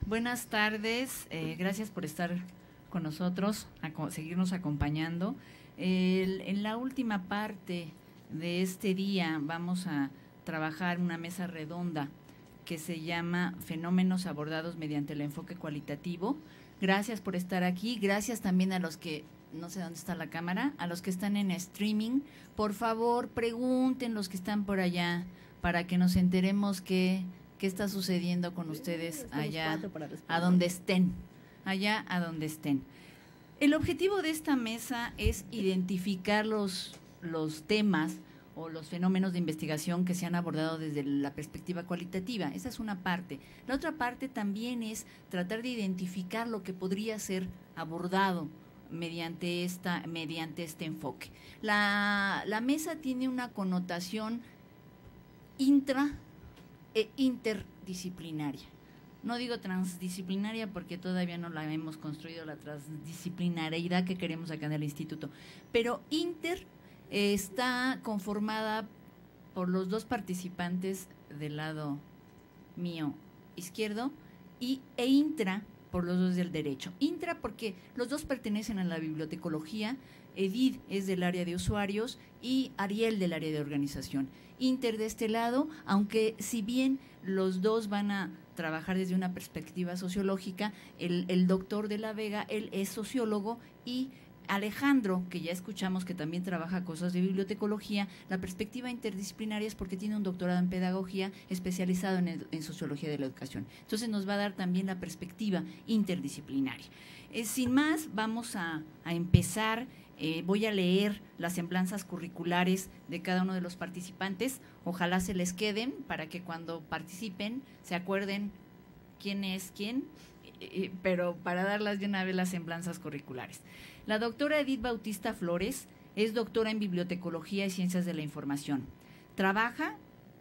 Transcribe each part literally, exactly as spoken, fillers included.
Buenas tardes, eh, gracias por estar con nosotros, a co- seguirnos acompañando. El- en la última parte de este día vamos a trabajar una mesa redonda que se llama Fenómenos abordados mediante el enfoque cualitativo. Gracias por estar aquí, gracias también a los que, no sé dónde está la cámara, a los que están en streaming. Por favor, pregunten los que están por allá para que nos enteremos qué, qué está sucediendo con ustedes allá, a donde estén, allá a donde estén. El objetivo de esta mesa es identificar los, los temas o los fenómenos de investigación que se han abordado desde la perspectiva cualitativa. Esa es una parte. La otra parte también es tratar de identificar lo que podría ser abordado mediante, esta, mediante este enfoque. La, la mesa tiene una connotación intra e interdisciplinaria. No digo transdisciplinaria porque todavía no la hemos construido la transdisciplinariedad que queremos acá en el instituto, pero inter eh, está conformada por los dos participantes del lado mío izquierdo y e intra por los dos del derecho. Intra porque los dos pertenecen a la bibliotecología, Edith es del área de usuarios y Ariel del área de organización. Inter de este lado, aunque si bien los dos van a trabajar desde una perspectiva sociológica, el, el doctor de la Vega, él es sociólogo, y Alejandro, que ya escuchamos que también trabaja cosas de bibliotecología, la perspectiva interdisciplinaria es porque tiene un doctorado en pedagogía especializado en, ed- en sociología de la educación. Entonces nos va a dar también la perspectiva interdisciplinaria. Eh, sin más, vamos a, a empezar. Eh, voy a leer las semblanzas curriculares de cada uno de los participantes. Ojalá se les queden para que cuando participen se acuerden quién es quién, eh, pero para darlas de una vez las semblanzas curriculares. La doctora Edith Bautista Flores es doctora en Bibliotecología y Ciencias de la Información. Trabaja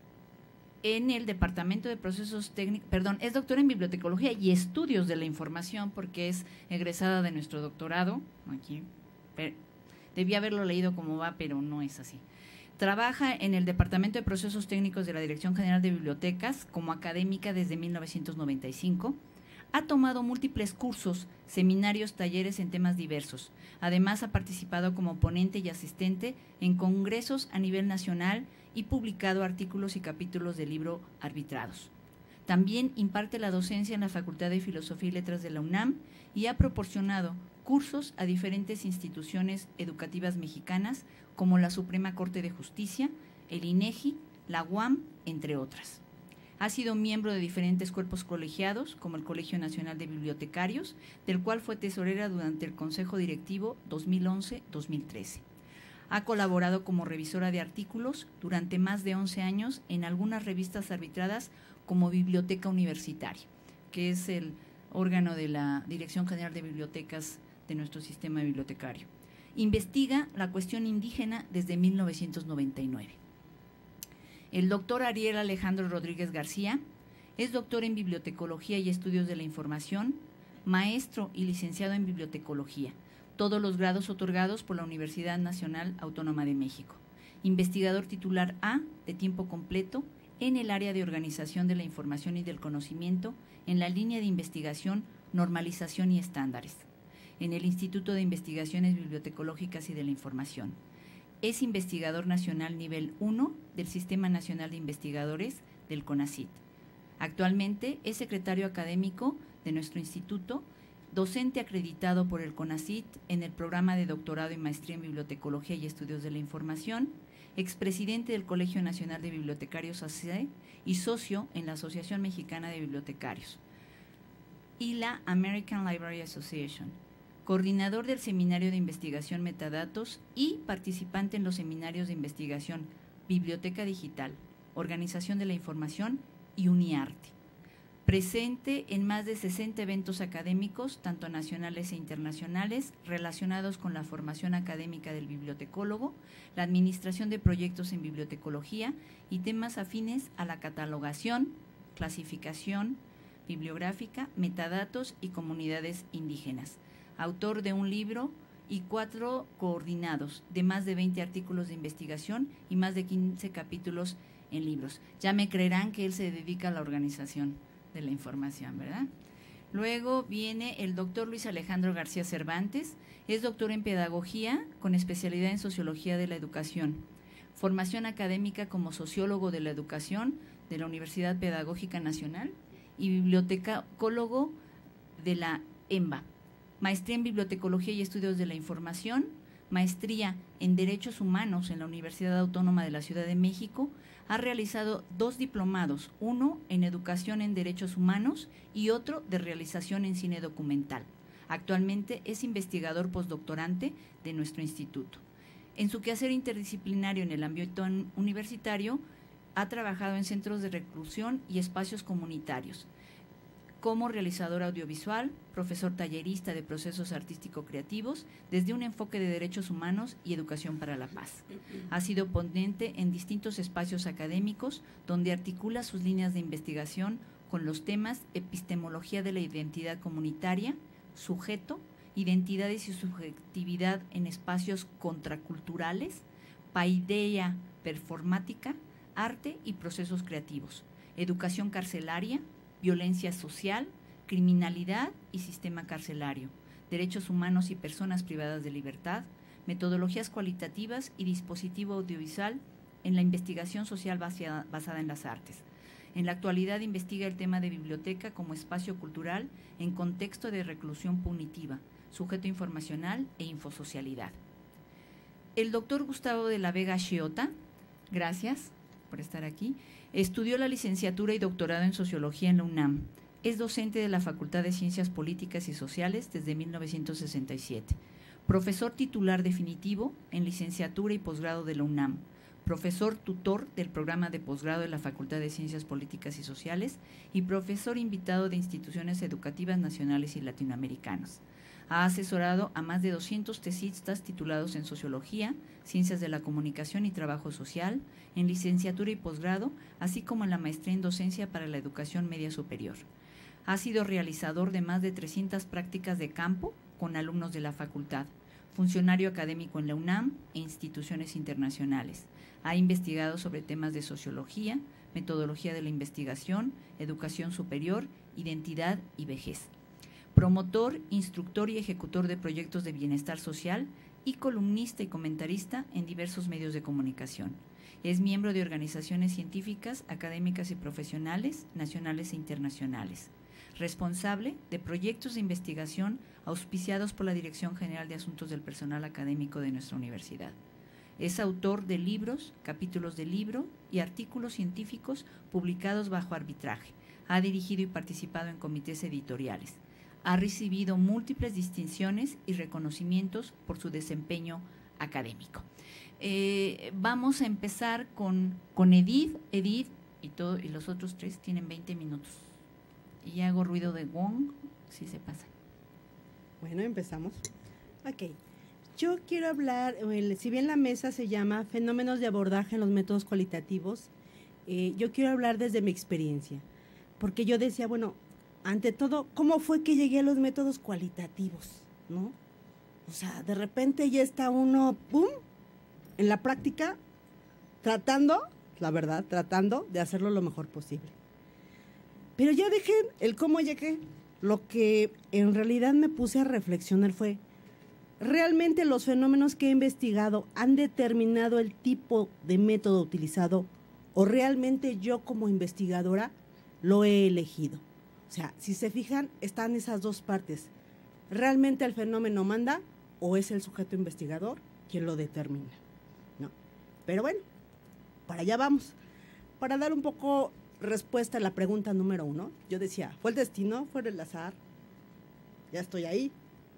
en el Departamento de Procesos Técnicos, perdón, es doctora en Bibliotecología y Estudios de la Información porque es egresada de nuestro doctorado. Aquí, debí haberlo leído como va, pero no es así. Trabaja en el Departamento de Procesos Técnicos de la Dirección General de Bibliotecas como académica desde mil novecientos noventa y cinco. Ha tomado múltiples cursos, seminarios, talleres en temas diversos. Además, ha participado como ponente y asistente en congresos a nivel nacional y publicado artículos y capítulos del libro Arbitrados. También imparte la docencia en la Facultad de Filosofía y Letras de la UNAM y ha proporcionado cursos a diferentes instituciones educativas mexicanas como la Suprema Corte de Justicia, el INEGI, la U A M, entre otras. Ha sido miembro de diferentes cuerpos colegiados, como el Colegio Nacional de Bibliotecarios, del cual fue tesorera durante el Consejo Directivo dos mil once a dos mil trece. Ha colaborado como revisora de artículos durante más de once años en algunas revistas arbitradas como Biblioteca Universitaria, que es el órgano de la Dirección General de Bibliotecas de nuestro sistema bibliotecario. Investiga la cuestión indígena desde mil novecientos noventa y nueve. El doctor Ariel Alejandro Rodríguez García es doctor en Bibliotecología y Estudios de la Información, maestro y licenciado en Bibliotecología, todos los grados otorgados por la Universidad Nacional Autónoma de México. Investigador titular A de tiempo completo en el área de organización de la información y del conocimiento en la línea de investigación, normalización y estándares, en el Instituto de Investigaciones Bibliotecológicas y de la Información. Es investigador nacional nivel uno del Sistema Nacional de Investigadores del CONACYT. Actualmente es secretario académico de nuestro instituto, docente acreditado por el CONACYT en el programa de doctorado y maestría en Bibliotecología y Estudios de la Información, expresidente del Colegio Nacional de Bibliotecarios A C E y socio en la Asociación Mexicana de Bibliotecarios y la American Library Association, coordinador del Seminario de Investigación Metadatos y participante en los seminarios de investigación Biblioteca Digital, Organización de la Información y UniArte. Presente en más de sesenta eventos académicos, tanto nacionales e internacionales, relacionados con la formación académica del bibliotecólogo, la administración de proyectos en bibliotecología y temas afines a la catalogación, clasificación bibliográfica, metadatos y comunidades indígenas. Autor de un libro y cuatro coordinados de más de veinte artículos de investigación y más de quince capítulos en libros. Ya me creerán que él se dedica a la organización de la información, ¿verdad? Luego viene el doctor Luis Alejandro García Cervantes, es doctor en Pedagogía con especialidad en Sociología de la Educación, formación académica como sociólogo de la educación de la Universidad Pedagógica Nacional y bibliotecólogo de la EMBA, maestría en Bibliotecología y Estudios de la Información, maestría en Derechos Humanos en la Universidad Autónoma de la Ciudad de México. Ha realizado dos diplomados, uno en Educación en Derechos Humanos y otro de Realización en Cine Documental. Actualmente es investigador postdoctorante de nuestro instituto. En su quehacer interdisciplinario en el ámbito universitario, ha trabajado en centros de reclusión y espacios comunitarios, como realizador audiovisual, profesor tallerista de procesos artístico-creativos, desde un enfoque de derechos humanos y educación para la paz. Ha sido ponente en distintos espacios académicos, donde articula sus líneas de investigación con los temas epistemología de la identidad comunitaria, sujeto, identidades y subjetividad en espacios contraculturales, paideia performática, arte y procesos creativos, educación carcelaria, violencia social, criminalidad y sistema carcelario, derechos humanos y personas privadas de libertad, metodologías cualitativas y dispositivo audiovisual en la investigación social basada, basada en las artes. En la actualidad investiga el tema de biblioteca como espacio cultural en contexto de reclusión punitiva, sujeto informacional e infosocialidad. El doctor Gustavo de la Vega Chiota, gracias por estar aquí, estudió la licenciatura y doctorado en Sociología en la UNAM. Es docente de la Facultad de Ciencias Políticas y Sociales desde mil novecientos sesenta y siete. Profesor titular definitivo en licenciatura y posgrado de la UNAM. Profesor tutor del programa de posgrado de la Facultad de Ciencias Políticas y Sociales y profesor invitado de instituciones educativas nacionales y latinoamericanas. Ha asesorado a más de doscientos tesistas titulados en Sociología, Ciencias de la Comunicación y Trabajo Social, en licenciatura y posgrado, así como en la maestría en Docencia para la Educación Media Superior. Ha sido realizador de más de trescientas prácticas de campo con alumnos de la facultad, funcionario académico en la UNAM e instituciones internacionales. Ha investigado sobre temas de sociología, metodología de la investigación, educación superior, identidad y vejez. Promotor, instructor y ejecutor de proyectos de bienestar social y columnista y comentarista en diversos medios de comunicación. Es miembro de organizaciones científicas, académicas y profesionales, nacionales e internacionales. Responsable de proyectos de investigación auspiciados por la Dirección General de Asuntos del Personal Académico de nuestra universidad. Es autor de libros, capítulos de libro y artículos científicos publicados bajo arbitraje. Ha dirigido y participado en comités editoriales. Ha recibido múltiples distinciones y reconocimientos por su desempeño académico. Eh, vamos a empezar con, con Edith. Edith y, todo, y los otros tres tienen veinte minutos. Y hago ruido de gong, si se pasa. Bueno, empezamos. Ok. Yo quiero hablar, si bien la mesa se llama Fenómenos de abordaje en los métodos cualitativos, eh, yo quiero hablar desde mi experiencia. Porque yo decía, bueno, ante todo, ¿cómo fue que llegué a los métodos cualitativos? ¿No? O sea, de repente ya está uno, ¡pum!, en la práctica, tratando, la verdad, tratando de hacerlo lo mejor posible. Pero ya dejé el cómo llegué. Lo que en realidad me puse a reflexionar fue, ¿realmente los fenómenos que he investigado han determinado el tipo de método utilizado o realmente yo como investigadora lo he elegido? O sea, si se fijan, están esas dos partes. ¿Realmente el fenómeno manda o es el sujeto investigador quien lo determina? ¿No? Pero bueno, para allá vamos. Para dar un poco respuesta a la pregunta número uno, yo decía, ¿fue el destino? ¿Fue el azar? Ya estoy ahí.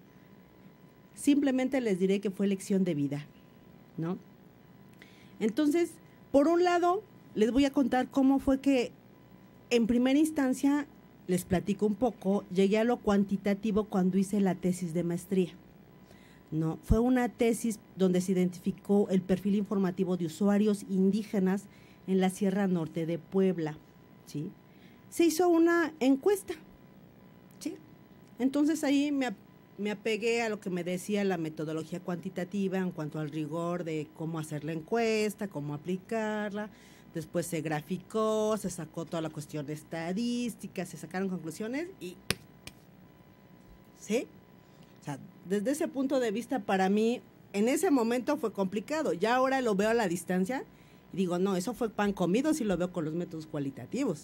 Simplemente les diré que fue elección de vida, ¿no? Entonces, por un lado, les voy a contar cómo fue que, en primera instancia, les platico un poco, llegué a lo cuantitativo cuando hice la tesis de maestría. No, fue una tesis donde se identificó el perfil informativo de usuarios indígenas en la Sierra Norte de Puebla, ¿sí? Se hizo una encuesta, ¿sí? Entonces ahí me, me apegué a lo que me decía la metodología cuantitativa en cuanto al rigor de cómo hacer la encuesta, cómo aplicarla. Después se graficó, se sacó toda la cuestión de estadística, se sacaron conclusiones y ¿sí? O sea, desde ese punto de vista, para mí, en ese momento fue complicado. Ya ahora lo veo a la distancia y digo, no, eso fue pan comido si lo veo con los métodos cualitativos.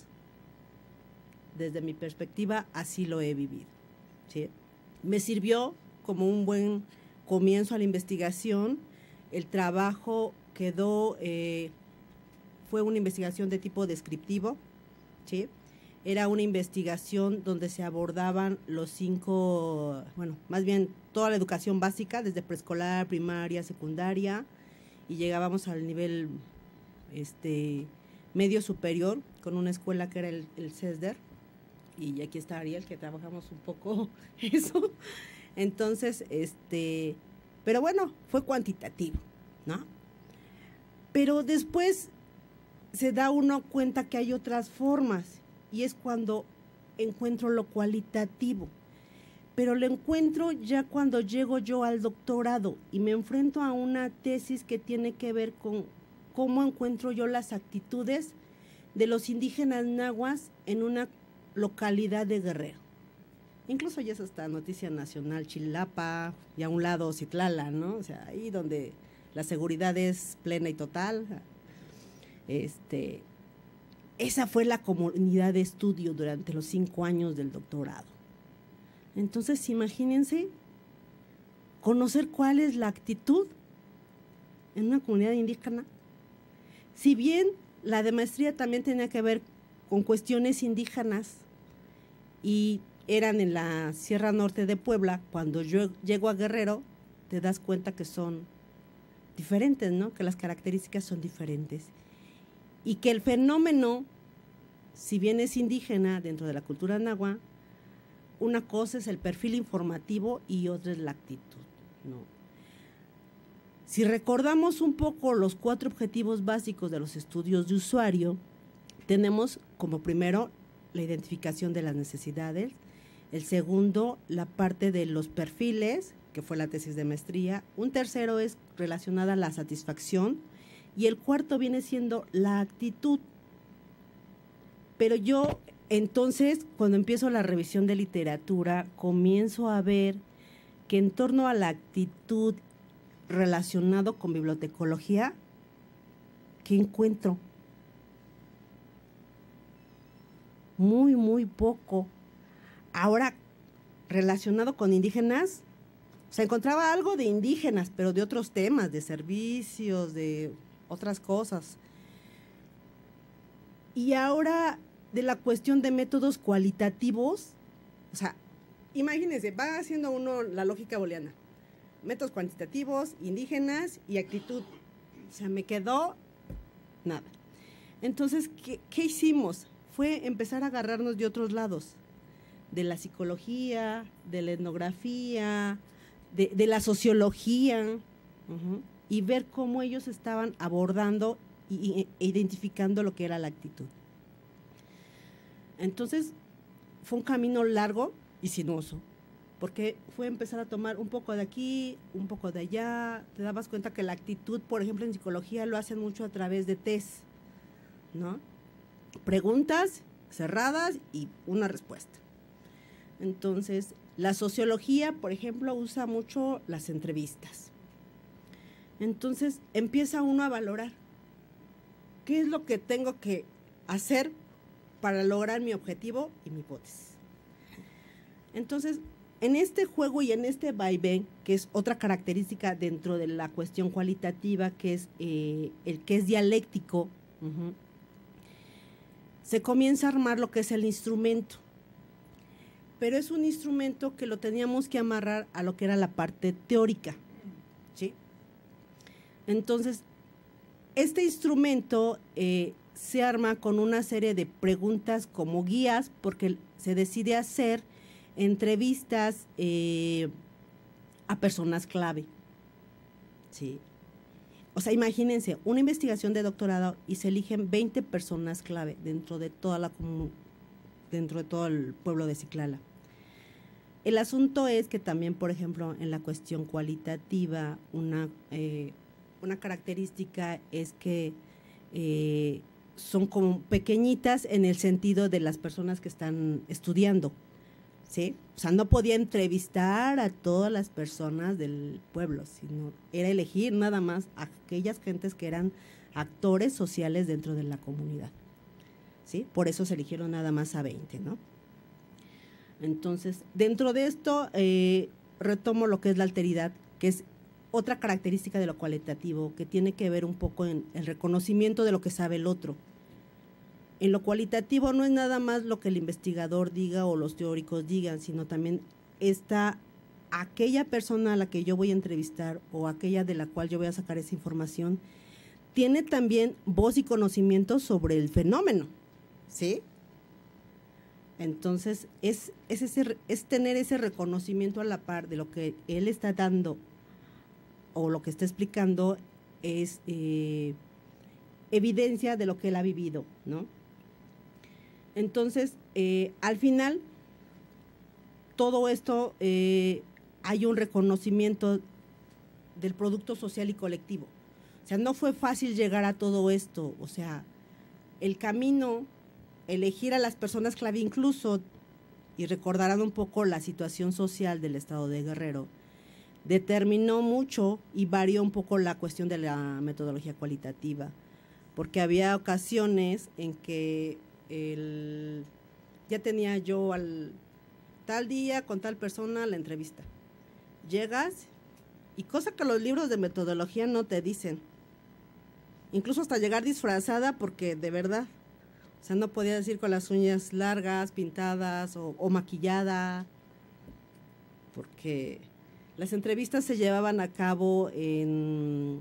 Desde mi perspectiva, así lo he vivido, ¿sí? Me sirvió como un buen comienzo a la investigación. El trabajo quedó, eh, fue una investigación de tipo descriptivo, ¿sí? Era una investigación donde se abordaban los cinco, bueno, más bien toda la educación básica, desde preescolar, primaria, secundaria, y llegábamos al nivel este, medio superior, con una escuela que era el, el CESDER, y aquí está Ariel, que trabajamos un poco eso. Entonces, este, pero bueno, fue cuantitativo, ¿no? Pero después se da uno cuenta que hay otras formas, y es cuando encuentro lo cualitativo. Pero lo encuentro ya cuando llego yo al doctorado y me enfrento a una tesis que tiene que ver con cómo encuentro yo las actitudes de los indígenas nahuas en una localidad de Guerrero. Incluso ya es hasta noticia nacional, Chilapa, y a un lado Citlala, ¿no? O sea, ahí donde la seguridad es plena y total. Este, esa fue la comunidad de estudio durante los cinco años del doctorado. Entonces, imagínense conocer cuál es la actitud en una comunidad indígena. Si bien la de maestría también tenía que ver con cuestiones indígenas y eran en la Sierra Norte de Puebla, cuando yo llego a Guerrero, te das cuenta que son diferentes, ¿no? Que las características son diferentes. Y que el fenómeno, si bien es indígena dentro de la cultura náhuatl, una cosa es el perfil informativo y otra es la actitud, ¿no? Si recordamos un poco los cuatro objetivos básicos de los estudios de usuario, tenemos como primero la identificación de las necesidades, el segundo la parte de los perfiles, que fue la tesis de maestría, un tercero es relacionada a la satisfacción y el cuarto viene siendo la actitud. Pero yo entonces, cuando empiezo la revisión de literatura, comienzo a ver que en torno a la actitud relacionado con bibliotecología, ¿qué encuentro? Muy, muy poco. Ahora, relacionado con indígenas, o sea, encontraba algo de indígenas, pero de otros temas, de servicios, de otras cosas. Y ahora, de la cuestión de métodos cualitativos, o sea, imagínense, va haciendo uno la lógica booleana. Métodos cuantitativos, indígenas y actitud. O sea, me quedó nada. Entonces, ¿qué, qué hicimos? Fue empezar a agarrarnos de otros lados, de la psicología, de la etnografía, de, de la sociología, uh-huh, y ver cómo ellos estaban abordando e identificando lo que era la actitud. Entonces, fue un camino largo y sinuoso, porque fue empezar a tomar un poco de aquí, un poco de allá. Te dabas cuenta que la actitud, por ejemplo, en psicología lo hacen mucho a través de test, ¿no? Preguntas cerradas y una respuesta. Entonces, la sociología, por ejemplo, usa mucho las entrevistas. Entonces, empieza uno a valorar qué es lo que tengo que hacer para lograr mi objetivo y mi hipótesis. Entonces, en este juego y en este vaivén, que es otra característica dentro de la cuestión cualitativa, que es eh, el que es dialéctico, uh-huh, se comienza a armar lo que es el instrumento. Pero es un instrumento que lo teníamos que amarrar a lo que era la parte teórica, ¿sí? Entonces, este instrumento eh, se arma con una serie de preguntas como guías, porque se decide hacer entrevistas eh, a personas clave, ¿sí? O sea, imagínense, una investigación de doctorado y se eligen veinte personas clave dentro de toda la dentro de todo el pueblo de Citlala. El asunto es que también, por ejemplo, en la cuestión cualitativa, una, eh, una característica es que eh, son como pequeñitas en el sentido de las personas que están estudiando, ¿sí? O sea, no podía entrevistar a todas las personas del pueblo, sino era elegir nada más a aquellas gentes que eran actores sociales dentro de la comunidad, ¿sí? Por eso se eligieron nada más a veinte, ¿no? Entonces, dentro de esto, eh, retomo lo que es la alteridad, que es otra característica de lo cualitativo, que tiene que ver un poco en el reconocimiento de lo que sabe el otro. En lo cualitativo no es nada más lo que el investigador diga o los teóricos digan, sino también está aquella persona a la que yo voy a entrevistar o aquella de la cual yo voy a sacar esa información, tiene también voz y conocimiento sobre el fenómeno, ¿sí? Entonces, es, es, ese, es tener ese reconocimiento a la par de lo que él está dando o lo que está explicando, es eh, evidencia de lo que él ha vivido, ¿no? Entonces, eh, al final, todo esto, eh, hay un reconocimiento del producto social y colectivo. O sea, no fue fácil llegar a todo esto. O sea, el camino, elegir a las personas clave incluso, y recordarán un poco la situación social del estado de Guerrero, determinó mucho y varió un poco la cuestión de la metodología cualitativa, porque había ocasiones en que el, ya tenía yo al tal día con tal persona la entrevista. Llegas y cosa que los libros de metodología no te dicen, incluso hasta llegar disfrazada, porque de verdad, o sea, no podía decir con las uñas largas, pintadas o, o maquillada, porque las entrevistas se llevaban a cabo en,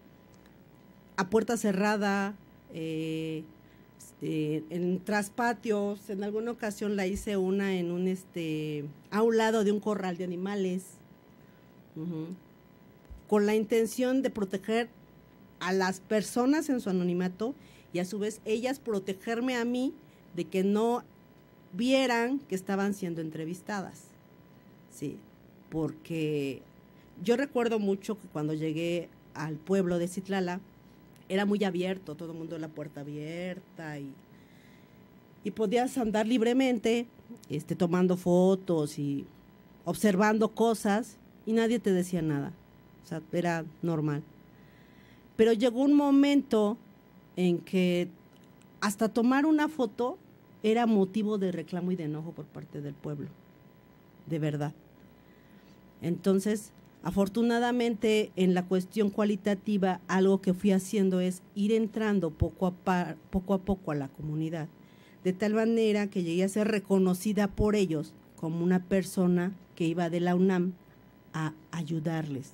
a puerta cerrada, eh, eh, en traspatios. En alguna ocasión la hice una en un este a un lado de un corral de animales, uh-huh, con la intención de proteger a las personas en su anonimato y a su vez ellas protegerme a mí de que no vieran que estaban siendo entrevistadas, sí, porque yo recuerdo mucho que cuando llegué al pueblo de Citlala era muy abierto, todo el mundo la puerta abierta y, y podías andar libremente, este, tomando fotos y observando cosas y nadie te decía nada, o sea, era normal. Pero llegó un momento en que hasta tomar una foto era motivo de reclamo y de enojo por parte del pueblo, de verdad. Entonces, afortunadamente, en la cuestión cualitativa, algo que fui haciendo es ir entrando poco a, par, poco, a poco a la comunidad, de tal manera que llegué a ser reconocida por ellos como una persona que iba de la UNAM a ayudarles.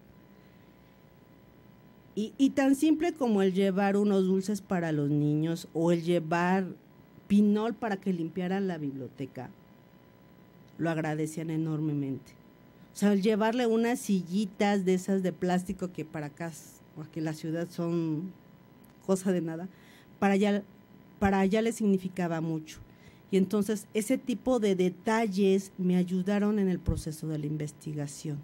Y, y tan simple como el llevar unos dulces para los niños o el llevar pinol para que limpiaran la biblioteca, lo agradecían enormemente. O sea, el llevarle unas sillitas de esas de plástico que para acá, o aquí en la ciudad son cosa de nada, para allá, para allá le significaba mucho. Y entonces ese tipo de detalles me ayudaron en el proceso de la investigación.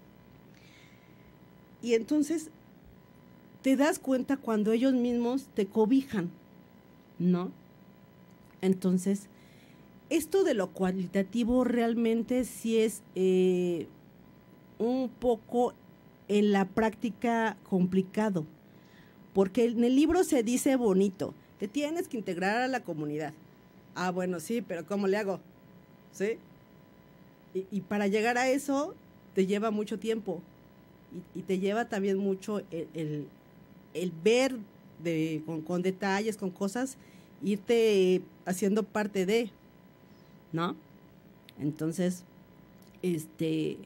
Y entonces te das cuenta cuando ellos mismos te cobijan, ¿no? Entonces, esto de lo cualitativo realmente sí es eh, un poco en la práctica complicado, porque en el libro se dice bonito, te tienes que integrar a la comunidad. Ah, bueno, sí, pero ¿cómo le hago? ¿Sí? Y, y para llegar a eso te lleva mucho tiempo y, y te lleva también mucho el, el, el ver de, con, con detalles, con cosas, irte haciendo parte de, ¿no? Entonces, este,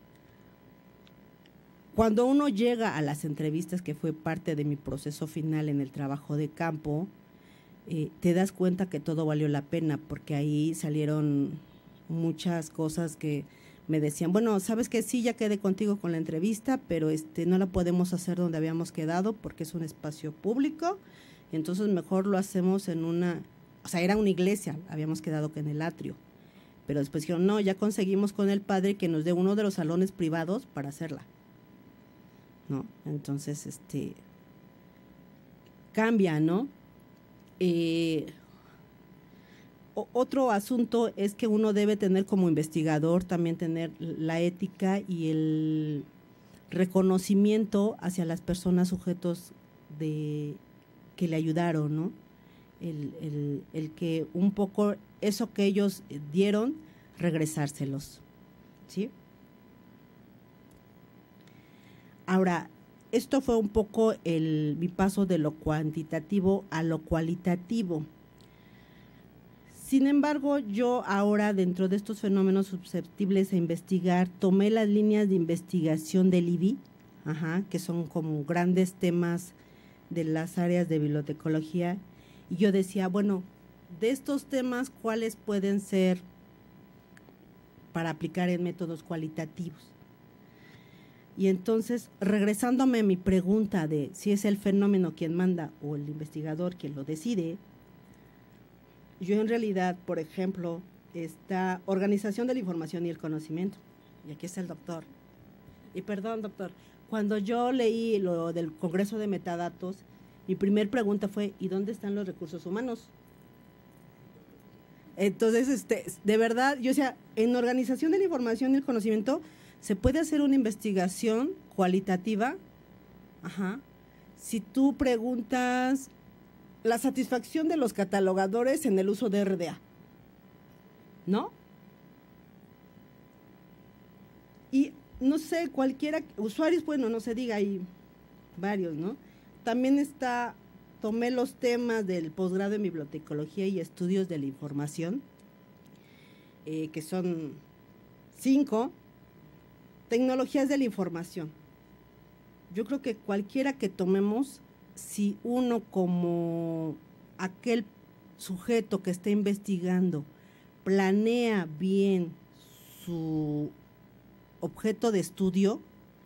cuando uno llega a las entrevistas, que fue parte de mi proceso final en el trabajo de campo, eh, te das cuenta que todo valió la pena, porque ahí salieron muchas cosas que me decían, bueno, sabes que sí, ya quedé contigo con la entrevista, pero este no la podemos hacer donde habíamos quedado porque es un espacio público, entonces mejor lo hacemos en una, o sea, era una iglesia, habíamos quedado que en el atrio, pero después dijeron, no, ya conseguimos con el padre que nos dé uno de los salones privados para hacerla, ¿no? Entonces, este, cambia, ¿no? Eh, o, otro asunto es que uno debe tener como investigador también tener la ética y el reconocimiento hacia las personas sujetos de que le ayudaron, ¿no? El, el, el que un poco eso que ellos dieron, regresárselos, ¿sí? Ahora, esto fue un poco el, mi paso de lo cuantitativo a lo cualitativo. Sin embargo, yo ahora, dentro de estos fenómenos susceptibles a investigar, tomé las líneas de investigación del I B I, ajá, que son como grandes temas de las áreas de bibliotecología, y yo decía, bueno, de estos temas, ¿cuáles pueden ser para aplicar en métodos cualitativos? Y entonces, regresándome a mi pregunta de si es el fenómeno quien manda o el investigador quien lo decide, yo en realidad, por ejemplo, esta organización de la información y el conocimiento, y aquí está el doctor, y perdón doctor, cuando yo leí lo del Congreso de Metadatos, mi primer pregunta fue, ¿y dónde están los recursos humanos? Entonces, este, de verdad, yo decía, en organización de la información y el conocimiento, ¿se puede hacer una investigación cualitativa? Ajá. Si tú preguntas la satisfacción de los catalogadores en el uso de R D A, ¿no? Y no sé, cualquiera, usuarios, bueno, no se diga, hay varios, ¿no? También está, tomé los temas del posgrado en bibliotecología y estudios de la información, eh, que son cinco, tecnologías de la información. Yo creo que cualquiera que tomemos, si uno como aquel sujeto que está investigando planea bien su objeto de estudio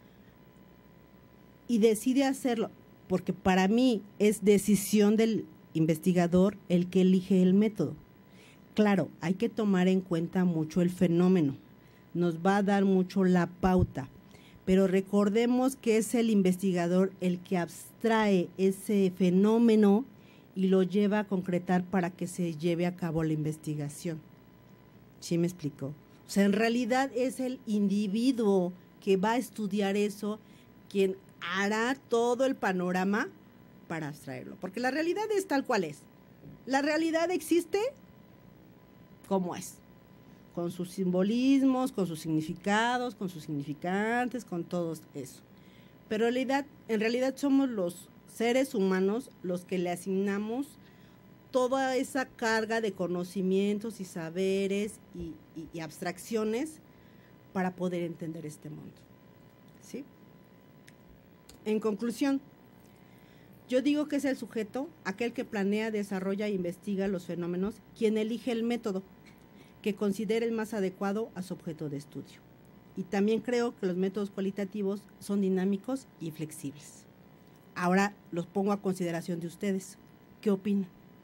y decide hacerlo, porque para mí es decisión del investigador el que elige el método. Claro, hay que tomar en cuenta mucho el fenómeno, nos va a dar mucho la pauta, pero recordemos que es el investigador el que abstrae ese fenómeno y lo lleva a concretar para que se lleve a cabo la investigación. ¿Sí me explico? O sea, en realidad es el individuo que va a estudiar eso quien hará todo el panorama para abstraerlo, porque la realidad es tal cual es. La realidad existe como es, con sus simbolismos, con sus significados, con sus significantes, con todo eso. Pero en realidad, en realidad somos los seres humanos los que le asignamos toda esa carga de conocimientos y saberes y, y, y abstracciones para poder entender este mundo, ¿sí? En conclusión, yo digo que es el sujeto, aquel que planea, desarrolla e investiga los fenómenos, quien elige el método que considere el más adecuado a su objeto de estudio. Y también creo que los métodos cualitativos son dinámicos y flexibles. Ahora los pongo a consideración de ustedes. ¿Qué opinan?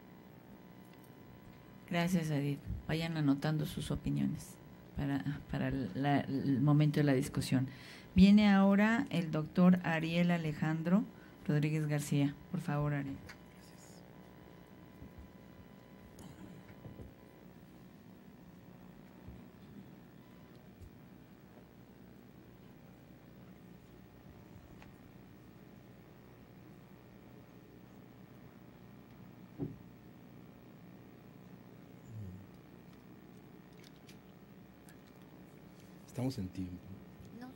Gracias, Edith. Vayan anotando sus opiniones para, para la, el momento de la discusión. Viene ahora el doctor Ariel Alejandro Rodríguez García. Por favor, Ariel. Estamos en tiempo. No.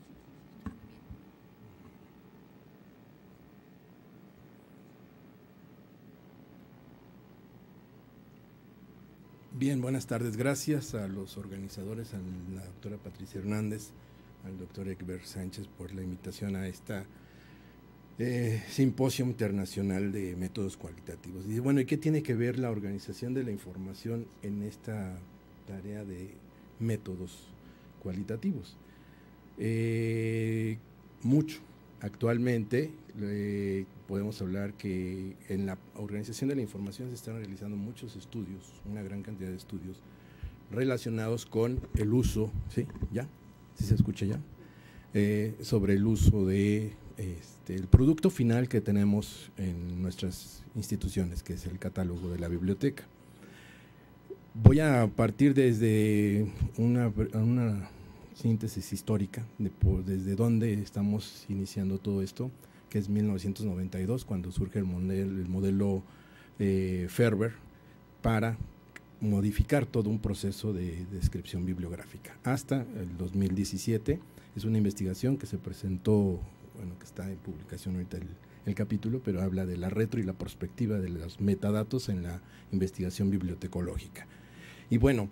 Bien, buenas tardes. Gracias a los organizadores, a la doctora Patricia Hernández, al doctor Egbert Sánchez por la invitación a esta eh, simposio internacional de métodos cualitativos. Y bueno, ¿y qué tiene que ver la organización de la información en esta tarea de métodos cualitativos? Eh, mucho. Actualmente eh, podemos hablar que en la organización de la información se están realizando muchos estudios, una gran cantidad de estudios relacionados con el uso, ¿sí? ¿Ya? ¿Sí se escucha ya? Eh, sobre el uso de este, el producto final que tenemos en nuestras instituciones, que es el catálogo de la biblioteca. voy a partir desde una, una síntesis histórica, de por, desde dónde estamos iniciando todo esto, que es mil novecientos noventa y dos, cuando surge el modelo, el modelo eh, Ferber para modificar todo un proceso de, de descripción bibliográfica. Hasta el dos mil diecisiete, es una investigación que se presentó, bueno, que está en publicación ahorita el, el capítulo, pero habla de la retro y la perspectiva de los metadatos en la investigación bibliotecológica. Y bueno,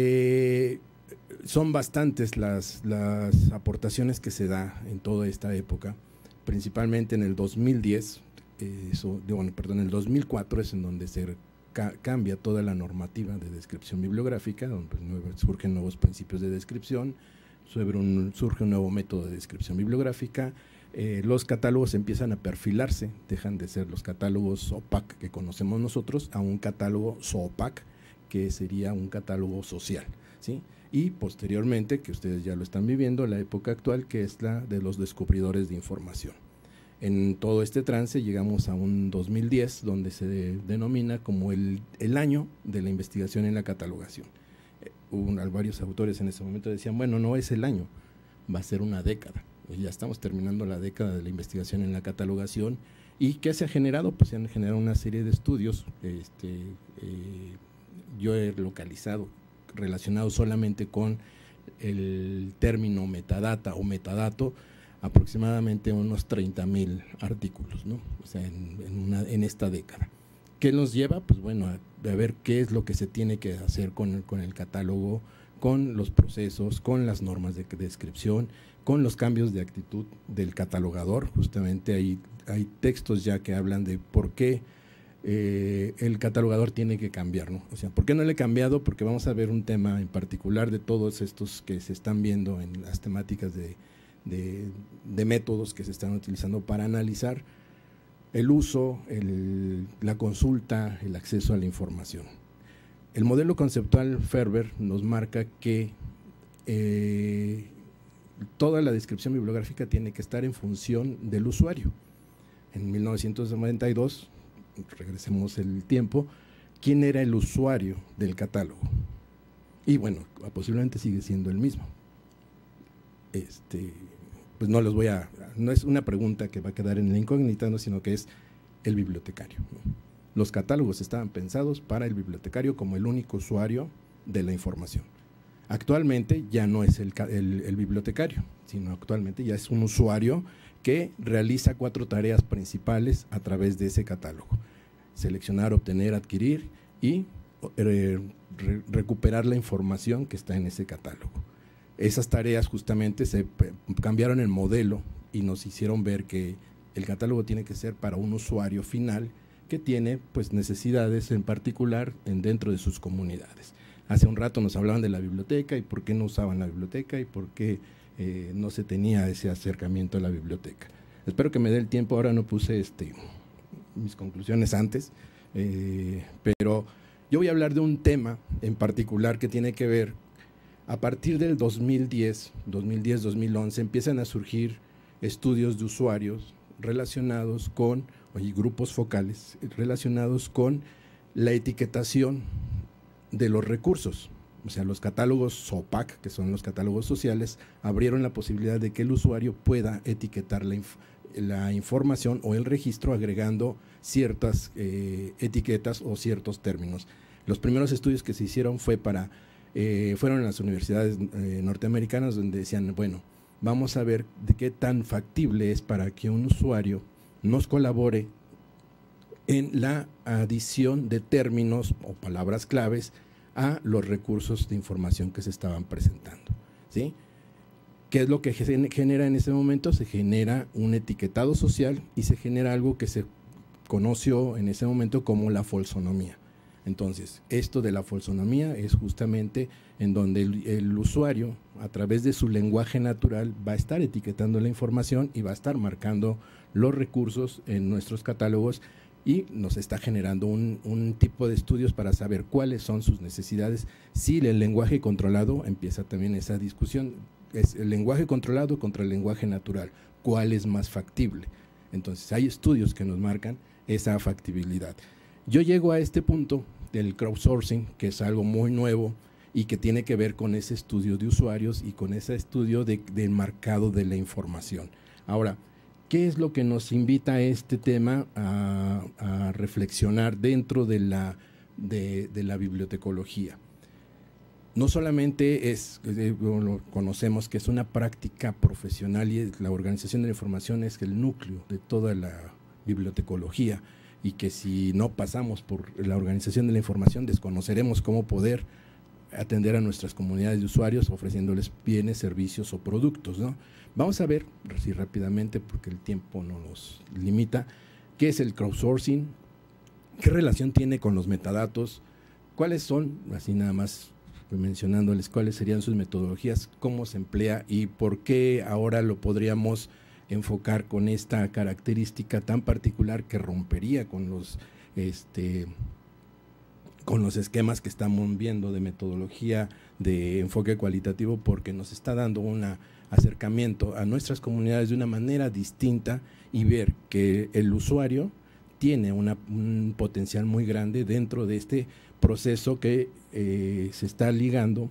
eh, son bastantes las, las aportaciones que se da en toda esta época, principalmente en el dos mil diez, eh, eso, bueno, perdón, en el dos mil cuatro es en donde se ca cambia toda la normativa de descripción bibliográfica, donde pues, surgen nuevos principios de descripción, sobre un, surge un nuevo método de descripción bibliográfica, eh, los catálogos empiezan a perfilarse, dejan de ser los catálogos O P A C que conocemos nosotros a un catálogo S O P A C, que sería un catálogo social, ¿sí? Y posteriormente, que ustedes ya lo están viviendo, la época actual, que es la de los descubridores de información. En todo este trance llegamos a un dos mil diez, donde se de, denomina como el, el año de la investigación en la catalogación. Eh, hubo varios autores en ese momento decían, bueno, no es el año, va a ser una década. Pues ya estamos terminando la década de la investigación en la catalogación. ¿Y qué se ha generado? Pues se han generado una serie de estudios, este, eh, yo he localizado, relacionado solamente con el término metadata o metadato, aproximadamente unos treinta mil artículos, ¿no? O sea, en, en, una, en esta década. ¿Qué nos lleva? Pues bueno, a, a ver qué es lo que se tiene que hacer con, con el catálogo, con los procesos, con las normas de descripción, con los cambios de actitud del catalogador. Justamente hay, hay textos ya que hablan de por qué eh, el catalogador tiene que cambiar, ¿no? O sea, ¿por qué no le he cambiado? Porque vamos a ver un tema en particular de todos estos que se están viendo en las temáticas de De, de métodos que se están utilizando para analizar el uso, el, la consulta, el acceso a la información. El modelo conceptual Ferber nos marca que eh, toda la descripción bibliográfica tiene que estar en función del usuario. En mil novecientos noventa y dos, regresemos el tiempo, ¿quién era el usuario del catálogo? Y bueno, posiblemente sigue siendo el mismo. Este… pues no los voy a, no es una pregunta que va a quedar en la incógnita, ¿no? Sino que es el bibliotecario, ¿no? Los catálogos estaban pensados para el bibliotecario como el único usuario de la información. Actualmente ya no es el, el, el bibliotecario, sino actualmente ya es un usuario que realiza cuatro tareas principales a través de ese catálogo: seleccionar, obtener, adquirir y eh, re, recuperar la información que está en ese catálogo. Esas tareas justamente se cambiaron el modelo y nos hicieron ver que el catálogo tiene que ser para un usuario final que tiene pues necesidades en particular en dentro de sus comunidades. Hace un rato nos hablaban de la biblioteca y por qué no usaban la biblioteca y por qué eh, no se tenía ese acercamiento a la biblioteca. Espero que me dé el tiempo, ahora no puse este, mis conclusiones antes, eh, pero yo voy a hablar de un tema en particular que tiene que ver. A partir del dos mil diez, dos mil once, empiezan a surgir estudios de usuarios relacionados con, oye, grupos focales relacionados con la etiquetación de los recursos. O sea, los catálogos S O P A C, que son los catálogos sociales, abrieron la posibilidad de que el usuario pueda etiquetar la, inf la información o el registro agregando ciertas eh, etiquetas o ciertos términos. Los primeros estudios que se hicieron fue para… Eh, fueron en las universidades eh, norteamericanas, donde decían, bueno, vamos a ver de qué tan factible es para que un usuario nos colabore en la adición de términos o palabras claves a los recursos de información que se estaban presentando, ¿sí? ¿Qué es lo que genera en ese momento? Se genera un etiquetado social y se genera algo que se conoció en ese momento como la folsonomía. Entonces, esto de la folsonomía es justamente en donde el, el usuario, a través de su lenguaje natural, va a estar etiquetando la información y va a estar marcando los recursos en nuestros catálogos y nos está generando un, un tipo de estudios para saber cuáles son sus necesidades. Si el lenguaje controlado, empieza también esa discusión, es el lenguaje controlado contra el lenguaje natural, ¿cuál es más factible? Entonces, hay estudios que nos marcan esa factibilidad. Yo llego a este punto del crowdsourcing, que es algo muy nuevo y que tiene que ver con ese estudio de usuarios y con ese estudio de, del mercado de la información. Ahora, ¿qué es lo que nos invita a este tema a, a reflexionar dentro de la, de, de la bibliotecología? No solamente es, eh, lo conocemos que es una práctica profesional y la organización de la información es el núcleo de toda la bibliotecología, y que si no pasamos por la organización de la información desconoceremos cómo poder atender a nuestras comunidades de usuarios ofreciéndoles bienes, servicios o productos, ¿no? Vamos a ver, así rápidamente porque el tiempo no nos limita, qué es el crowdsourcing, qué relación tiene con los metadatos, cuáles son, así nada más mencionándoles cuáles serían sus metodologías, cómo se emplea y por qué ahora lo podríamos enfocar con esta característica tan particular que rompería con los este con los esquemas que estamos viendo de metodología de enfoque cualitativo, porque nos está dando un acercamiento a nuestras comunidades de una manera distinta y ver que el usuario tiene una, un potencial muy grande dentro de este proceso que eh, se está ligando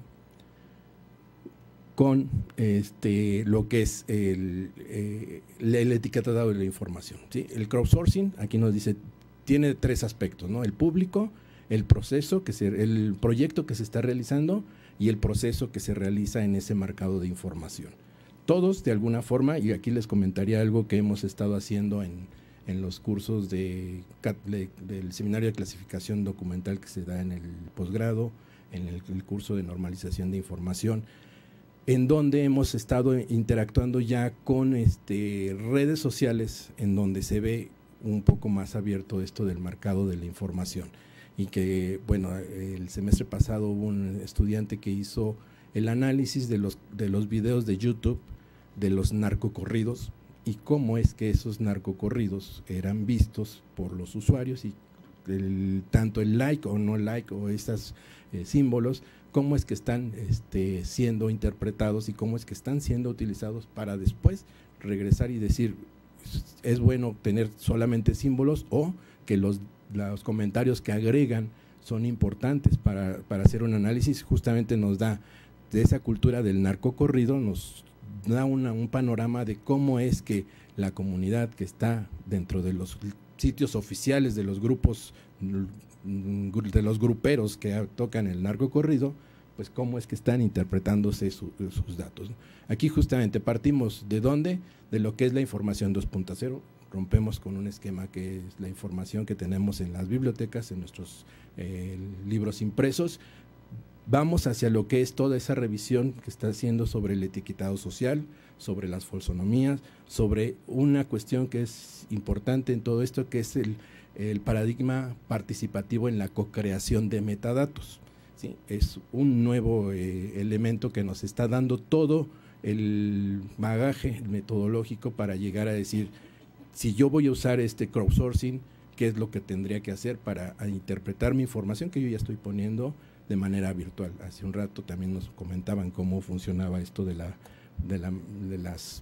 con este, lo que es el, eh, el etiquetado de la información, ¿sí? El crowdsourcing, aquí nos dice, tiene tres aspectos, ¿no? El público, el proceso, que se, el proyecto que se está realizando y el proceso que se realiza en ese mercado de información. Todos, de alguna forma, y aquí les comentaría algo que hemos estado haciendo en, en los cursos de, de, del seminario de clasificación documental que se da en el posgrado, en el, el curso de normalización de información, en donde hemos estado interactuando ya con este, redes sociales, en donde se ve un poco más abierto esto del mercado de la información. Y que, bueno, el semestre pasado hubo un estudiante que hizo el análisis de los, de los videos de YouTube de los narcocorridos y cómo es que esos narcocorridos eran vistos por los usuarios y el, tanto el like o no like o esos eh, símbolos, cómo es que están este, siendo interpretados y cómo es que están siendo utilizados para después regresar y decir, es bueno tener solamente símbolos o que los, los comentarios que agregan son importantes para, para hacer un análisis. Justamente nos da de esa cultura del narcocorrido, nos da una, un panorama de cómo es que la comunidad que está dentro de los sitios oficiales de los grupos, de los gruperos que tocan el narcocorrido, pues cómo es que están interpretándose su, sus datos, ¿no? Aquí justamente partimos de dónde, de lo que es la información dos punto cero, rompemos con un esquema que es la información que tenemos en las bibliotecas, en nuestros eh, libros impresos, vamos hacia lo que es toda esa revisión que está haciendo sobre el etiquetado social, sobre las folsonomías, sobre una cuestión que es importante en todo esto, que es el, el paradigma participativo en la co-creación de metadatos. Sí, es un nuevo eh, elemento que nos está dando todo el bagaje metodológico para llegar a decir, si yo voy a usar este crowdsourcing, ¿qué es lo que tendría que hacer para interpretar mi información que yo ya estoy poniendo de manera virtual? Hace un rato también nos comentaban cómo funcionaba esto de la de la de las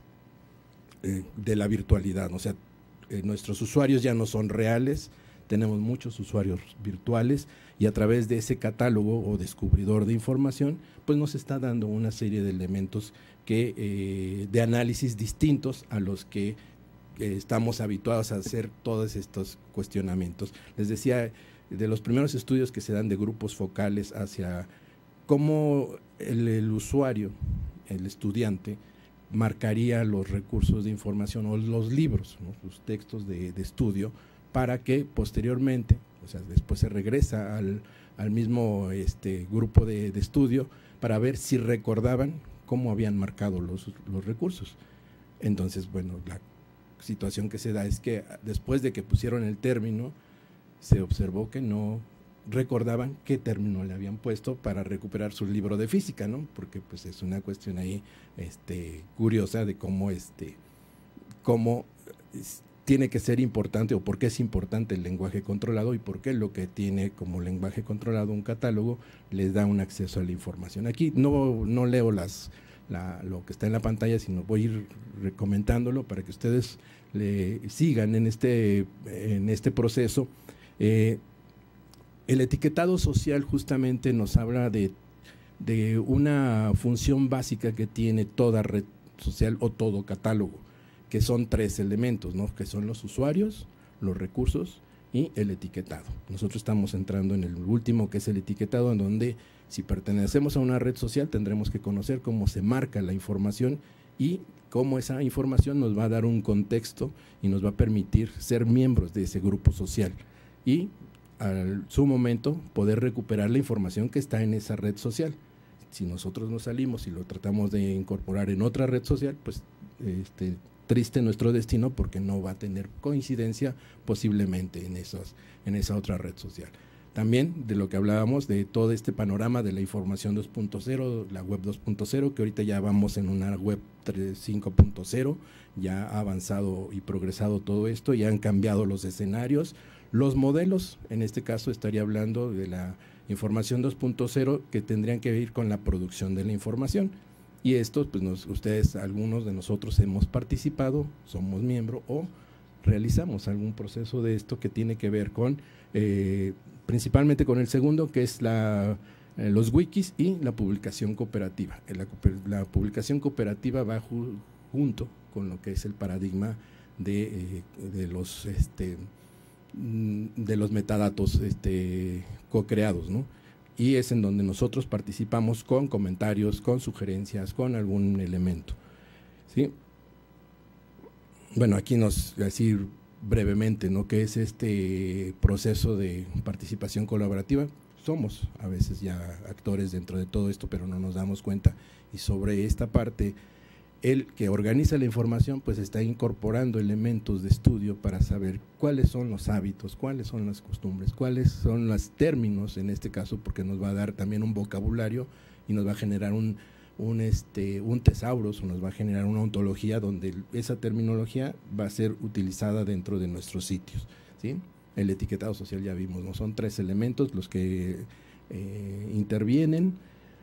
eh, de la virtualidad, o sea, eh, nuestros usuarios ya no son reales, tenemos muchos usuarios virtuales y a través de ese catálogo o descubridor de información, pues nos está dando una serie de elementos que eh, de análisis distintos a los que eh, estamos habituados a hacer todos estos cuestionamientos. Les decía, de los primeros estudios que se dan de grupos focales hacia cómo el, el usuario, el estudiante, marcaría los recursos de información o los libros, ¿no? Sus textos de, de estudio, para que posteriormente, o sea, después se regresa al, al mismo este, grupo de, de estudio para ver si recordaban cómo habían marcado los, los recursos. Entonces, bueno, la situación que se da es que después de que pusieron el término, se observó que no recordaban qué término le habían puesto para recuperar su libro de física, ¿no? Porque pues es una cuestión ahí este, curiosa de cómo, este, cómo tiene que ser importante o por qué es importante el lenguaje controlado y por qué lo que tiene como lenguaje controlado un catálogo les da un acceso a la información. Aquí no, no leo las, la, lo que está en la pantalla, sino voy a ir comentándolo para que ustedes le sigan en este, en este proceso. Eh, el etiquetado social justamente nos habla de, de una función básica que tiene toda red social o todo catálogo, que son tres elementos, ¿no? Que son los usuarios, los recursos y el etiquetado. Nosotros estamos entrando en el último, que es el etiquetado, en donde si pertenecemos a una red social tendremos que conocer cómo se marca la información y cómo esa información nos va a dar un contexto y nos va a permitir ser miembros de ese grupo social y a su momento poder recuperar la información que está en esa red social. Si nosotros nos salimos y lo tratamos de incorporar en otra red social, pues este, triste nuestro destino, porque no va a tener coincidencia posiblemente en, esos, en esa otra red social. También de lo que hablábamos, de todo este panorama de la información dos punto cero, la web dos punto cero, que ahorita ya vamos en una web cinco punto cero, ya ha avanzado y progresado todo esto, ya han cambiado los escenarios, los modelos. En este caso estaría hablando de la información dos punto cero, que tendrían que ver con la producción de la información. Y esto, pues nos, ustedes, algunos de nosotros hemos participado, somos miembros o realizamos algún proceso de esto que tiene que ver con, eh, principalmente con el segundo, que es la, eh, los wikis y la publicación cooperativa. La, la publicación cooperativa va ju, junto con lo que es el paradigma de, eh, de los este, de los metadatos este, co-creados, ¿no? Y es en donde nosotros participamos con comentarios, con sugerencias, con algún elemento, ¿sí? Bueno, aquí nos decir brevemente, ¿no?, qué es este proceso de participación colaborativa. Somos a veces ya actores dentro de todo esto, pero no nos damos cuenta, y sobre esta parte, el que organiza la información pues está incorporando elementos de estudio para saber cuáles son los hábitos, cuáles son las costumbres, cuáles son los términos en este caso, porque nos va a dar también un vocabulario y nos va a generar un, un, este, un tesauros, o nos va a generar una ontología donde esa terminología va a ser utilizada dentro de nuestros sitios, ¿sí? El etiquetado social ya vimos, ¿no? Son tres elementos los que eh, intervienen.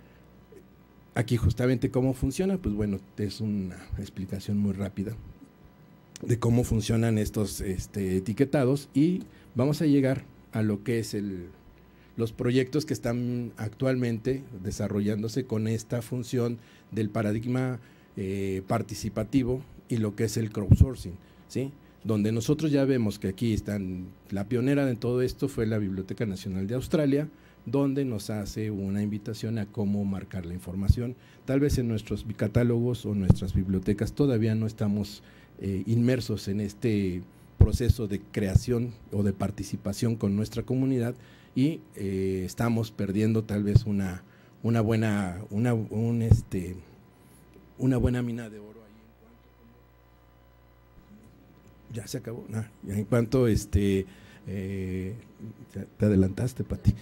Aquí justamente cómo funciona, pues bueno, es una explicación muy rápida de cómo funcionan estos este, etiquetados, y vamos a llegar a lo que es el, los proyectos que están actualmente desarrollándose con esta función del paradigma eh, participativo y lo que es el crowdsourcing, ¿sí? Donde nosotros ya vemos que aquí están, la pionera de todo esto fue la Biblioteca Nacional de Australia, donde nos hace una invitación a cómo marcar la información. Tal vez en nuestros catálogos o nuestras bibliotecas todavía no estamos eh, inmersos en este proceso de creación o de participación con nuestra comunidad, y eh, estamos perdiendo tal vez una, una buena una, un, este, una buena mina de oro ahí. Ya se acabó, nah, ya en cuanto este Eh, te adelantaste, Pati.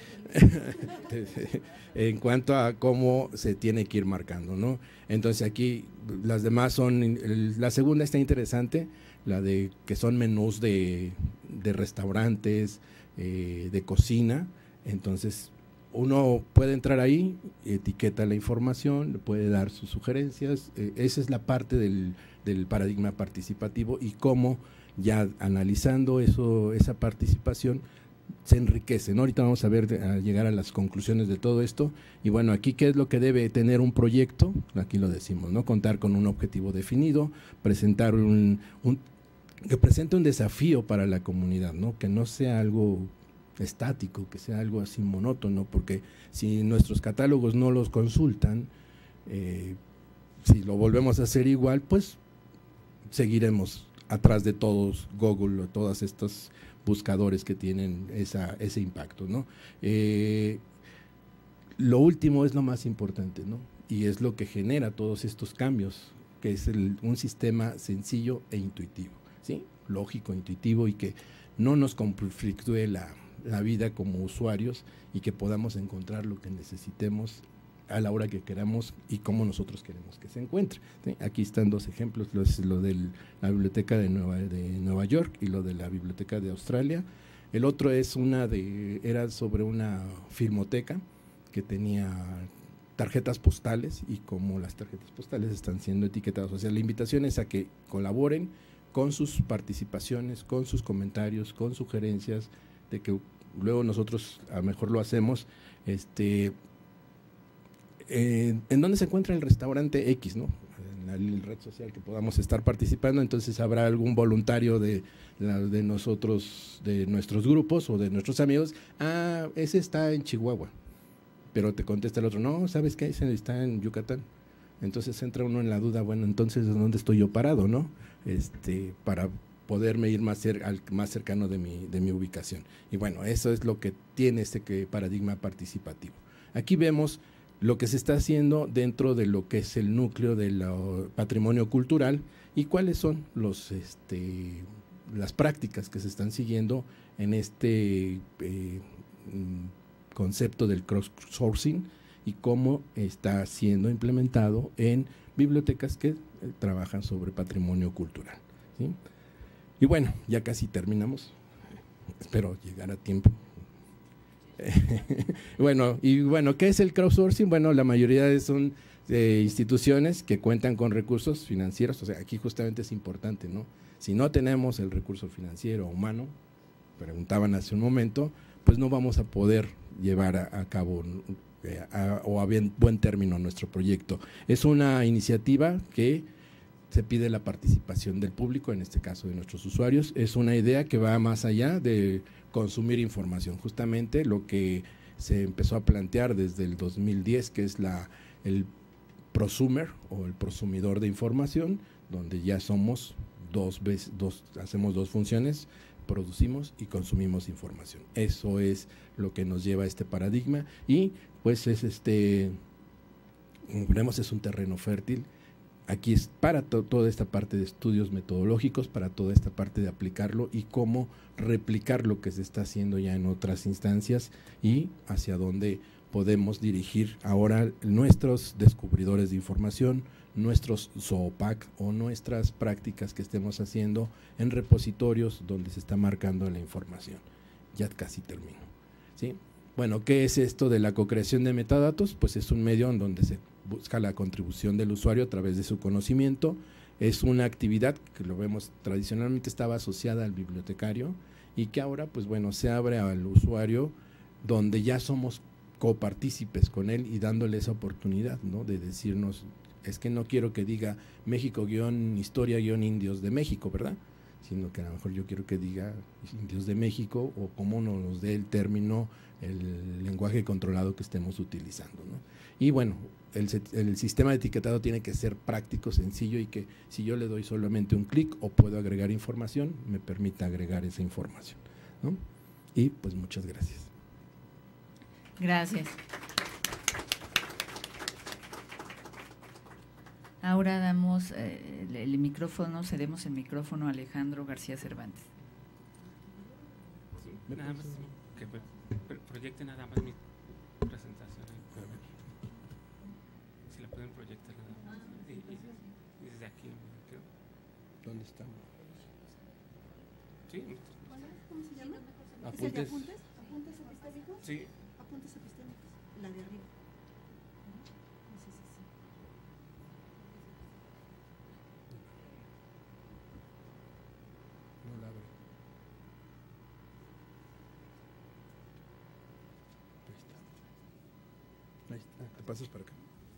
En cuanto a cómo se tiene que ir marcando, ¿no? Entonces aquí las demás son, la segunda está interesante, la de que son menús de, de restaurantes, eh, de cocina. Entonces uno puede entrar ahí, etiqueta la información, le puede dar sus sugerencias. Eh, esa es la parte del, del paradigma participativo, y cómo ya analizando eso, esa participación se enriquece, ¿no? Ahorita vamos a ver, a llegar a las conclusiones de todo esto. Y bueno, aquí qué es lo que debe tener un proyecto, aquí lo decimos, ¿no? Contar con un objetivo definido, presentar un, un que presente un desafío para la comunidad, ¿no? Que no sea algo estático, que sea algo así monótono, porque si nuestros catálogos no los consultan, eh, si lo volvemos a hacer igual, pues seguiremos atrás de todos Google o todos estos buscadores que tienen esa, ese impacto, ¿no? Eh, lo último es lo más importante, ¿no? Y es lo que genera todos estos cambios, que es el, un sistema sencillo e intuitivo, ¿sí? Lógico, intuitivo, y que no nos conflictúe la, la vida como usuarios, y que podamos encontrar lo que necesitemos a la hora que queramos y como nosotros queremos que se encuentre, ¿sí? Aquí están dos ejemplos, lo, lo de la Biblioteca de Nueva, de Nueva York y lo de la Biblioteca de Australia. El otro es una de, era sobre una filmoteca que tenía tarjetas postales, y como las tarjetas postales están siendo etiquetadas. O sea, la invitación es a que colaboren con sus participaciones, con sus comentarios, con sugerencias, de que luego nosotros a lo mejor lo hacemos, este, eh, ¿en dónde se encuentra el restaurante X, no? En la red social que podamos estar participando, entonces habrá algún voluntario de, de nosotros, de nuestros grupos o de nuestros amigos, ah, ese está en Chihuahua, pero te contesta el otro, no, ¿sabes qué? Ese está en Yucatán. Entonces entra uno en la duda, bueno, entonces ¿dónde estoy yo parado, no? Este, para poderme ir más, cer al, más cercano de mi, de mi ubicación. Y bueno, eso es lo que tiene este que paradigma participativo. Aquí vemos lo que se está haciendo dentro de lo que es el núcleo del patrimonio cultural y cuáles son los, este, las prácticas que se están siguiendo en este eh, concepto del crowdsourcing y cómo está siendo implementado en bibliotecas que eh, trabajan sobre patrimonio cultural, ¿sí? Y bueno, ya casi terminamos, espero llegar a tiempo. Bueno, y bueno, ¿qué es el crowdsourcing? Bueno, la mayoría de son eh, instituciones que cuentan con recursos financieros, o sea, aquí justamente es importante, ¿no? Si no tenemos el recurso financiero humano, preguntaban hace un momento, pues no vamos a poder llevar a, a cabo eh, a, o a bien, buen término nuestro proyecto. Es una iniciativa que se pide la participación del público, en este caso de nuestros usuarios. Es una idea que va más allá de consumir información, justamente lo que se empezó a plantear desde el dos mil diez, que es la, el prosumer o el prosumidor de información, donde ya somos dos veces, dos, hacemos dos funciones, producimos y consumimos información. Eso es lo que nos lleva a este paradigma y pues es este, vemos, es un terreno fértil. Aquí es para to toda esta parte de estudios metodológicos, para toda esta parte de aplicarlo y cómo replicar lo que se está haciendo ya en otras instancias y hacia dónde podemos dirigir ahora nuestros descubridores de información, nuestros ZOOPAC o nuestras prácticas que estemos haciendo en repositorios donde se está marcando la información. Ya casi termino, ¿sí? Bueno, ¿qué es esto de la cocreación de metadatos? Pues es un medio en donde se busca la contribución del usuario a través de su conocimiento. Es una actividad que lo vemos tradicionalmente estaba asociada al bibliotecario y que ahora, pues bueno, se abre al usuario donde ya somos copartícipes con él y dándole esa oportunidad, ¿no? De decirnos, es que no quiero que diga México-historia-indios de México, ¿verdad? Sino que a lo mejor yo quiero que diga indios de México o cómo nos dé el término, el lenguaje controlado que estemos utilizando, ¿no? Y bueno, el, el sistema de etiquetado tiene que ser práctico, sencillo y que si yo le doy solamente un clic o puedo agregar información, me permita agregar esa información, ¿no? Y pues muchas gracias. Gracias. Ahora damos eh, el, el micrófono, cedemos el micrófono a Alejandro García Cervantes. Sí, nada más que proyecte nada más mi presentación. Si la pueden proyectar nada más. Y, y, y desde aquí. Creo. ¿Dónde estamos? Sí. ¿Cómo se llama? Apuntes. ¿Es el de apuntes? ¿Apuntes epistémicos? Sí. Apuntes epistémicos. La de arriba. Sí, sí, sí. No la abro. Ahí está. Ahí está. Te pasas para acá.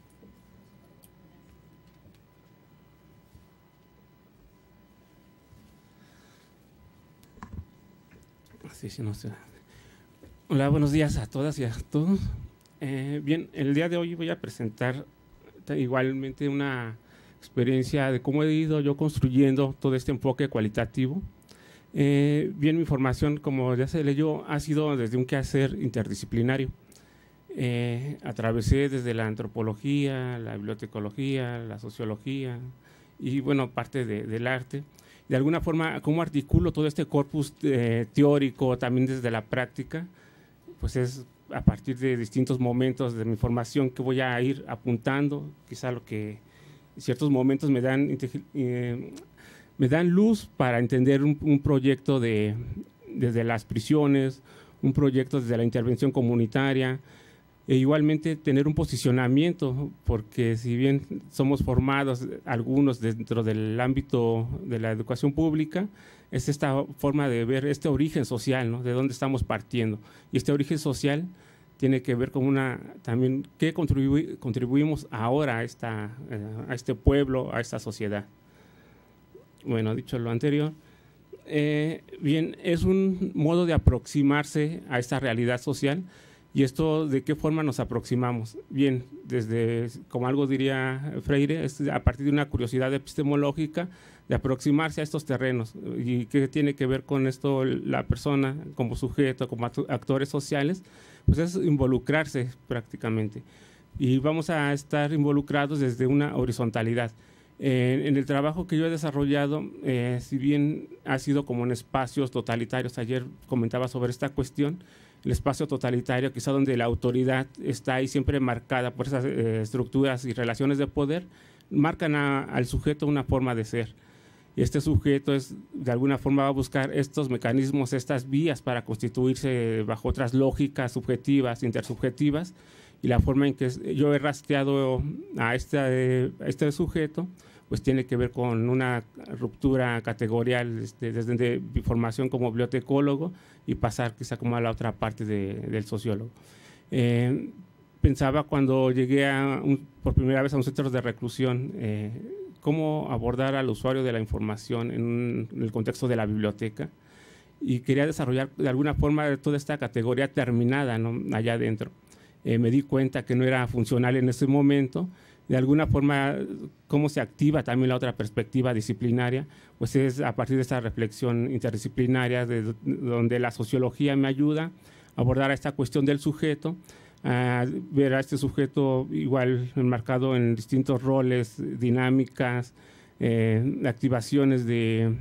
Sí, sí, no sé. Hola, buenos días a todas y a todos. Eh, bien, el día de hoy voy a presentar igualmente una experiencia de cómo he ido yo construyendo todo este enfoque cualitativo. Eh, bien, mi formación, como ya se leyó, ha sido desde un quehacer interdisciplinario. Eh, atravesé desde la antropología, la bibliotecología, la sociología y, bueno, parte de, del arte. De alguna forma, cómo articulo todo este corpus eh, teórico también desde la práctica, pues es a partir de distintos momentos de mi formación que voy a ir apuntando, quizá lo que en ciertos momentos me dan, eh, me dan luz para entender un, un proyecto de, desde las prisiones, un proyecto desde la intervención comunitaria, E igualmente tener un posicionamiento, porque si bien somos formados algunos dentro del ámbito de la educación pública, es esta forma de ver este origen social, ¿no? De dónde estamos partiendo. Y este origen social tiene que ver con una, también, qué contribu contribuimos ahora a, esta, eh, a este pueblo, a esta sociedad. Bueno, dicho lo anterior, eh, bien, es un modo de aproximarse a esta realidad social. ¿Y esto de qué forma nos aproximamos? Bien, desde, como algo diría Freire, es a partir de una curiosidad epistemológica de aproximarse a estos terrenos. ¿Y qué tiene que ver con esto la persona como sujeto, como actores sociales? Pues es involucrarse prácticamente. Y vamos a estar involucrados desde una horizontalidad. Eh, en el trabajo que yo he desarrollado, eh, si bien ha sido como en espacios totalitarios, ayer comentaba sobre esta cuestión, el espacio totalitario, quizá donde la autoridad está ahí siempre marcada por esas eh, estructuras y relaciones de poder, marcan a, al sujeto una forma de ser. Y este sujeto es, de alguna forma va a buscar estos mecanismos, estas vías para constituirse bajo otras lógicas subjetivas, intersubjetivas, y la forma en que yo he rastreado a este, a este sujeto, pues tiene que ver con una ruptura categorial este, desde de mi formación como bibliotecólogo y pasar quizá como a la otra parte de, del sociólogo. Eh, pensaba cuando llegué a un, por primera vez a un centro de reclusión, eh, cómo abordar al usuario de la información en, un, en el contexto de la biblioteca, y quería desarrollar de alguna forma toda esta categoría terminada, ¿no? Allá adentro. Eh, me di cuenta que no era funcional en ese momento. De alguna forma, cómo se activa también la otra perspectiva disciplinaria, pues es a partir de esta reflexión interdisciplinaria, de, donde la sociología me ayuda a abordar esta cuestión del sujeto, a ver a este sujeto igual enmarcado en distintos roles, dinámicas, eh, activaciones de,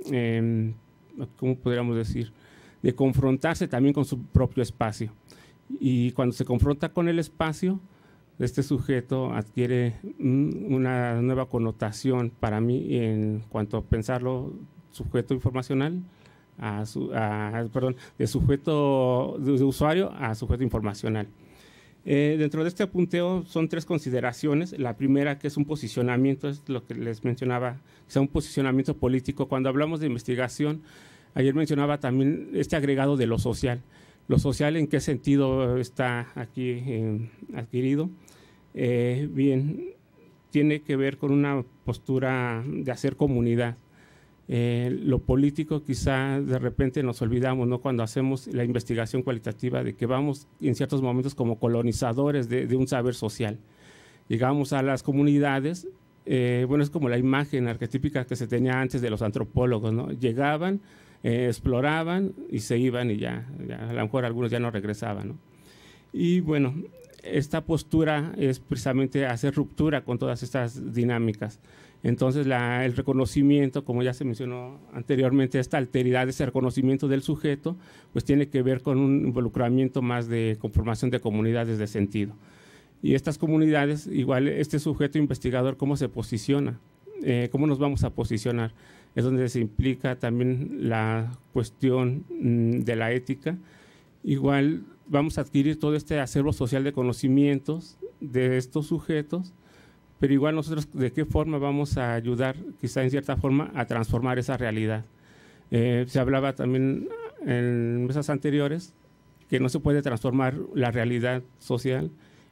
eh, ¿cómo podríamos decir?, de confrontarse también con su propio espacio. Y cuando se confronta con el espacio, este sujeto adquiere una nueva connotación para mí en cuanto a pensarlo sujeto informacional, a su, a, perdón, de sujeto de, de usuario a sujeto informacional. Eh, dentro de este apunteo son tres consideraciones. La primera, que es un posicionamiento, es lo que les mencionaba, quizá un posicionamiento político. Cuando hablamos de investigación, ayer mencionaba también este agregado de lo social. Lo social, ¿en qué sentido está aquí eh, adquirido? Eh, bien, tiene que ver con una postura de hacer comunidad. Eh, lo político quizá de repente nos olvidamos, ¿no?, cuando hacemos la investigación cualitativa, de que vamos en ciertos momentos como colonizadores de, de un saber social. Llegamos a las comunidades, eh, bueno, es como la imagen arquetípica que se tenía antes de los antropólogos, ¿no? Llegaban, eh, exploraban y se iban y ya, ya, a lo mejor algunos ya no regresaban, ¿no? Y bueno, esta postura es precisamente hacer ruptura con todas estas dinámicas. Entonces, la, el reconocimiento, como ya se mencionó anteriormente, esta alteridad, ese reconocimiento del sujeto, pues tiene que ver con un involucramiento más de conformación de comunidades de sentido. Y estas comunidades, igual este sujeto investigador, ¿cómo se posiciona? Eh, ¿Cómo nos vamos a posicionar? Es donde se implica también la cuestión mmm, de la ética. Igual vamos a adquirir todo este acervo social de conocimientos de estos sujetos, pero igual nosotros de qué forma vamos a ayudar, quizá en cierta forma, a transformar esa realidad. Eh, se hablaba también en mesas anteriores que no se puede transformar la realidad social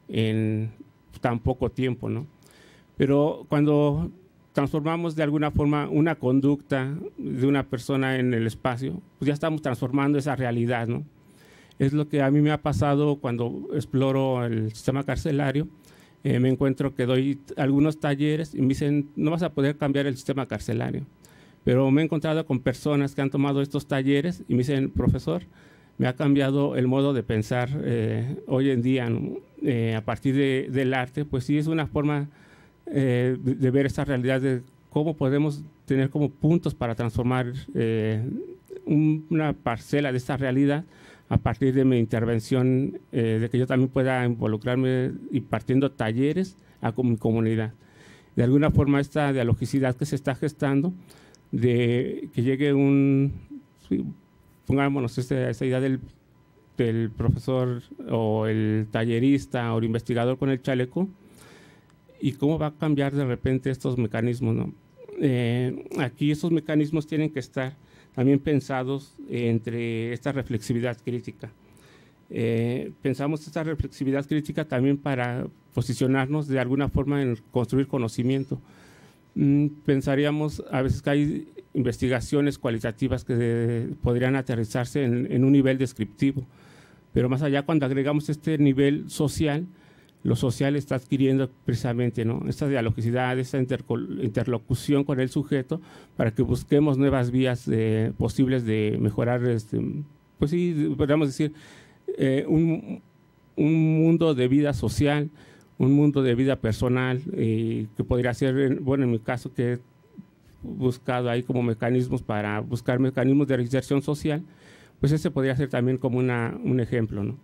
en tan poco tiempo, ¿no? Pero cuando transformamos de alguna forma una conducta de una persona en el espacio, pues ya estamos transformando esa realidad, ¿no? Es lo que a mí me ha pasado cuando exploro el sistema carcelario. Eh, me encuentro que doy algunos talleres y me dicen, no vas a poder cambiar el sistema carcelario. Pero me he encontrado con personas que han tomado estos talleres y me dicen, profesor, me ha cambiado el modo de pensar eh, hoy en día, ¿no? eh, a partir de, del arte. Pues sí, es una forma eh, de, de ver esta realidad, de cómo podemos tener como puntos para transformar eh, un, una parcela de esta realidad a partir de mi intervención, eh, de que yo también pueda involucrarme impartiendo talleres a mi comunidad. De alguna forma, esta dialogicidad que se está gestando, de que llegue un, sí, pongámonos esta, esta idea del del profesor o el tallerista o el investigador con el chaleco y cómo va a cambiar de repente estos mecanismos, ¿no? Eh, aquí estos mecanismos tienen que estar también pensados entre esta reflexividad crítica. Eh, pensamos esta reflexividad crítica también para posicionarnos de alguna forma en construir conocimiento. Mm, pensaríamos a veces que hay investigaciones cualitativas que de, podrían aterrizarse en, en un nivel descriptivo, pero más allá, cuando agregamos este nivel social, lo social está adquiriendo precisamente, ¿no?, esta dialogicidad, esta interlocución con el sujeto para que busquemos nuevas vías eh, posibles de mejorar, este, pues sí, podríamos decir, eh, un, un mundo de vida social, un mundo de vida personal, eh, que podría ser, bueno, en mi caso, que he buscado ahí como mecanismos para buscar mecanismos de reinserción social, pues ese podría ser también como una, un ejemplo, ¿no?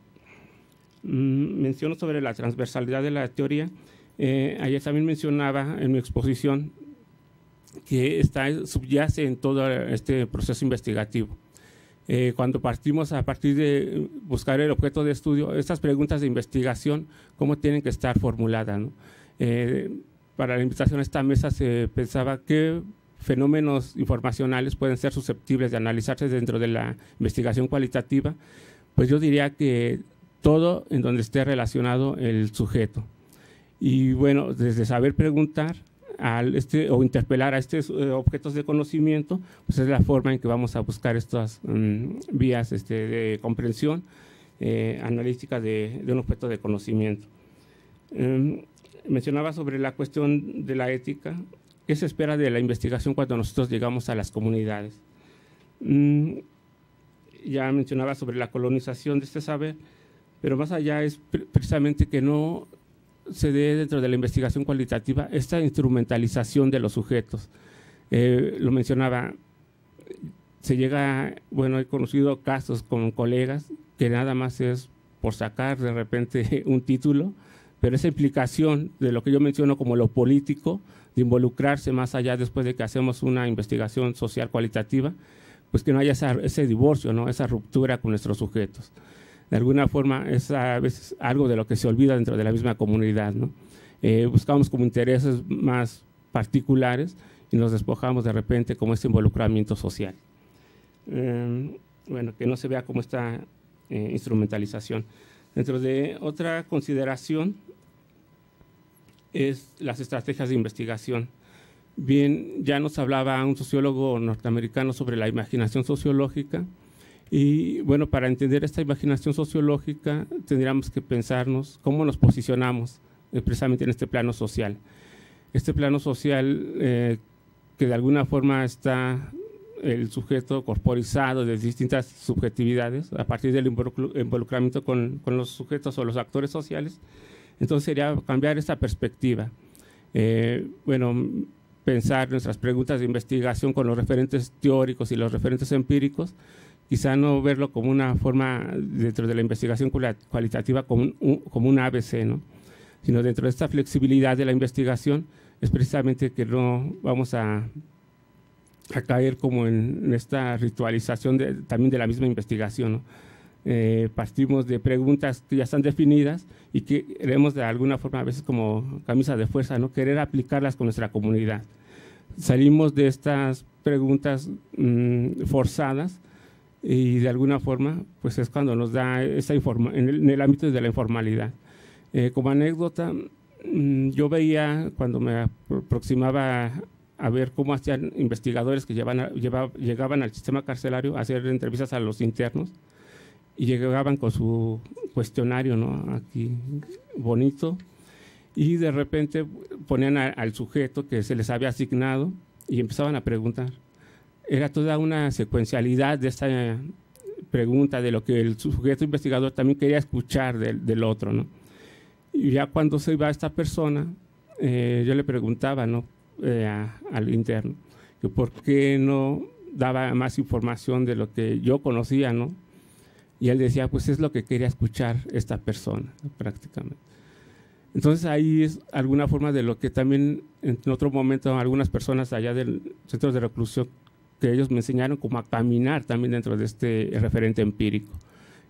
Mm, menciono sobre la transversalidad de la teoría. Eh, ayer también mencionaba en mi exposición que está, subyace en todo este proceso investigativo. Eh, cuando partimos a partir de buscar el objeto de estudio, estas preguntas de investigación, ¿cómo tienen que estar formuladas, ¿no? Eh, para la invitación a esta mesa se pensaba qué fenómenos informacionales pueden ser susceptibles de analizarse dentro de la investigación cualitativa. Pues yo diría que todo en donde esté relacionado el sujeto. Y bueno, desde saber preguntar al este, o interpelar a estos eh, objetos de conocimiento, pues es la forma en que vamos a buscar estas um, vías este, de comprensión eh, analítica de, de un objeto de conocimiento. Um, mencionaba sobre la cuestión de la ética. ¿Qué se espera de la investigación cuando nosotros llegamos a las comunidades? Um, ya mencionaba sobre la colonización de este saber, pero más allá es precisamente que no se dé dentro de la investigación cualitativa esta instrumentalización de los sujetos. Eh, lo mencionaba, se llega, bueno, he conocido casos con colegas que nada más es por sacar de repente un título, pero esa implicación de lo que yo menciono como lo político, de involucrarse más allá después de que hacemos una investigación social cualitativa, pues que no haya esa, ese divorcio, ¿no?, esa ruptura con nuestros sujetos. De alguna forma es a veces algo de lo que se olvida dentro de la misma comunidad, ¿no? Eh, buscamos como intereses más particulares y nos despojamos de repente como este involucramiento social. Eh, bueno, que no se vea como esta eh, instrumentalización. Dentro de otra consideración es las estrategias de investigación. Bien, ya nos hablaba un sociólogo norteamericano sobre la imaginación sociológica. Y bueno, para entender esta imaginación sociológica tendríamos que pensarnos cómo nos posicionamos eh, precisamente en este plano social. Este plano social eh, que de alguna forma está el sujeto corporizado de distintas subjetividades a partir del involucramiento con, con los sujetos o los actores sociales. Entonces sería cambiar esta perspectiva. Eh, bueno, pensar nuestras preguntas de investigación con los referentes teóricos y los referentes empíricos, quizá no verlo como una forma dentro de la investigación cualitativa como un, como un A B C, ¿no?, sino dentro de esta flexibilidad de la investigación es precisamente que no vamos a, a caer como en, en esta ritualización de, también de la misma investigación, ¿no? Eh, partimos de preguntas que ya están definidas y que queremos de alguna forma a veces como camisa de fuerza, ¿no?, querer aplicarlas con nuestra comunidad. Salimos de estas preguntas mmm, forzadas y de alguna forma pues es cuando nos da esa informa en el, en el ámbito de la informalidad. Eh, como anécdota, mmm, yo veía cuando me aproximaba a, a ver cómo hacían investigadores que llevan a, lleva, llegaban al sistema carcelario a hacer entrevistas a los internos y llegaban con su cuestionario, ¿no?, aquí bonito, y de repente ponían a, al sujeto que se les había asignado y empezaban a preguntar. Era toda una secuencialidad de esta pregunta de lo que el sujeto investigador también quería escuchar del, del otro, ¿no? Y ya cuando se iba esta persona, eh, yo le preguntaba, ¿no?, eh, a, al interno, que por qué no daba más información de lo que yo conocía, ¿no? Y él decía, pues es lo que quería escuchar esta persona, ¿no?, prácticamente. Entonces ahí es alguna forma de lo que también en otro momento algunas personas allá del centro de reclusión que ellos me enseñaron como a caminar también dentro de este referente empírico.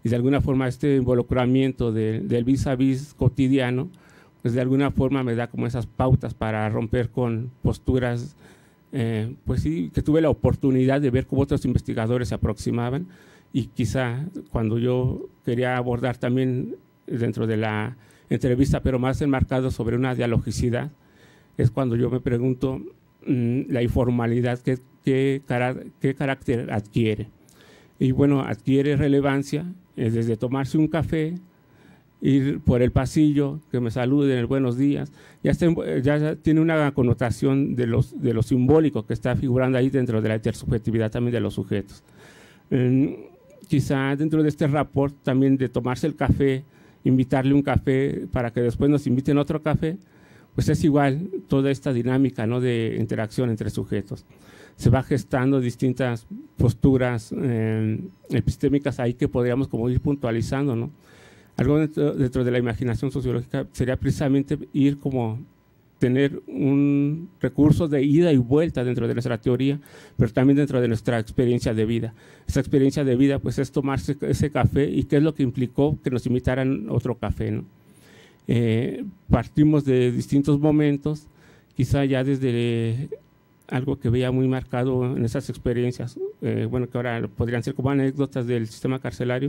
y de alguna forma este involucramiento de, del vis a vis cotidiano, pues de alguna forma me da como esas pautas para romper con posturas, eh, pues sí, que tuve la oportunidad de ver cómo otros investigadores se aproximaban, y quizá cuando yo quería abordar también dentro de la entrevista, pero más enmarcado sobre una dialogicidad, es cuando yo me pregunto mmm, la informalidad, ¿qué, qué, cara, qué carácter adquiere? Y bueno, adquiere relevancia eh, desde tomarse un café, ir por el pasillo, que me saluden, el buenos días, ya, está, ya tiene una connotación de, los, de lo simbólico que está figurando ahí dentro de la intersubjetividad también de los sujetos. Eh, quizá dentro de este rapport también de tomarse el café, invitarle un café para que después nos inviten otro café, pues es igual toda esta dinámica, ¿no?, de interacción entre sujetos. Se va gestando distintas posturas eh, epistémicas ahí que podríamos como ir puntualizando, ¿no? Algo dentro, dentro de la imaginación sociológica sería precisamente ir como tener un recurso de ida y vuelta dentro de nuestra teoría, pero también dentro de nuestra experiencia de vida. Esa experiencia de vida pues es tomarse ese café, y qué es lo que implicó que nos invitaran otro café, ¿no? Eh, partimos de distintos momentos, quizá ya desde algo que veía muy marcado en esas experiencias, eh, bueno, que ahora podrían ser como anécdotas del sistema carcelario,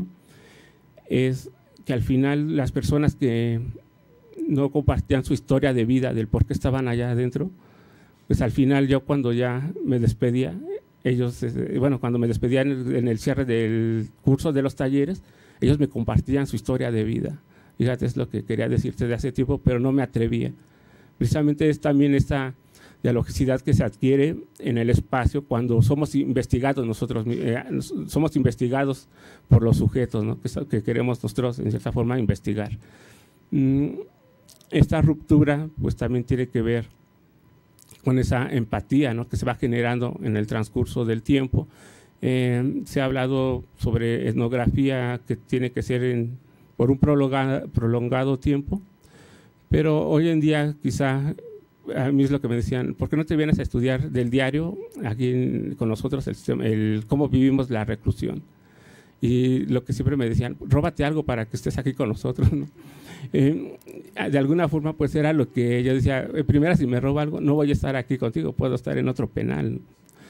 es que al final las personas que no compartían su historia de vida, del por qué estaban allá adentro, pues al final yo cuando ya me despedía, ellos, bueno, cuando me despedía en el, en el cierre del curso de los talleres, ellos me compartían su historia de vida. Fíjate, es lo que quería decirte de hace tiempo, pero no me atrevía. Precisamente es también esta dialogicidad que se adquiere en el espacio cuando somos investigados nosotros, eh, somos investigados por los sujetos, ¿no?, que, que queremos nosotros en cierta forma investigar. Mm, esta ruptura pues también tiene que ver con esa empatía, ¿no?, que se va generando en el transcurso del tiempo. Eh, se ha hablado sobre etnografía que tiene que ser en, por un prolongado, prolongado tiempo, pero hoy en día quizá a mí es lo que me decían, ¿por qué no te vienes a estudiar del diario aquí en, con nosotros el, sistema, el cómo vivimos la reclusión? Y lo que siempre me decían, róbate algo para que estés aquí con nosotros, ¿no? Eh, de alguna forma pues era lo que yo decía, en primera, si me robo algo no voy a estar aquí contigo, puedo estar en otro penal.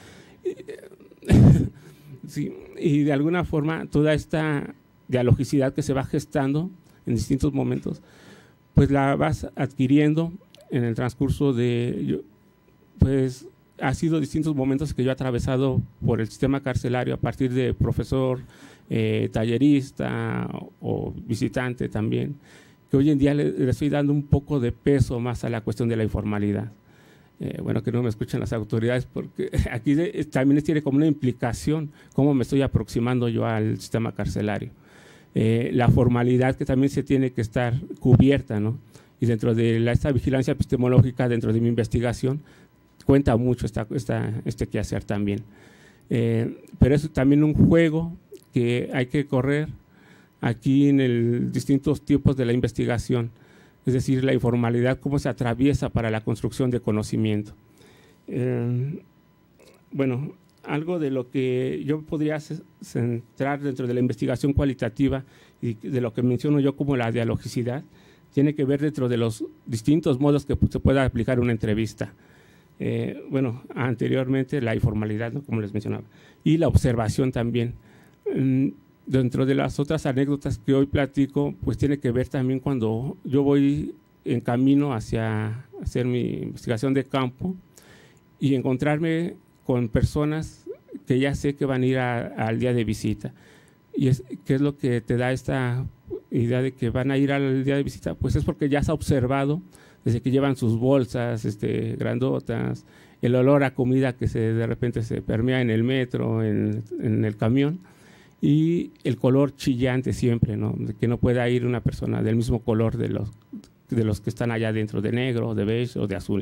Sí, y de alguna forma toda esta dialogicidad que se va gestando en distintos momentos, pues la vas adquiriendo en el transcurso de, yo, pues ha sido distintos momentos que yo he atravesado por el sistema carcelario a partir de profesor, eh, tallerista o, o visitante también, que hoy en día le, le estoy dando un poco de peso más a la cuestión de la informalidad. Eh, bueno, que no me escuchen las autoridades, porque aquí de, también tiene como una implicación cómo me estoy aproximando yo al sistema carcelario. Eh, la formalidad que también se tiene que estar cubierta, ¿no? Y dentro de la, esta vigilancia epistemológica, dentro de mi investigación, cuenta mucho esta, esta, este quehacer también. Eh, pero es también un juego que hay que correr aquí en el distintos tiempos de la investigación, es decir, la informalidad, cómo se atraviesa para la construcción de conocimiento. Eh, bueno, algo de lo que yo podría centrar dentro de la investigación cualitativa y de lo que menciono yo como la dialogicidad, tiene que ver dentro de los distintos modos que se pueda aplicar una entrevista. Eh, bueno, anteriormente la informalidad, ¿no?, como les mencionaba, y la observación también. Mm, dentro de las otras anécdotas que hoy platico, pues tiene que ver también cuando yo voy en camino hacia hacer mi investigación de campo y encontrarme con personas que ya sé que van a ir a, al día de visita. ¿Y es, qué es lo que te da esta idea de que van a ir al día de visita? Pues es porque ya se ha observado desde que llevan sus bolsas este, grandotas, el olor a comida que se, de repente se permea en el metro, en, en el camión, y el color chillante siempre, ¿no?, de que no pueda ir una persona del mismo color de los, de los que están allá dentro, de negro, de beige o de azul.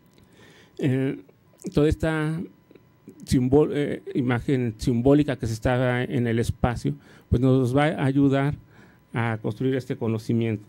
Eh, toda esta simbol, eh, imagen simbólica que se está en el espacio, pues nos va a ayudar a construir este conocimiento.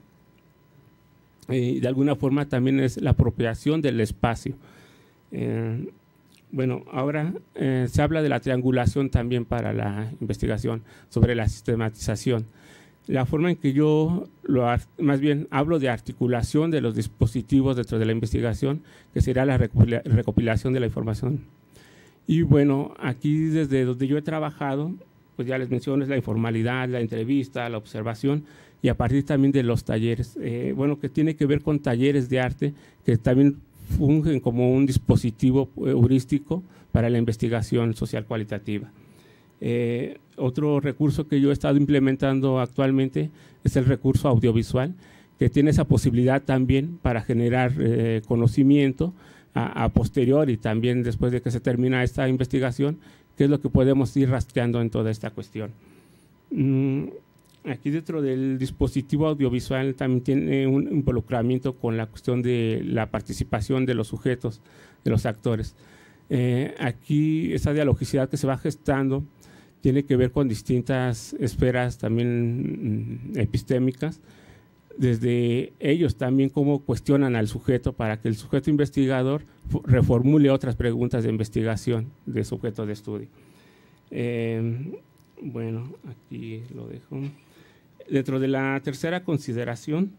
Y de alguna forma también es la apropiación del espacio. Eh, Bueno, ahora eh, se habla de la triangulación también para la investigación, sobre la sistematización. La forma en que yo, lo, más bien, hablo de articulación de los dispositivos dentro de la investigación, que será la recopilación de la información. Y bueno, aquí desde donde yo he trabajado, pues ya les menciono, es la informalidad, la entrevista, la observación, y a partir también de los talleres. Eh, bueno, que tiene que ver con talleres de arte, que también fungen como un dispositivo heurístico para la investigación social cualitativa. Eh, otro recurso que yo he estado implementando actualmente es el recurso audiovisual, que tiene esa posibilidad también para generar eh, conocimiento a, a posteriori, también después de que se termina esta investigación, que es lo que podemos ir rastreando en toda esta cuestión. Mm, aquí dentro del dispositivo audiovisual también tiene un involucramiento con la cuestión de la participación de los sujetos, de los actores. Eh, aquí esa dialogicidad que se va gestando tiene que ver con distintas esferas también mm, epistémicas, desde ellos también cómo cuestionan al sujeto para que el sujeto investigador reformule otras preguntas de investigación de sujeto de estudio. Eh, bueno, aquí lo dejo. Dentro de la tercera consideración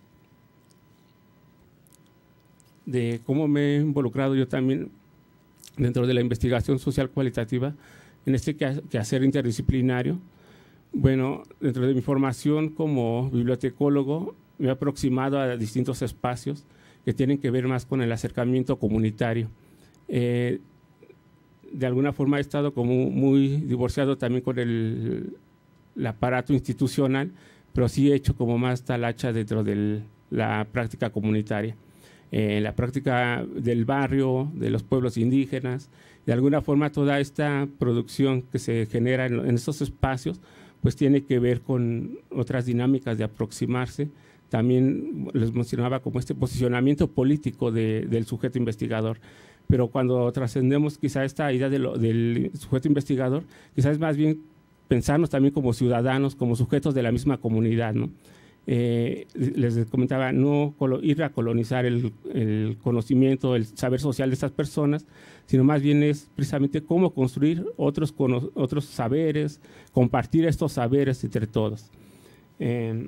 de cómo me he involucrado yo también dentro de la investigación social cualitativa, en este quehacer interdisciplinario, bueno, dentro de mi formación como bibliotecólogo, me he aproximado a distintos espacios que tienen que ver más con el acercamiento comunitario. Eh, de alguna forma he estado como muy divorciado también con el, el aparato institucional, pero sí he hecho como más talacha dentro de la práctica comunitaria. Eh, la práctica del barrio, de los pueblos indígenas, de alguna forma toda esta producción que se genera en, en estos espacios, pues tiene que ver con otras dinámicas de aproximarse. También les mencionaba como este posicionamiento político de, del sujeto investigador, pero cuando trascendemos quizá esta idea de lo, del sujeto investigador, quizás más bien pensarnos también como ciudadanos, como sujetos de la misma comunidad, ¿no? Eh, les comentaba, no ir a colonizar el, el conocimiento, el saber social de estas personas, sino más bien es precisamente cómo construir otros, otros saberes, compartir estos saberes entre todos. Eh,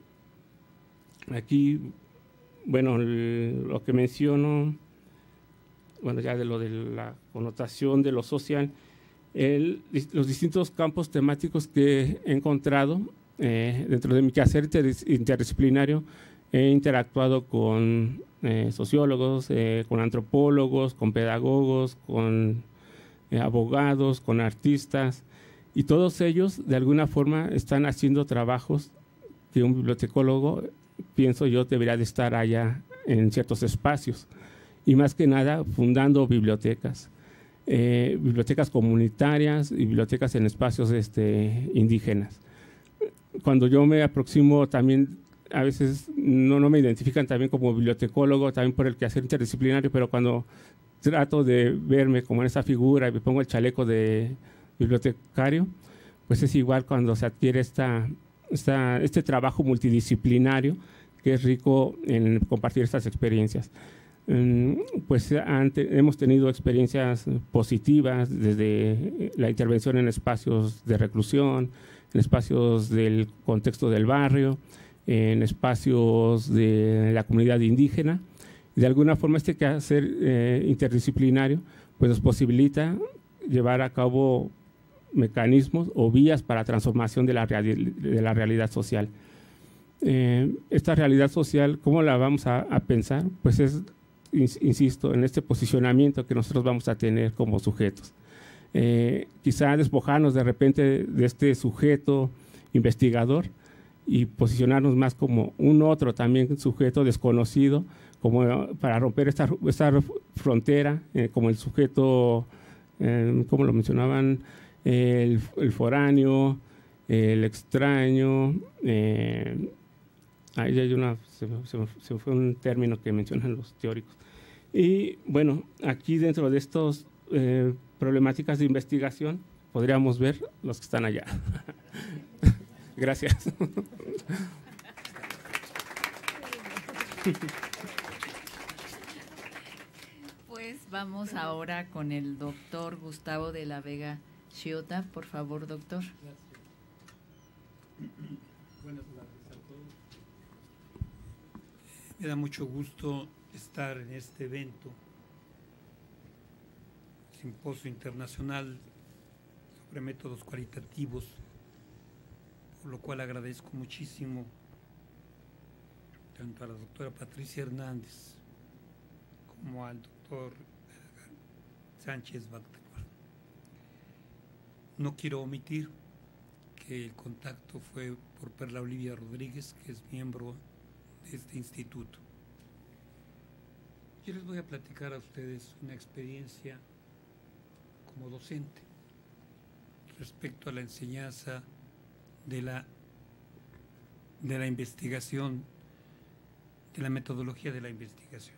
aquí, bueno, el, lo que menciono, bueno, ya de lo de la connotación de lo social, el, los distintos campos temáticos que he encontrado Eh, dentro de mi quehacer interdisciplinario, he interactuado con eh, sociólogos, eh, con antropólogos, con pedagogos, con eh, abogados, con artistas, y todos ellos de alguna forma están haciendo trabajos que un bibliotecólogo, pienso yo, debería de estar allá en ciertos espacios, y más que nada fundando bibliotecas, eh, bibliotecas comunitarias y bibliotecas en espacios este, indígenas. Cuando yo me aproximo también, a veces no, no me identifican también como bibliotecólogo, también por el quehacer interdisciplinario, pero cuando trato de verme como en esa figura y me pongo el chaleco de bibliotecario, pues es igual cuando se adquiere esta, esta, este trabajo multidisciplinario que es rico en compartir estas experiencias. Pues ante, hemos tenido experiencias positivas desde la intervención en espacios de reclusión, en espacios del contexto del barrio, en espacios de la comunidad indígena. Y de alguna forma este quehacer eh, interdisciplinario pues nos posibilita llevar a cabo mecanismos o vías para transformación de la, reali de la realidad social. Eh, esta realidad social, ¿cómo la vamos a, a pensar? Pues es, insisto, en este posicionamiento que nosotros vamos a tener como sujetos. Eh, quizá despojarnos de repente de este sujeto investigador y posicionarnos más como un otro también sujeto desconocido, como para romper esta, esta frontera, eh, como el sujeto, eh, como lo mencionaban, el, el foráneo, el extraño, eh, ahí hay una, se, se, se fue un término que mencionan los teóricos. Y bueno, aquí dentro de estos eh, problemáticas de investigación, podríamos ver los que están allá. Gracias. Pues Vamos ahora con el doctor Gustavo de la Vega Chiota. Por favor, doctor. Gracias. Buenas tardes a todos. Me da mucho gusto estar en este evento, Simposio Internacional sobre Métodos Cualitativos, por lo cual agradezco muchísimo tanto a la doctora Patricia Hernández como al doctor Sánchez Bactacuar. No quiero omitir que el contacto fue por Perla Olivia Rodríguez, que es miembro de este instituto. Yo les voy a platicar a ustedes una experiencia como docente respecto a la enseñanza de la, de la investigación, de la metodología de la investigación.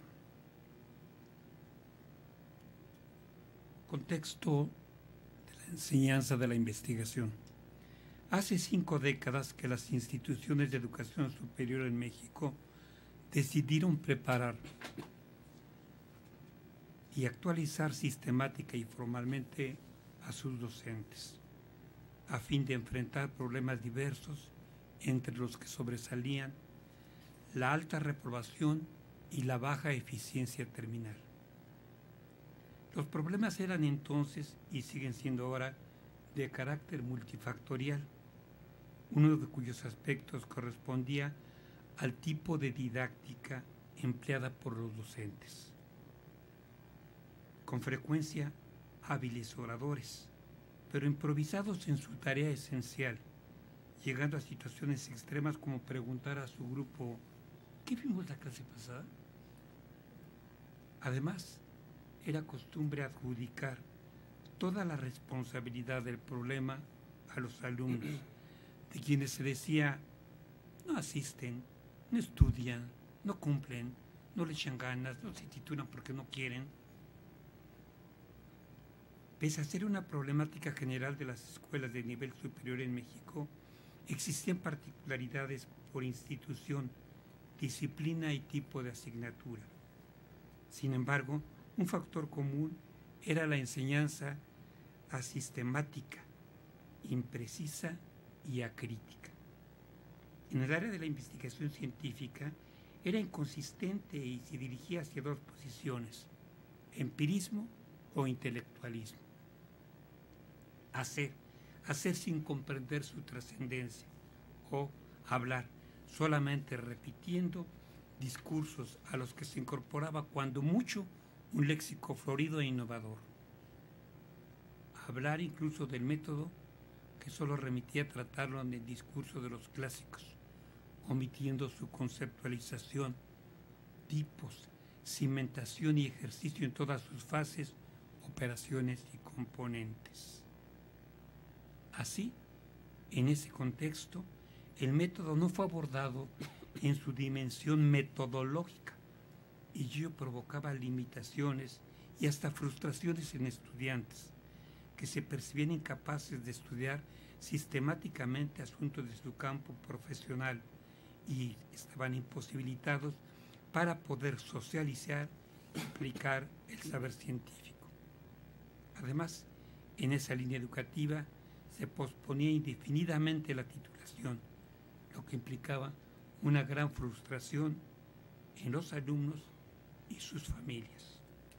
Contexto de la enseñanza de la investigación. Hace cinco décadas que las instituciones de educación superior en México decidieron preparar y actualizar sistemática y formalmente a sus docentes, a fin de enfrentar problemas diversos, entre los que sobresalían la alta reprobación y la baja eficiencia terminal. Los problemas eran entonces, y siguen siendo ahora, de carácter multifactorial, uno de cuyos aspectos correspondía al tipo de didáctica empleada por los docentes. Con frecuencia hábiles oradores, pero improvisados en su tarea esencial, llegando a situaciones extremas como preguntar a su grupo: ¿qué vimos la clase pasada? Además, era costumbre adjudicar toda la responsabilidad del problema a los alumnos, de quienes se decía: no asisten, no estudian, no cumplen, no le echan ganas, no se titulan porque no quieren. Pese a ser una problemática general de las escuelas de nivel superior en México, existían particularidades por institución, disciplina y tipo de asignatura. Sin embargo, un factor común era la enseñanza asistemática, imprecisa y acrítica. En el área de la investigación científica era inconsistente y se dirigía hacia dos posiciones: empirismo o intelectualismo. Hacer, hacer sin comprender su trascendencia, o hablar solamente repitiendo discursos a los que se incorporaba cuando mucho un léxico florido e innovador. Hablar incluso del método que solo remitía a tratarlo en el discurso de los clásicos, omitiendo su conceptualización, tipos, cimentación y ejercicio en todas sus fases, operaciones y componentes. Así, en ese contexto, el método no fue abordado en su dimensión metodológica, y ello provocaba limitaciones y hasta frustraciones en estudiantes, que se percibían incapaces de estudiar sistemáticamente asuntos de su campo profesional y estaban imposibilitados para poder socializar y aplicar el saber científico. Además, en esa línea educativa se posponía indefinidamente la titulación, lo que implicaba una gran frustración en los alumnos y sus familias.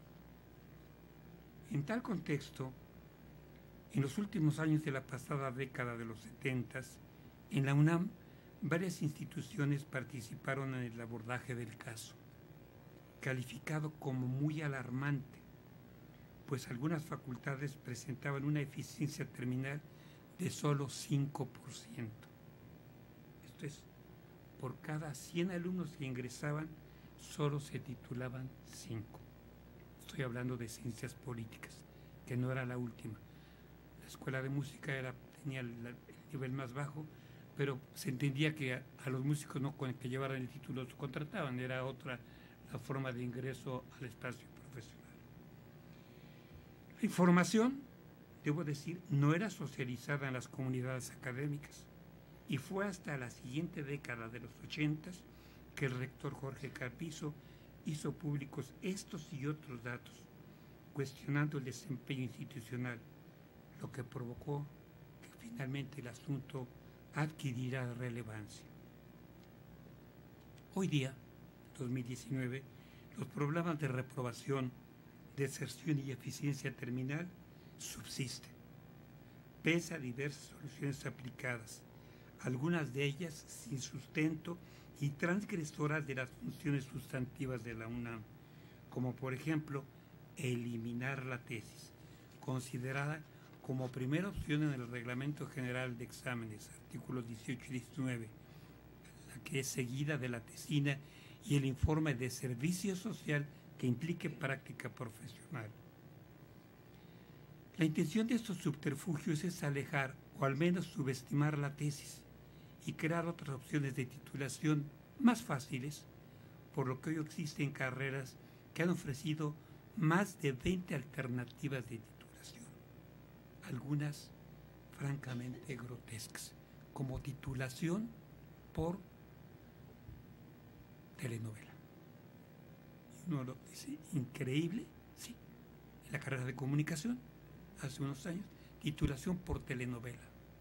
En tal contexto, en los últimos años de la pasada década de los setentas, en la UNAM, varias instituciones participaron en el abordaje del caso, calificado como muy alarmante, pues algunas facultades presentaban una eficiencia terminal de solo cinco por ciento. Esto es, por cada cien alumnos que ingresaban, solo se titulaban cinco. Estoy hablando de ciencias políticas, que no era la última. La escuela de música era, tenía el, el nivel más bajo, pero se entendía que a, a los músicos no con el que llevaran el título los contrataban, era otra la forma de ingreso al espacio profesional. La información, debo decir, no era socializada en las comunidades académicas, y fue hasta la siguiente década de los ochentas que el rector Jorge Carpizo hizo públicos estos y otros datos, cuestionando el desempeño institucional, lo que provocó que finalmente el asunto adquiriera relevancia. Hoy día, dos mil diecinueve, los problemas de reprobación, deserción y eficiencia terminal subsisten, pese a diversas soluciones aplicadas, algunas de ellas sin sustento y transgresoras de las funciones sustantivas de la UNAM, como por ejemplo eliminar la tesis, considerada como primera opción en el Reglamento General de Exámenes, artículos dieciocho y diecinueve, la que es seguida de la tesina y el informe de servicio social que implique práctica profesional. La intención de estos subterfugios es alejar o al menos subestimar la tesis y crear otras opciones de titulación más fáciles, por lo que hoy existen carreras que han ofrecido más de veinte alternativas de titulación, algunas francamente grotescas, como titulación por telenovela. Y uno lo dice, increíble, sí, en la carrera de comunicación, hace unos años, titulación por telenovela.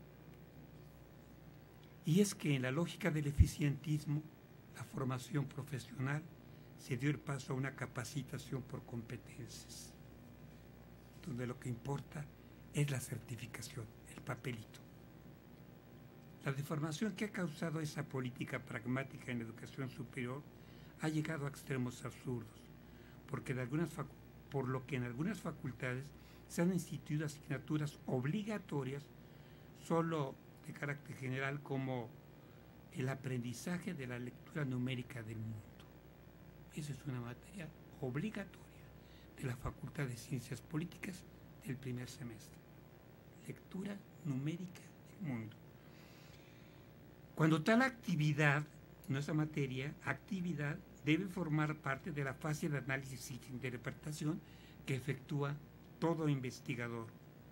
Y es que en la lógica del eficientismo, la formación profesional se dio el paso a una capacitación por competencias, donde lo que importa es la certificación, el papelito. La deformación que ha causado esa política pragmática en la educación superior ha llegado a extremos absurdos, porque de algunas por lo que en algunas facultades se han instituido asignaturas obligatorias solo de carácter general, como el aprendizaje de la lectura numérica del mundo. Esa es una materia obligatoria de la Facultad de Ciencias Políticas del primer semestre. Lectura numérica del mundo. Cuando tal actividad, no esa materia, actividad, debe formar parte de la fase de análisis y interpretación que efectúa todo investigador.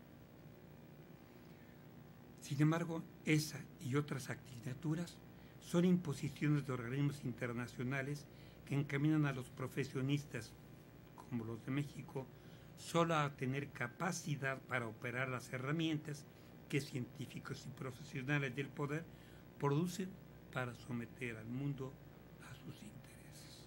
Sin embargo, esa y otras asignaturas son imposiciones de organismos internacionales que encaminan a los profesionistas, como los de México, solo a tener capacidad para operar las herramientas que científicos y profesionales del poder producen para someter al mundo a sus intereses.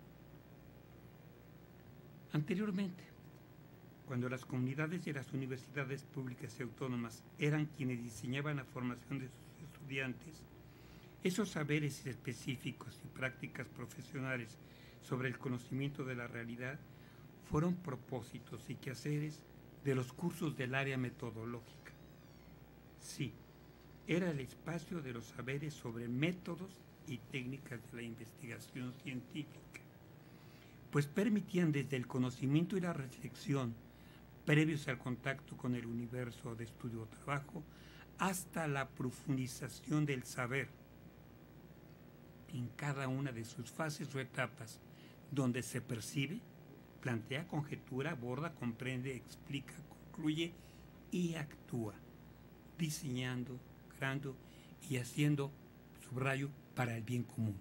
Anteriormente, cuando las comunidades de las universidades públicas y autónomas eran quienes diseñaban la formación de sus estudiantes, esos saberes específicos y prácticas profesionales sobre el conocimiento de la realidad fueron propósitos y quehaceres de los cursos del área metodológica. Sí, era el espacio de los saberes sobre métodos y técnicas de la investigación científica, pues permitían desde el conocimiento y la reflexión previos al contacto con el universo de estudio o trabajo, hasta la profundización del saber en cada una de sus fases o etapas, donde se percibe, plantea, conjetura, aborda, comprende, explica, concluye y actúa, diseñando, creando y haciendo, subrayo, para el bien común.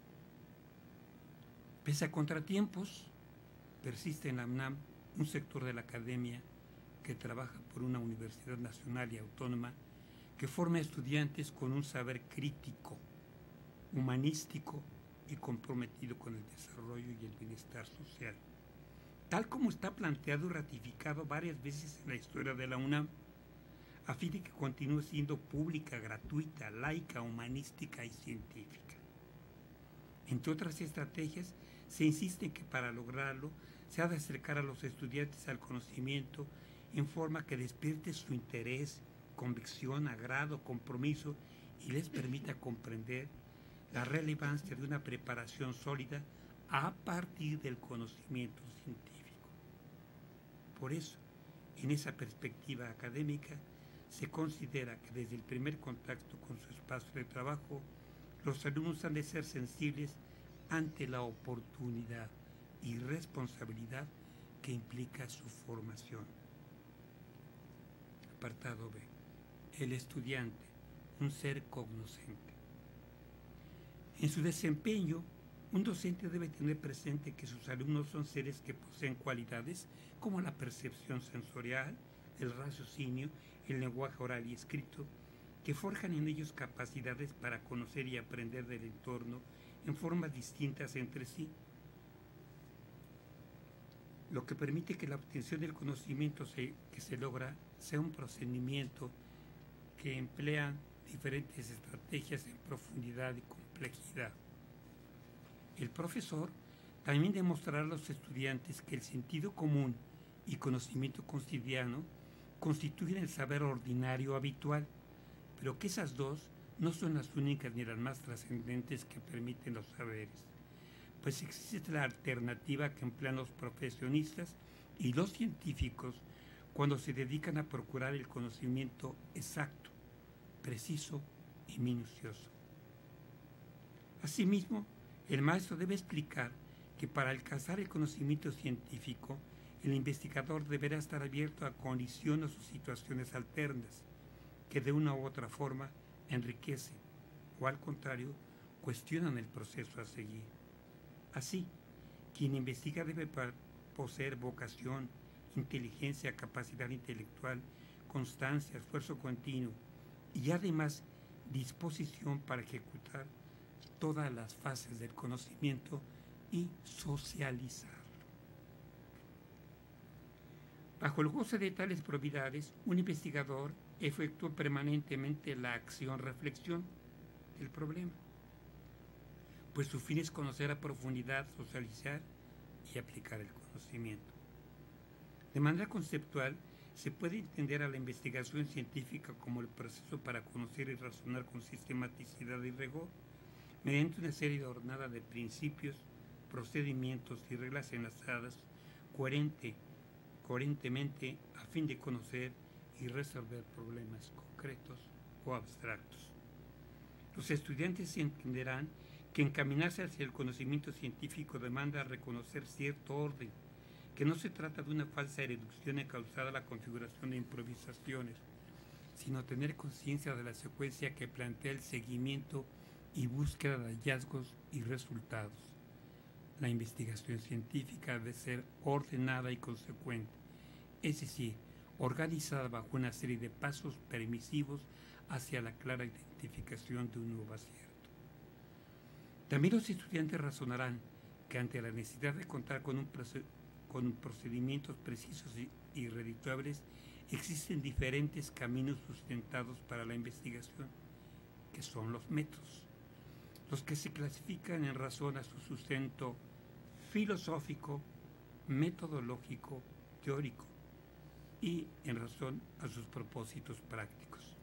Pese a contratiempos, persiste en la UNAM un sector de la academia que trabaja por una universidad nacional y autónoma que forma estudiantes con un saber crítico, humanístico y comprometido con el desarrollo y el bienestar social, tal como está planteado y ratificado varias veces en la historia de la UNAM, a fin de que continúe siendo pública, gratuita, laica, humanística y científica. Entre otras estrategias, se insiste en que para lograrlo se ha de acercar a los estudiantes al conocimiento en forma que despierte su interés, convicción, agrado, compromiso y les permita comprender la relevancia de una preparación sólida a partir del conocimiento científico. Por eso, en esa perspectiva académica, se considera que desde el primer contacto con su espacio de trabajo, los alumnos han de ser sensibles ante la oportunidad y responsabilidad que implica su formación. Apartado B. El estudiante, un ser cognoscente. En su desempeño, Un docente debe tener presente que sus alumnos son seres que poseen cualidades como la percepción sensorial, el raciocinio, el lenguaje oral y escrito, que forjan en ellos capacidades para conocer y aprender del entorno en formas distintas entre sí, lo que permite que la obtención del conocimiento se, que se logra sea un procedimiento que emplea diferentes estrategias en profundidad y complejidad. El profesor también demostrará a los estudiantes que el sentido común y conocimiento cotidiano constituyen el saber ordinario habitual, pero que esas dos no son las únicas ni las más trascendentes que permiten los saberes, pues existe la alternativa que emplean los profesionistas y los científicos cuando se dedican a procurar el conocimiento exacto, preciso y minucioso. Asimismo, el maestro debe explicar que para alcanzar el conocimiento científico, el investigador deberá estar abierto a condiciones o situaciones alternas que de una u otra forma enriquecen o al contrario cuestionan el proceso a seguir. Así, quien investiga debe poseer vocación, inteligencia, capacidad intelectual, constancia, esfuerzo continuo y además disposición para ejecutar todas las fases del conocimiento y socializarlo. Bajo el goce de tales probidades, un investigador efectúa permanentemente la acción-reflexión del problema, pues su fin es conocer a profundidad, socializar y aplicar el conocimiento. De manera conceptual, se puede entender a la investigación científica como el proceso para conocer y razonar con sistematicidad y rigor, mediante una serie ordenada de principios, procedimientos y reglas enlazadas coherente, coherentemente a fin de conocer y resolver problemas concretos o abstractos. Los estudiantes entenderán que encaminarse hacia el conocimiento científico demanda reconocer cierto orden, que no se trata de una falsa reducción causada a la configuración de improvisaciones, sino tener conciencia de la secuencia que plantea el seguimiento y búsqueda de hallazgos y resultados. La investigación científica debe ser ordenada y consecuente, es decir, organizada bajo una serie de pasos permisivos hacia la clara identificación de un nuevo acierto. También los estudiantes razonarán que ante la necesidad de contar con, un con procedimientos precisos y irredituables, existen diferentes caminos sustentados para la investigación, que son los métodos, los que se clasifican en razón a su sustento filosófico, metodológico, teórico y en razón a sus propósitos prácticos.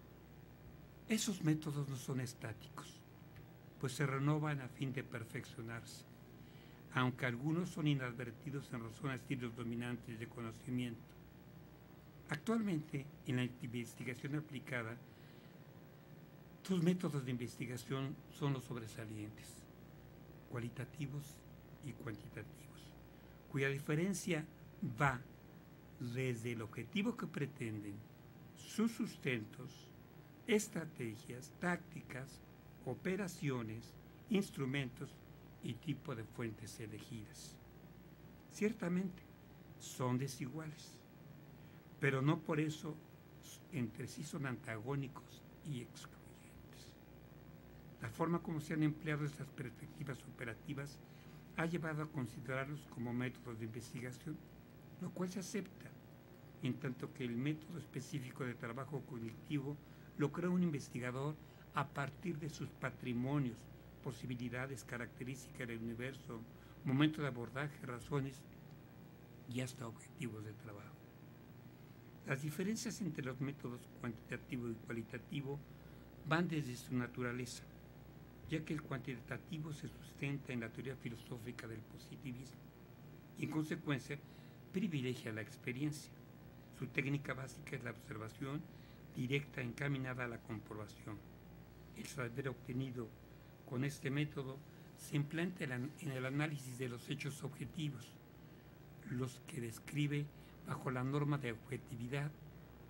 Esos métodos no son estáticos, pues se renovan a fin de perfeccionarse, aunque algunos son inadvertidos en razón a estilos dominantes de conocimiento. Actualmente, en la investigación aplicada, dos métodos de investigación son los sobresalientes, cualitativos y cuantitativos, cuya diferencia va desde el objetivo que pretenden, sus sustentos, estrategias, tácticas, operaciones, instrumentos y tipo de fuentes elegidas. Ciertamente son desiguales, pero no por eso entre sí son antagónicos y excluyentes. La forma como se han empleado estas perspectivas operativas ha llevado a considerarlos como métodos de investigación, lo cual se acepta, en tanto que el método específico de trabajo cognitivo lo crea un investigador a partir de sus patrimonios, posibilidades, características del universo, momento de abordaje, razones y hasta objetivos de trabajo. Las diferencias entre los métodos cuantitativo y cualitativo van desde su naturaleza, ya que el cuantitativo se sustenta en la teoría filosófica del positivismo y en consecuencia privilegia la experiencia. Su técnica básica es la observación directa encaminada a la comprobación. El saber obtenido con este método se implanta en el análisis de los hechos objetivos, los que describe bajo la norma de objetividad,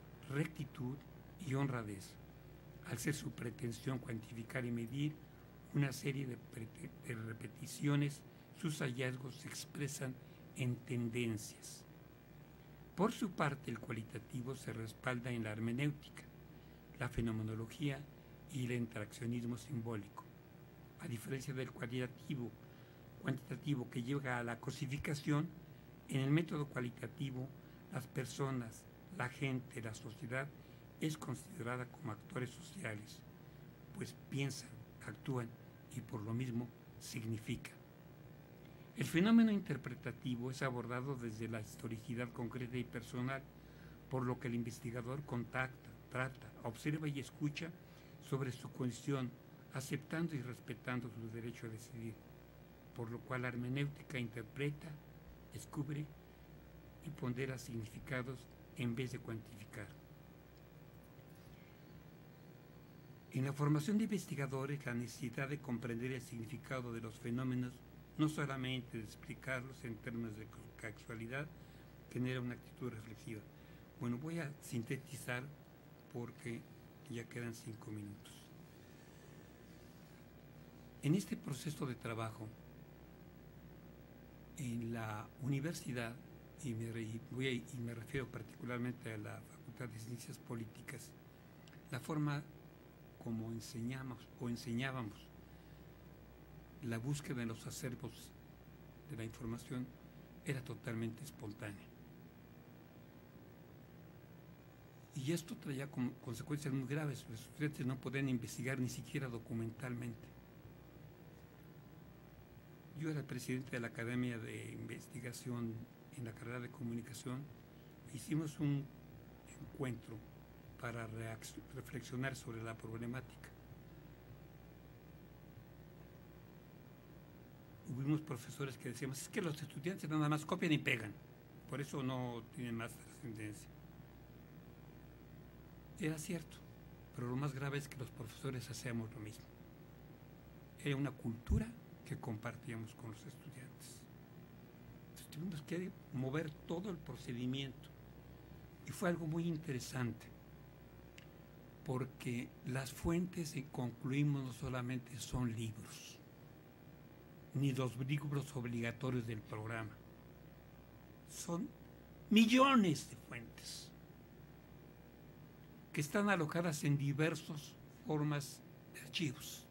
rectitud y honradez, al ser su pretensión cuantificar y medir una serie de, de repeticiones, sus hallazgos se expresan en tendencias. Por su parte, el cualitativo se respalda en la hermenéutica, la fenomenología y el interaccionismo simbólico. A diferencia del cualitativo, cuantitativo que lleva a la cosificación, en el método cualitativo, las personas, la gente, la sociedad, es considerada como actores sociales, pues piensan, actúan y por lo mismo significan. El fenómeno interpretativo es abordado desde la historicidad concreta y personal, por lo que el investigador contacta, trata, observa y escucha sobre su condición, aceptando y respetando su derecho a decidir, por lo cual la hermenéutica interpreta, descubre y pondera significados en vez de cuantificar. En la formación de investigadores, la necesidad de comprender el significado de los fenómenos, no solamente de explicarlos en términos de casualidad, genera una actitud reflexiva. Bueno, voy a sintetizar porque ya quedan cinco minutos. En este proceso de trabajo, en la universidad, y me, voy a, y me refiero particularmente a la Facultad de Ciencias Políticas, la forma como enseñamos o enseñábamos la búsqueda de los acervos de la información era totalmente espontánea. Y esto traía como consecuencias muy graves. Los estudiantes no podían investigar ni siquiera documentalmente. Yo era presidente de la Academia de Investigación en la carrera de Comunicación. Hicimos un encuentro para reflexionar sobre la problemática. Hubimos profesores que decíamos, es que los estudiantes nada más copian y pegan, por eso no tienen más trascendencia. Era cierto, pero lo más grave es que los profesores hacíamos lo mismo. Era una cultura que compartíamos con los estudiantes. Entonces tuvimos que mover todo el procedimiento y fue algo muy interesante, porque las fuentes, y concluimos, no solamente son libros, ni los libros obligatorios del programa, son millones de fuentes que están alojadas en diversas formas de archivos.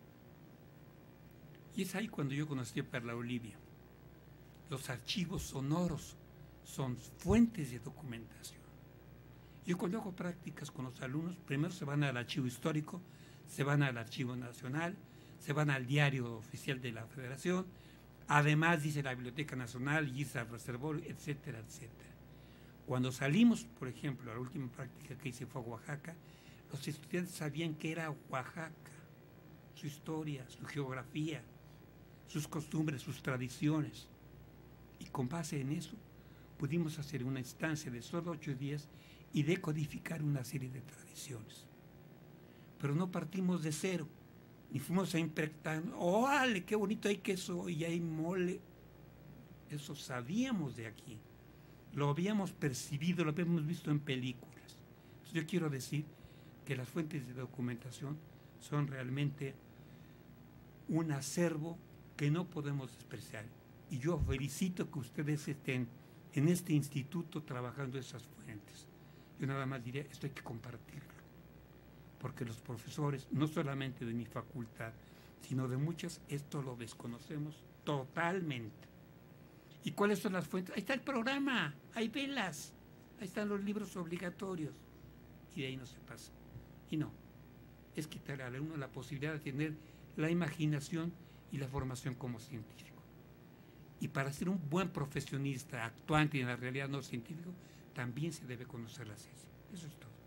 Y es ahí cuando yo conocí a Perla Olivia. Los archivos sonoros son fuentes de documentación. Yo cuando hago prácticas con los alumnos, primero se van al archivo histórico, se van al archivo nacional, se van al diario oficial de la Federación, además dice la Biblioteca Nacional, y dice el reservorio, etcétera, etcétera. Cuando salimos, por ejemplo, a la última práctica que hice fue a Oaxaca, los estudiantes sabían qué era Oaxaca, su historia, su geografía, sus costumbres, sus tradiciones. Y con base en eso, pudimos hacer una instancia de solo ocho días y decodificar una serie de tradiciones. Pero no partimos de cero, ni fuimos a impregnar, ¡órale, qué bonito hay queso y hay mole! Eso sabíamos de aquí, lo habíamos percibido, lo habíamos visto en películas. Entonces yo quiero decir que las fuentes de documentación son realmente un acervo que no podemos despreciar. Y yo felicito que ustedes estén en este instituto trabajando esas fuentes. Yo nada más diría, esto hay que compartirlo, porque los profesores, no solamente de mi facultad, sino de muchas, esto lo desconocemos totalmente. ¿Y cuáles son las fuentes? Ahí está el programa, hay velas, ahí están los libros obligatorios, y de ahí no se pasa. Y no, es quitarle al alumno la posibilidad de tener la imaginación y la formación como científico. Y para ser un buen profesionista, actuante en la realidad no científico, también se debe conocer la ciencia. Eso es todo.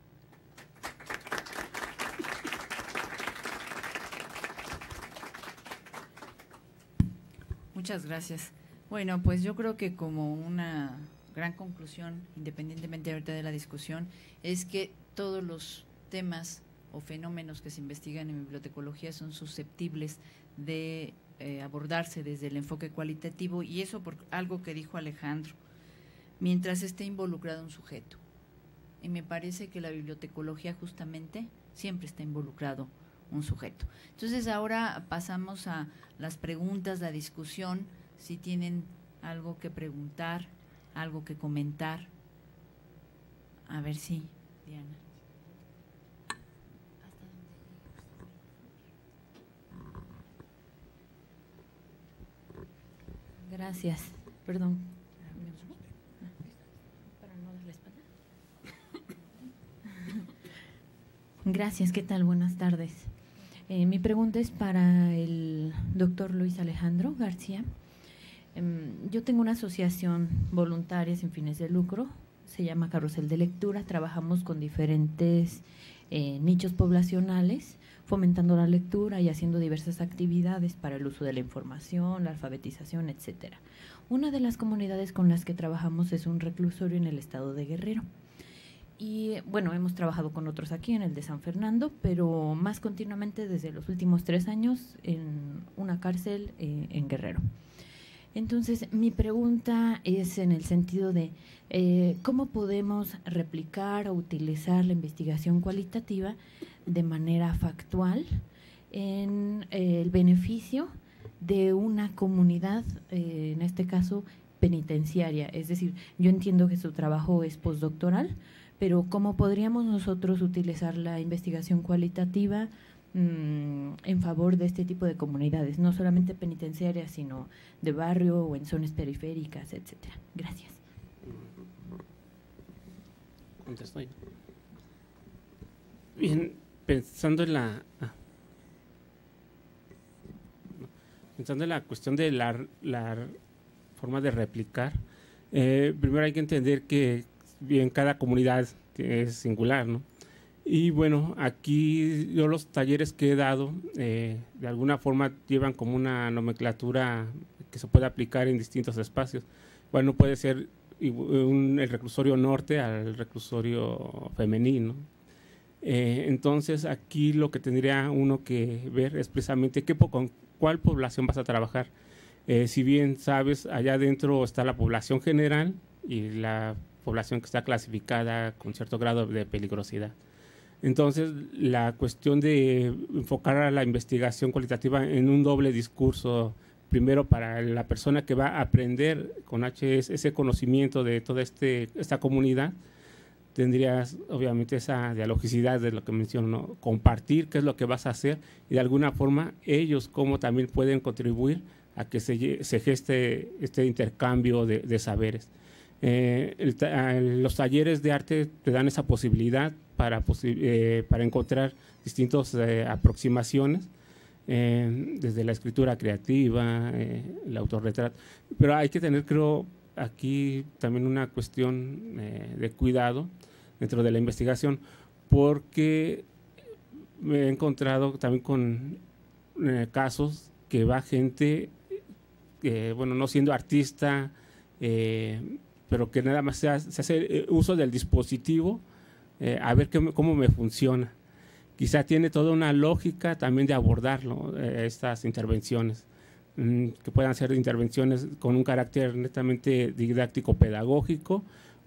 Muchas gracias. Bueno, pues yo creo que como una gran conclusión, independientemente ahorita de la discusión, es que todos los temas o fenómenos que se investigan en bibliotecología son susceptibles de eh, abordarse desde el enfoque cualitativo, y eso por algo que dijo Alejandro, mientras esté involucrado un sujeto. Y me parece que la bibliotecología justamente siempre está involucrado un sujeto. Entonces ahora pasamos a las preguntas, la discusión, si tienen algo que preguntar, algo que comentar. A ver si, Diana. Gracias. Perdón. Para no darle espalda. Gracias. ¿Qué tal? Buenas tardes. Eh, mi pregunta es para el doctor Luis Alejandro García. Eh, yo tengo una asociación voluntaria sin fines de lucro, se llama Carrusel de Lectura. Trabajamos con diferentes eh, nichos poblacionales, fomentando la lectura y haciendo diversas actividades para el uso de la información, la alfabetización, etcétera. Una de las comunidades con las que trabajamos es un reclusorio en el estado de Guerrero. Y bueno, hemos trabajado con otros aquí en el de San Fernando, pero más continuamente desde los últimos tres años en una cárcel eh, en Guerrero. Entonces, mi pregunta es en el sentido de eh, cómo podemos replicar o utilizar la investigación cualitativa de manera factual en eh, el beneficio de una comunidad, eh, en este caso penitenciaria. Es decir, yo entiendo que su trabajo es postdoctoral, pero ¿cómo podríamos nosotros utilizar la investigación cualitativa mmm, en favor de este tipo de comunidades, no solamente penitenciarias, sino de barrio o en zonas periféricas, etcétera? Gracias. Contesto yo. Bien, pensando en la ah, pensando en la cuestión de la, la forma de replicar, eh, primero hay que entender que bien cada comunidad es singular, ¿no? Y bueno, aquí yo los talleres que he dado eh, de alguna forma llevan como una nomenclatura que se puede aplicar en distintos espacios. Bueno, puede ser un, el reclusorio norte al reclusorio femenino. Eh, entonces aquí lo que tendría uno que ver es precisamente qué, con cuál población vas a trabajar. Eh, si bien sabes, allá adentro está la población general y la población que está clasificada con cierto grado de peligrosidad. Entonces, la cuestión de enfocar a la investigación cualitativa en un doble discurso, primero para la persona que va a aprender con H ese conocimiento de toda este, esta comunidad, tendrías obviamente esa dialogicidad de lo que menciono, ¿no? Compartir qué es lo que vas a hacer y de alguna forma ellos cómo también pueden contribuir a que se, se geste este intercambio de, de saberes. Eh, el, los talleres de arte te dan esa posibilidad para, posi eh, para encontrar distintas eh, aproximaciones, eh, desde la escritura creativa, eh, el autorretrato, pero hay que tener, creo, aquí también una cuestión eh, de cuidado dentro de la investigación, porque me he encontrado también con eh, casos que va gente, eh, bueno, no siendo artista, eh, pero que nada más se hace, se hace uso del dispositivo eh, a ver qué, cómo me funciona. Quizá tiene toda una lógica también de abordarlo, eh, estas intervenciones, mmm, que puedan ser intervenciones con un carácter netamente didáctico-pedagógico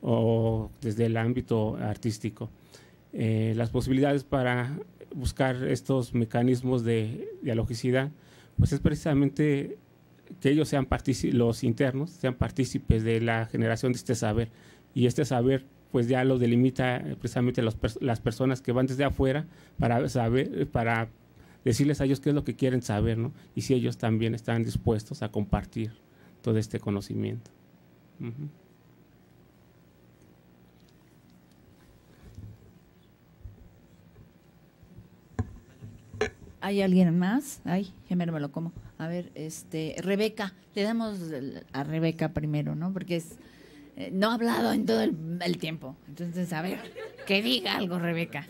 o desde el ámbito artístico. Eh, las posibilidades para buscar estos mecanismos de dialogicidad, pues es precisamente que ellos sean los internos, sean partícipes de la generación de este saber, y este saber pues ya lo delimita precisamente los, las personas que van desde afuera para saber, para decirles a ellos qué es lo que quieren saber, ¿no? Y si ellos también están dispuestos a compartir todo este conocimiento. Uh-huh. ¿Hay alguien más? Ay, ya me lo como. A ver, este, Rebeca, le damos a Rebeca primero, ¿no? Porque es, eh, no ha hablado en todo el, el tiempo. Entonces, a ver, que diga algo, Rebeca.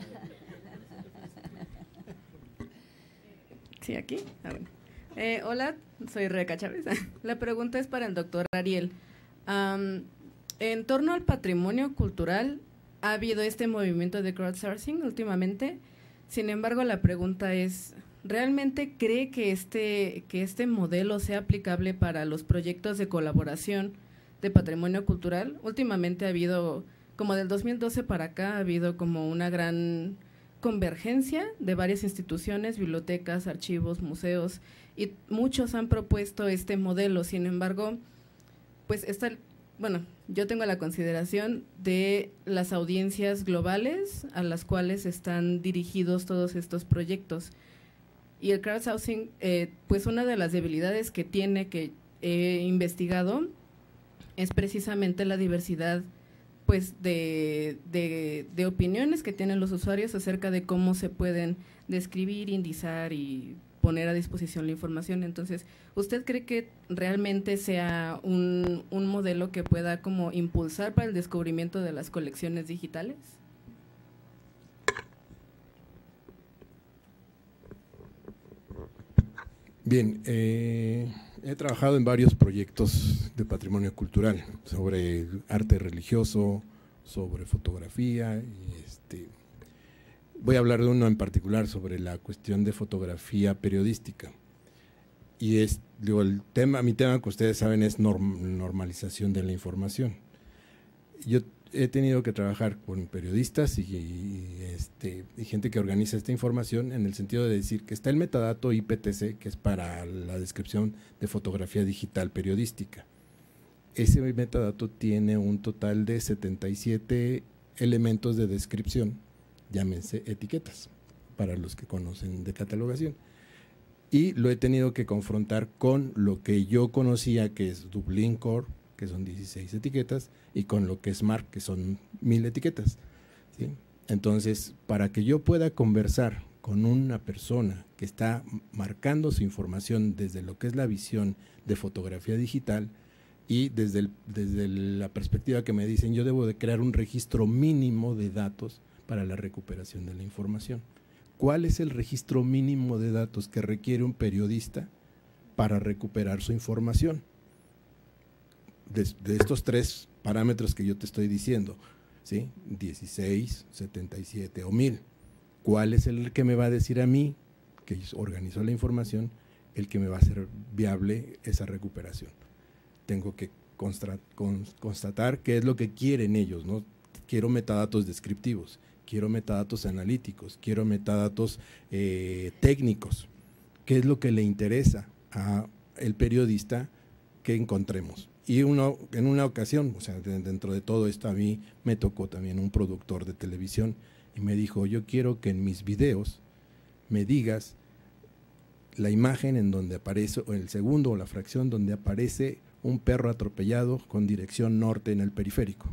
Sí, aquí. Ah, bueno. eh, hola, soy Rebeca Chávez. La pregunta es para el doctor Ariel. Um, en torno al patrimonio cultural, ¿ha habido este movimiento de crowdsourcing últimamente? Sin embargo, la pregunta es, ¿realmente cree que este, que este modelo sea aplicable para los proyectos de colaboración de patrimonio cultural? Últimamente ha habido, como del dos mil doce para acá, ha habido como una gran convergencia de varias instituciones, bibliotecas, archivos, museos, y muchos han propuesto este modelo. Sin embargo, pues esta, bueno, yo tengo la consideración de las audiencias globales a las cuales están dirigidos todos estos proyectos. Y el crowdsourcing, eh, pues una de las debilidades que tiene, que he investigado, es precisamente la diversidad pues de, de, de opiniones que tienen los usuarios acerca de cómo se pueden describir, indizar y poner a disposición la información. Entonces, ¿usted cree que realmente sea un, un modelo que pueda como impulsar para el descubrimiento de las colecciones digitales? Bien, eh, he trabajado en varios proyectos de patrimonio cultural, sobre arte religioso, sobre fotografía, y este, voy a hablar de uno en particular sobre la cuestión de fotografía periodística. Y es, digo, el tema, mi tema que ustedes saben es norm, normalización de la información. Yo he tenido que trabajar con periodistas y, y, este, y gente que organiza esta información en el sentido de decir que está el metadato I P T C, que es para la descripción de fotografía digital periodística. Ese metadato tiene un total de setenta y siete elementos de descripción, llámense etiquetas, para los que conocen de catalogación. Y lo he tenido que confrontar con lo que yo conocía, que es Dublin Core, que son dieciséis etiquetas, y con lo que es Mark, que son mil etiquetas, ¿sí? Entonces, para que yo pueda conversar con una persona que está marcando su información desde lo que es la visión de fotografía digital y desde, el, desde la perspectiva que me dicen, yo debo de crear un registro mínimo de datos para la recuperación de la información. ¿Cuál es el registro mínimo de datos que requiere un periodista para recuperar su información? De, de estos tres parámetros que yo te estoy diciendo, ¿sí? dieciséis, setenta y siete o mil. ¿Cuál es el que me va a decir a mí, que organizó la información, el que me va a hacer viable esa recuperación? Tengo que constra, con, constatar qué es lo que quieren ellos, ¿no? Quiero metadatos descriptivos, quiero metadatos analíticos, quiero metadatos eh, técnicos. ¿Qué es lo que le interesa al periodista que encontremos? Y uno, en una ocasión, o sea, dentro de todo esto, a mí me tocó también un productor de televisión y me dijo, yo quiero que en mis videos me digas la imagen en donde aparece, o el segundo o la fracción donde aparece un perro atropellado con dirección norte en el periférico.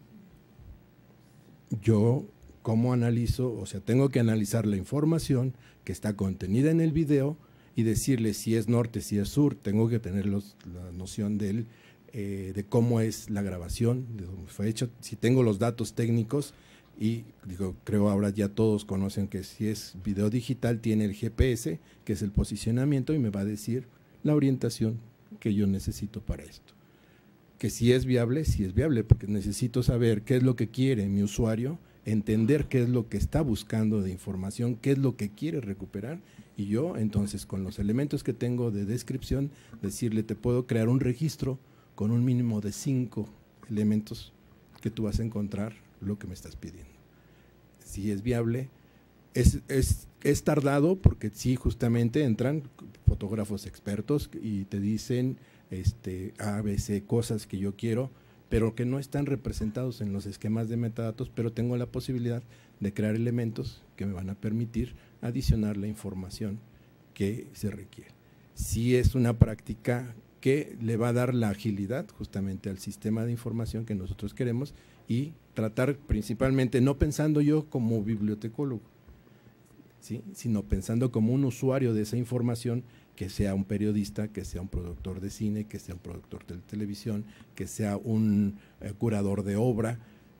Yo, ¿cómo analizo? O sea, tengo que analizar la información que está contenida en el video y decirle si es norte, si es sur. Tengo que tener los, la noción del Eh, de cómo es la grabación, de cómo fue hecho, si tengo los datos técnicos y digo, creo ahora ya todos conocen que si es video digital tiene el G P S, que es el posicionamiento y me va a decir la orientación que yo necesito para esto. Que si es viable, si es viable, porque necesito saber qué es lo que quiere mi usuario, entender qué es lo que está buscando de información, qué es lo que quiere recuperar y yo entonces con los elementos que tengo de descripción decirle te puedo crear un registro con un mínimo de cinco elementos que tú vas a encontrar lo que me estás pidiendo. Si es viable, es, es, es tardado porque sí, justamente entran fotógrafos expertos y te dicen este, A, B, C, cosas que yo quiero, pero que no están representados en los esquemas de metadatos, pero tengo la posibilidad de crear elementos que me van a permitir adicionar la información que se requiere. Si es una práctica que le va a dar la agilidad justamente al sistema de información que nosotros queremos y tratar principalmente, no pensando yo como bibliotecólogo, ¿sí? Sino pensando como un usuario de esa información, que sea un periodista, que sea un productor de cine, que sea un productor de televisión, que sea un eh, curador de obra.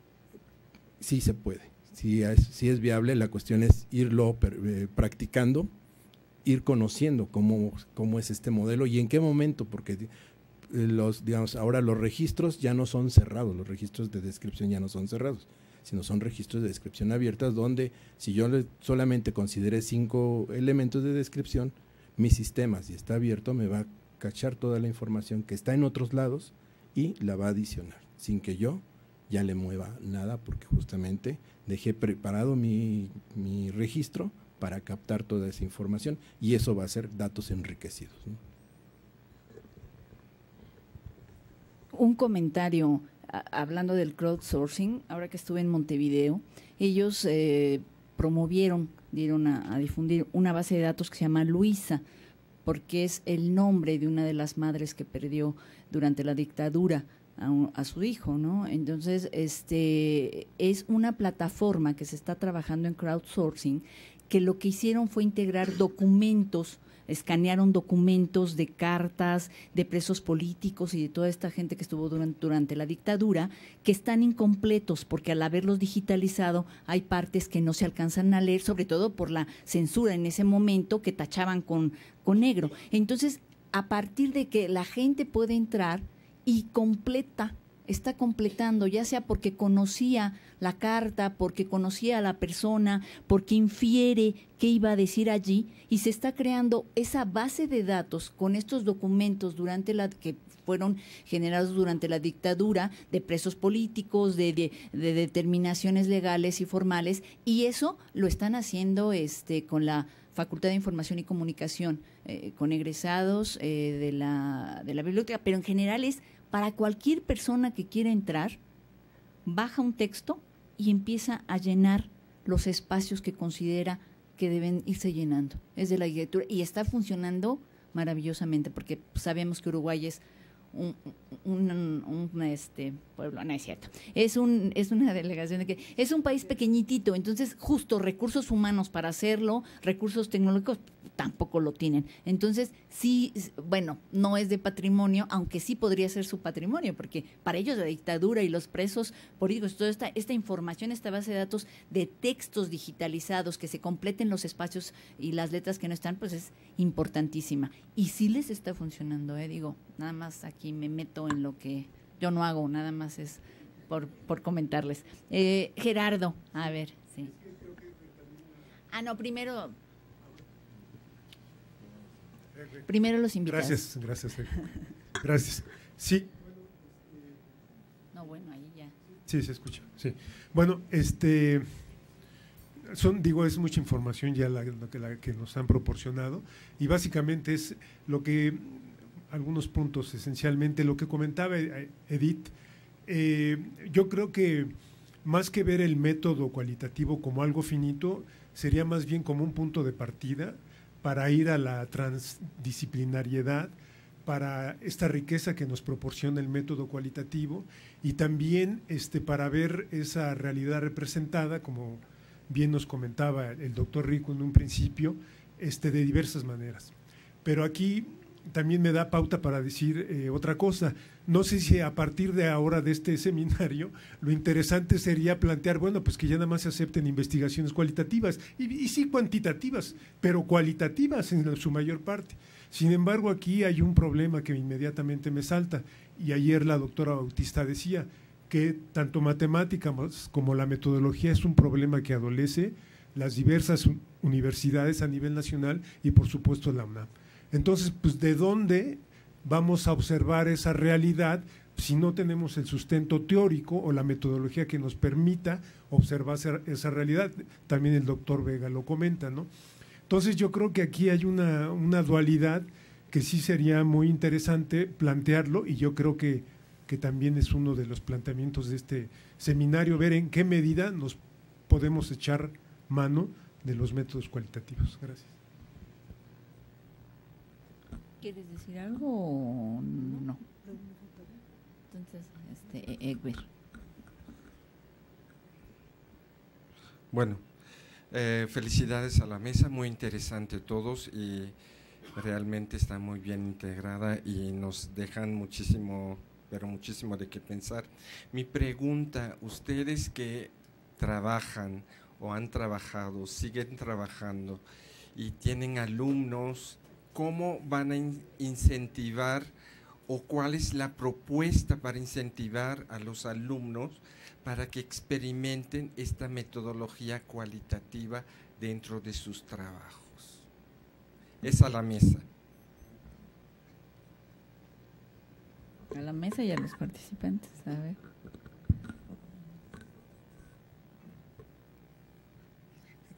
Sí se puede, sí es, sí es viable, la cuestión es irlo eh, practicando, ir conociendo cómo, cómo es este modelo y en qué momento, porque los, digamos, ahora los registros ya no son cerrados, los registros de descripción ya no son cerrados, sino son registros de descripción abiertas donde si yo solamente consideré cinco elementos de descripción, mi sistema, si está abierto, me va a cachar toda la información que está en otros lados y la va a adicionar, sin que yo ya le mueva nada, porque justamente dejé preparado mi, mi registro para captar toda esa información y eso va a ser datos enriquecidos, ¿no? Un comentario, a, hablando del crowdsourcing, ahora que estuve en Montevideo, ellos eh, promovieron, dieron a, a difundir una base de datos que se llama Luisa, porque es el nombre de una de las madres que perdió durante la dictadura a, un, a su hijo, ¿no? Entonces, este es una plataforma que se está trabajando en crowdsourcing, que lo que hicieron fue integrar documentos, escanearon documentos de cartas de presos políticos y de toda esta gente que estuvo durante, durante la dictadura, que están incompletos porque al haberlos digitalizado hay partes que no se alcanzan a leer, sobre todo por la censura en ese momento que tachaban con, con negro. Entonces, a partir de que la gente puede entrar y completa, está completando, ya sea porque conocía la carta, porque conocía a la persona, porque infiere qué iba a decir allí, y se está creando esa base de datos con estos documentos durante la que fueron generados durante la dictadura, de presos políticos, de, de, de determinaciones legales y formales, y eso lo están haciendo este con la Facultad de Información y Comunicación, eh, con egresados eh, de la de la biblioteca, pero en general es para cualquier persona que quiera entrar, baja un texto y empieza a llenar los espacios que considera que deben irse llenando. Es de la arquitectura y está funcionando maravillosamente, porque sabemos que Uruguay es un, un, un, un este pueblo, no es cierto, es un es una delegación de que es un país pequeñitito, entonces justo recursos humanos para hacerlo, recursos tecnológicos tampoco lo tienen. Entonces, sí, bueno, no es de patrimonio, aunque sí podría ser su patrimonio, porque para ellos la dictadura y los presos políticos, toda esta, esta información, esta base de datos de textos digitalizados, que se completen los espacios y las letras que no están, pues es importantísima. Y sí les está funcionando, ¿eh? Digo, nada más aquí me meto en lo que yo no hago, nada más es por, por comentarles. Eh, Gerardo, a ver, sí. Ah, no, primero... Primero los invitados. Gracias, gracias. Gracias. Sí. No, bueno, ahí ya. Sí, se escucha. Sí. Bueno, este son, digo, es mucha información ya la, la, que, la que nos han proporcionado y básicamente es lo que, algunos puntos esencialmente, lo que comentaba Edith, eh, yo creo que más que ver el método cualitativo como algo finito, sería más bien como un punto de partida para ir a la transdisciplinariedad, para esta riqueza que nos proporciona el método cualitativo y también este, para ver esa realidad representada, como bien nos comentaba el doctor Rico en un principio, este, de diversas maneras. Pero aquí también me da pauta para decir eh, otra cosa. No sé si a partir de ahora de este seminario lo interesante sería plantear, bueno, pues que ya nada más se acepten investigaciones cualitativas y, y sí cuantitativas, pero cualitativas en su mayor parte. Sin embargo, aquí hay un problema que inmediatamente me salta y ayer la doctora Bautista decía que tanto matemáticas como la metodología es un problema que adolece las diversas universidades a nivel nacional y por supuesto la UNAM. Entonces, pues, ¿de dónde vamos a observar esa realidad si no tenemos el sustento teórico o la metodología que nos permita observar esa realidad? También el doctor Vega lo comenta, ¿no? Entonces, yo creo que aquí hay una, una dualidad que sí sería muy interesante plantearlo y yo creo que, que también es uno de los planteamientos de este seminario, ver en qué medida nos podemos echar mano de los métodos cualitativos. Gracias. ¿Quieres decir algo o no? Entonces, este, Egber. Bueno, eh, felicidades a la mesa, muy interesante todos y realmente está muy bien integrada y nos dejan muchísimo, pero muchísimo de qué pensar. Mi pregunta, ustedes que trabajan o han trabajado, siguen trabajando y tienen alumnos, ¿cómo van a incentivar o cuál es la propuesta para incentivar a los alumnos para que experimenten esta metodología cualitativa dentro de sus trabajos? Es a la mesa. A la mesa y a los participantes, a ver.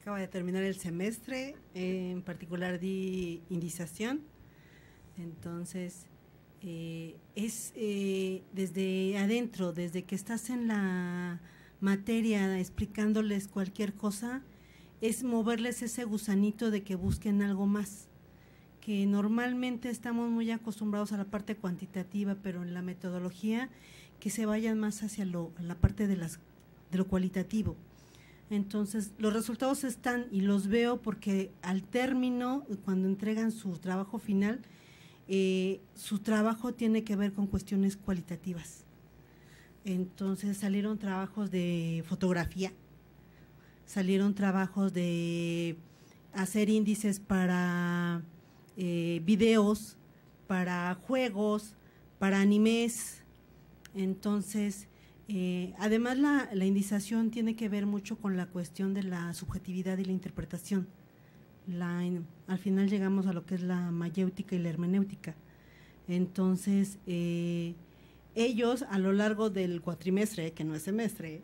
acaba de terminar el semestre, eh, en particular di indización, entonces eh, es eh, desde adentro, desde que estás en la materia explicándoles cualquier cosa, es moverles ese gusanito de que busquen algo más, que normalmente estamos muy acostumbrados a la parte cuantitativa, pero en la metodología que se vayan más hacia lo, la parte de, las, de lo cualitativo. Entonces, los resultados están y los veo porque al término, cuando entregan su trabajo final, eh, su trabajo tiene que ver con cuestiones cualitativas. Entonces, salieron trabajos de fotografía, salieron trabajos de hacer índices para eh, videos, para juegos, para animes. Entonces, eh, además la, la indización tiene que ver mucho con la cuestión de la subjetividad y la interpretación. La, en, al final llegamos a lo que es la mayéutica y la hermenéutica. Entonces, eh, ellos a lo largo del cuatrimestre, que no es semestre,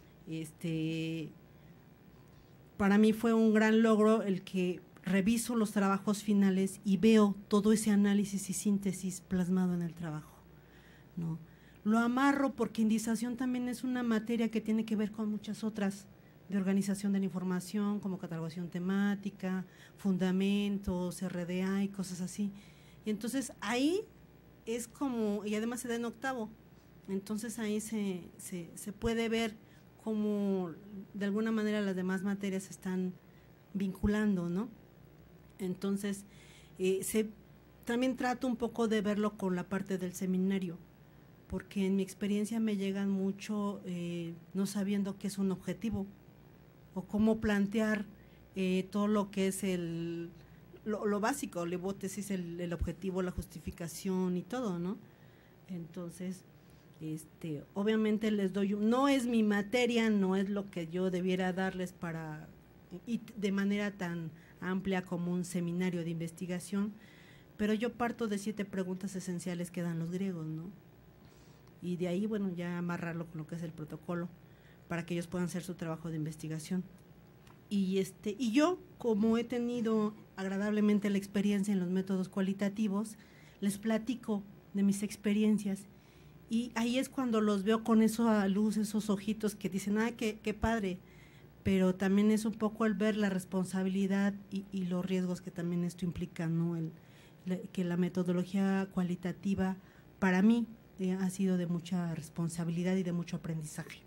este, para mí fue un gran logro el que reviso los trabajos finales y veo todo ese análisis y síntesis plasmado en el trabajo, ¿no? Lo amarro porque indización también es una materia que tiene que ver con muchas otras, de organización de la información, como catalogación temática, fundamentos, R D A y cosas así. Y entonces ahí es como, y además se da en octavo, entonces ahí se, se, se puede ver cómo de alguna manera las demás materias se están vinculando, ¿no? Entonces, eh, se, también trato un poco de verlo con la parte del seminario, porque en mi experiencia me llegan mucho eh, no sabiendo qué es un objetivo o cómo plantear eh, todo lo que es el lo, lo básico, la hipótesis, el, el objetivo, la justificación y todo, ¿no? Entonces, este, obviamente les doy, no es mi materia, no es lo que yo debiera darles para, y de manera tan amplia como un seminario de investigación, pero yo parto de siete preguntas esenciales que dan los griegos, ¿no? Y de ahí, bueno, ya amarrarlo con lo que es el protocolo para que ellos puedan hacer su trabajo de investigación. Y este y yo, como he tenido agradablemente la experiencia en los métodos cualitativos, les platico de mis experiencias y ahí es cuando los veo con esa luz, esos ojitos que dicen, ah, qué, qué padre, pero también es un poco el ver la responsabilidad y, y los riesgos que también esto implica, ¿no? El, la, que la metodología cualitativa para mí eh, ha sido de mucha responsabilidad y de mucho aprendizaje.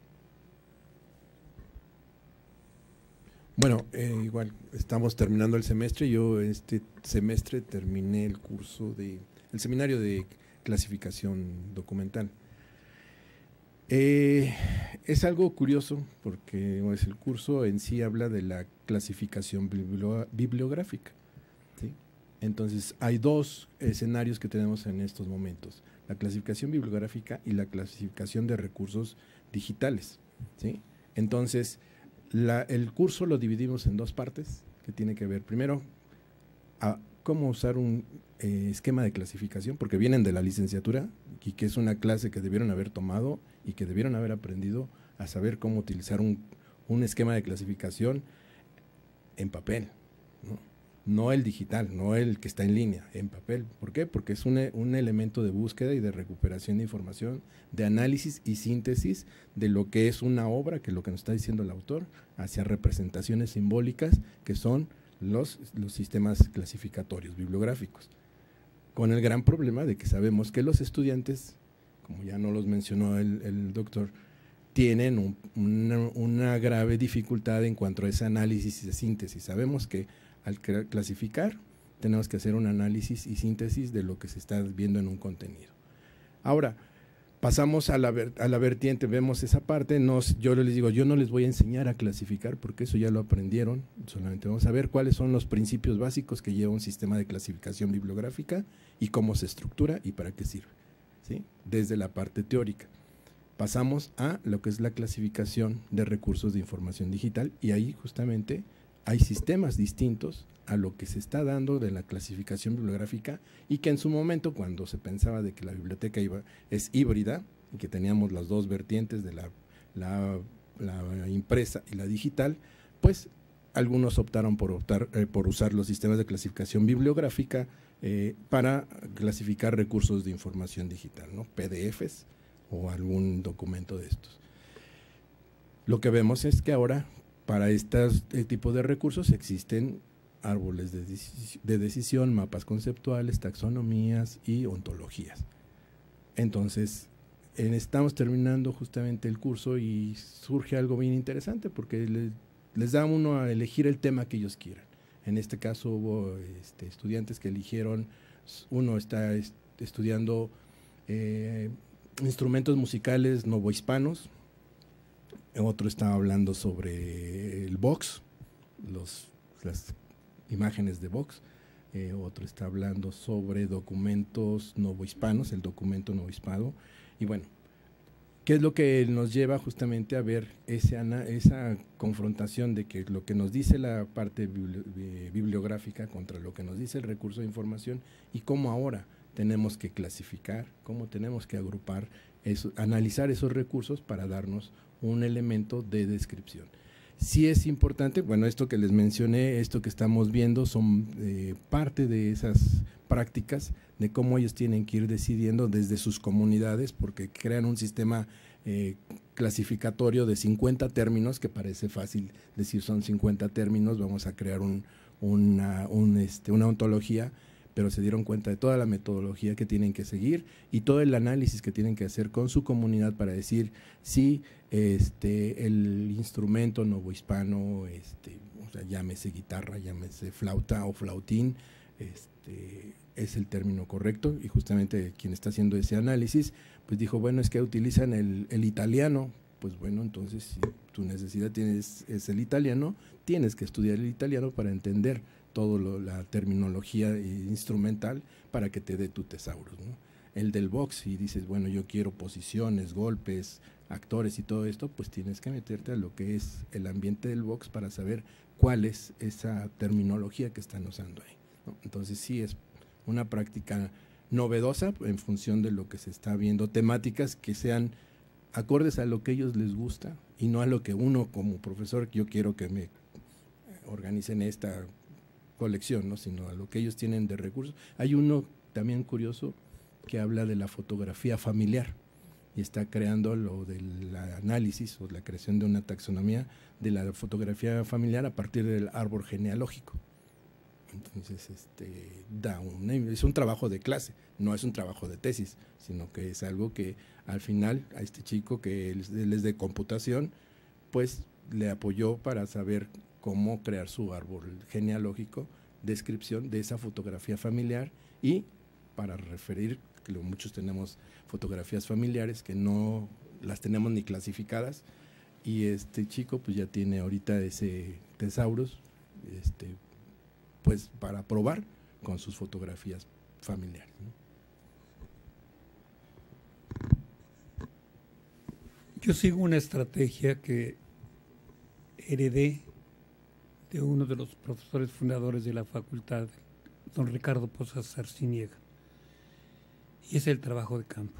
Bueno, eh, igual estamos terminando el semestre. Yo este semestre terminé el curso de el seminario de clasificación documental. Eh, es algo curioso porque pues, el curso en sí habla de la clasificación biblio, bibliográfica, ¿sí? Entonces hay dos escenarios que tenemos en estos momentos: la clasificación bibliográfica y la clasificación de recursos digitales, ¿sí? Entonces La, el curso lo dividimos en dos partes, que tiene que ver primero a cómo usar un eh, esquema de clasificación, porque vienen de la licenciatura y que es una clase que debieron haber tomado y que debieron haber aprendido a saber cómo utilizar un, un esquema de clasificación en papel, ¿no? No el digital, no el que está en línea, en papel. ¿Por qué? Porque es un, un elemento de búsqueda y de recuperación de información, de análisis y síntesis de lo que es una obra, que es lo que nos está diciendo el autor, hacia representaciones simbólicas, que son los, los sistemas clasificatorios bibliográficos. Con el gran problema de que sabemos que los estudiantes, como ya no los mencionó el, el doctor, tienen un, una, una grave dificultad en cuanto a ese análisis y de síntesis. Sabemos que al clasificar tenemos que hacer un análisis y síntesis de lo que se está viendo en un contenido. Ahora, pasamos a la, a la vertiente, vemos esa parte, nos, yo les digo, yo no les voy a enseñar a clasificar porque eso ya lo aprendieron, solamente vamos a ver cuáles son los principios básicos que lleva un sistema de clasificación bibliográfica y cómo se estructura y para qué sirve, ¿sí? Desde la parte teórica. Pasamos a lo que es la clasificación de recursos de información digital y ahí justamente hay sistemas distintos a lo que se está dando de la clasificación bibliográfica y que en su momento, cuando se pensaba de que la biblioteca iba, es híbrida y que teníamos las dos vertientes de la, la, la impresa y la digital, pues algunos optaron por, optar, eh, por usar los sistemas de clasificación bibliográfica eh, para clasificar recursos de información digital, ¿no? P D Efes o algún documento de estos. Lo que vemos es que ahora para este tipo de recursos existen árboles de, de decisión, mapas conceptuales, taxonomías y ontologías. Entonces, en, estamos terminando justamente el curso y surge algo bien interesante porque le, les da uno a elegir el tema que ellos quieran. En este caso hubo este, estudiantes que eligieron, uno está est estudiando eh, instrumentos musicales novohispanos, otro está hablando sobre el Vox, los, las imágenes de Vox, eh, otro está hablando sobre documentos novohispanos, el documento novohispano, y bueno, ¿qué es lo que nos lleva justamente a ver ese, esa confrontación de que lo que nos dice la parte bibliográfica contra lo que nos dice el recurso de información y cómo ahora tenemos que clasificar, cómo tenemos que agrupar, eso, analizar esos recursos para darnos un elemento de descripción? Sí es importante, bueno, esto que les mencioné, esto que estamos viendo son eh, parte de esas prácticas de cómo ellos tienen que ir decidiendo desde sus comunidades, porque crean un sistema eh, clasificatorio de cincuenta términos, que parece fácil decir son cincuenta términos, vamos a crear un, una, un, este, una ontología, pero se dieron cuenta de toda la metodología que tienen que seguir y todo el análisis que tienen que hacer con su comunidad para decir si este, el instrumento novohispano, este, o sea, llámese guitarra, llámese flauta o flautín, este, es el término correcto, y justamente quien está haciendo ese análisis, pues dijo, bueno, es que utilizan el, el italiano, pues bueno, entonces si tu necesidad tienes, es el italiano, tienes que estudiar el italiano para entender toda la terminología instrumental para que te dé tu tesaurus, ¿no? El del box, y dices, bueno, yo quiero posiciones, golpes, actores y todo esto, pues tienes que meterte a lo que es el ambiente del box para saber cuál es esa terminología que están usando ahí, ¿no? Entonces sí es una práctica novedosa en función de lo que se está viendo, temáticas que sean acordes a lo que a ellos les gusta y no a lo que uno como profesor, yo quiero que me organicen esta colección, ¿no? Sino a lo que ellos tienen de recursos. Hay uno también curioso que habla de la fotografía familiar y está creando lo del análisis o la creación de una taxonomía de la fotografía familiar a partir del árbol genealógico. Entonces, este, da un, es un trabajo de clase, no es un trabajo de tesis, sino que es algo que al final a este chico que él, él es de computación, pues le apoyó para saber cómo crear su árbol genealógico, descripción de esa fotografía familiar y para referir, que muchos tenemos fotografías familiares que no las tenemos ni clasificadas y este chico pues ya tiene ahorita ese tesaurus, este, pues para probar con sus fotografías familiares, ¿no? Yo sigo una estrategia que heredé de uno de los profesores fundadores de la facultad, don Ricardo Pozas Arciniega, y es el trabajo de campo.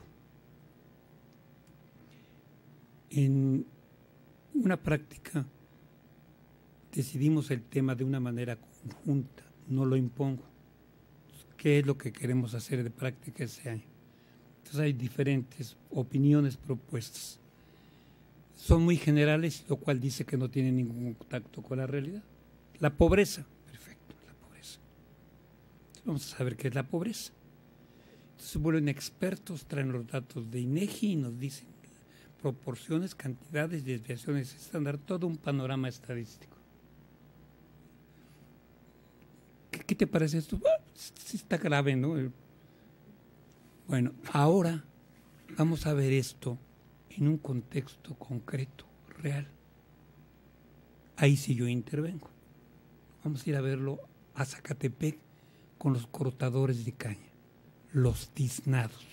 En una práctica decidimos el tema de una manera conjunta, no lo impongo. ¿Qué es lo que queremos hacer de práctica ese año? Entonces hay diferentes opiniones propuestas. Son muy generales, lo cual dice que no tienen ningún contacto con la realidad. La pobreza, perfecto, la pobreza. Vamos a saber qué es la pobreza. Entonces vuelven expertos, traen los datos de INEGI y nos dicen proporciones, cantidades, desviaciones estándar, todo un panorama estadístico. ¿Qué, qué te parece esto? Ah, sí está grave, ¿no? Bueno, ahora vamos a ver esto en un contexto concreto, real. Ahí sí yo intervengo. Vamos a ir a verlo a Zacatepec con los cortadores de caña, los tiznados.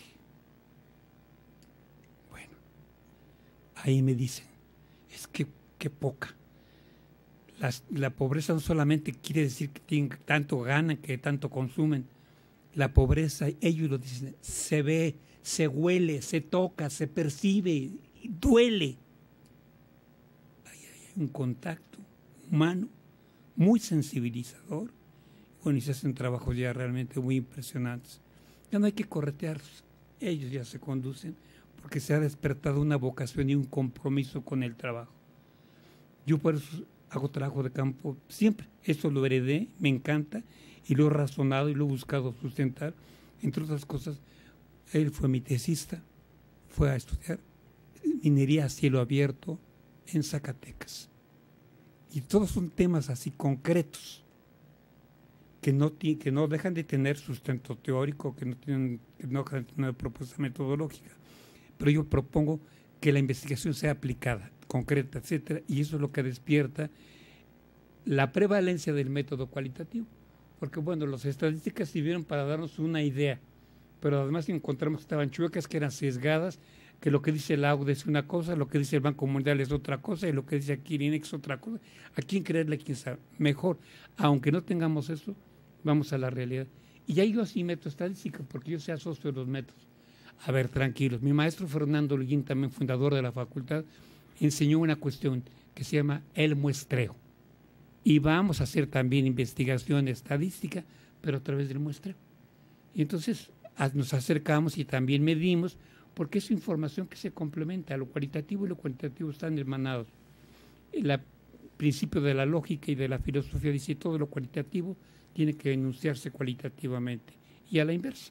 Bueno, ahí me dicen, es que, que poca. Las, la pobreza no solamente quiere decir que tienen, tanto ganan, que tanto consumen. La pobreza, ellos lo dicen, se ve, se huele, se toca, se percibe, duele. Ahí hay un contacto humano muy sensibilizador. Bueno, y se hacen trabajos ya realmente muy impresionantes. Ya no hay que corretearlos, ellos ya se conducen, porque se ha despertado una vocación y un compromiso con el trabajo. Yo por eso hago trabajo de campo siempre. Esto lo heredé, me encanta, y lo he razonado y lo he buscado sustentar. Entre otras cosas, él fue mi tesista, fue a estudiar minería a cielo abierto en Zacatecas. Y todos son temas así concretos, que no, que no dejan de tener sustento teórico, que no, tienen, que no dejan de tener propuesta metodológica. Pero yo propongo que la investigación sea aplicada, concreta, etcétera, y eso es lo que despierta la prevalencia del método cualitativo. Porque, bueno, las estadísticas sirvieron para darnos una idea, pero además encontramos que estaban chuecas, que eran sesgadas, que lo que dice el A U D es una cosa, lo que dice el Banco Mundial es otra cosa, y lo que dice aquí el INEX es otra cosa. ¿A quién creerle, a quién sabe? Mejor, aunque no tengamos eso, vamos a la realidad. Y ya yo así meto estadística, porque yo sé asocio los métodos. A ver, tranquilos. Mi maestro Fernando Holguín, también fundador de la facultad, enseñó una cuestión que se llama el muestreo. Y vamos a hacer también investigación estadística, pero a través del muestreo. Y entonces a, nos acercamos y también medimos, porque es información que se complementa. Lo cualitativo y lo cuantitativo están hermanados. El principio de la lógica y de la filosofía dice todo lo cualitativo tiene que enunciarse cualitativamente, y a la inversa.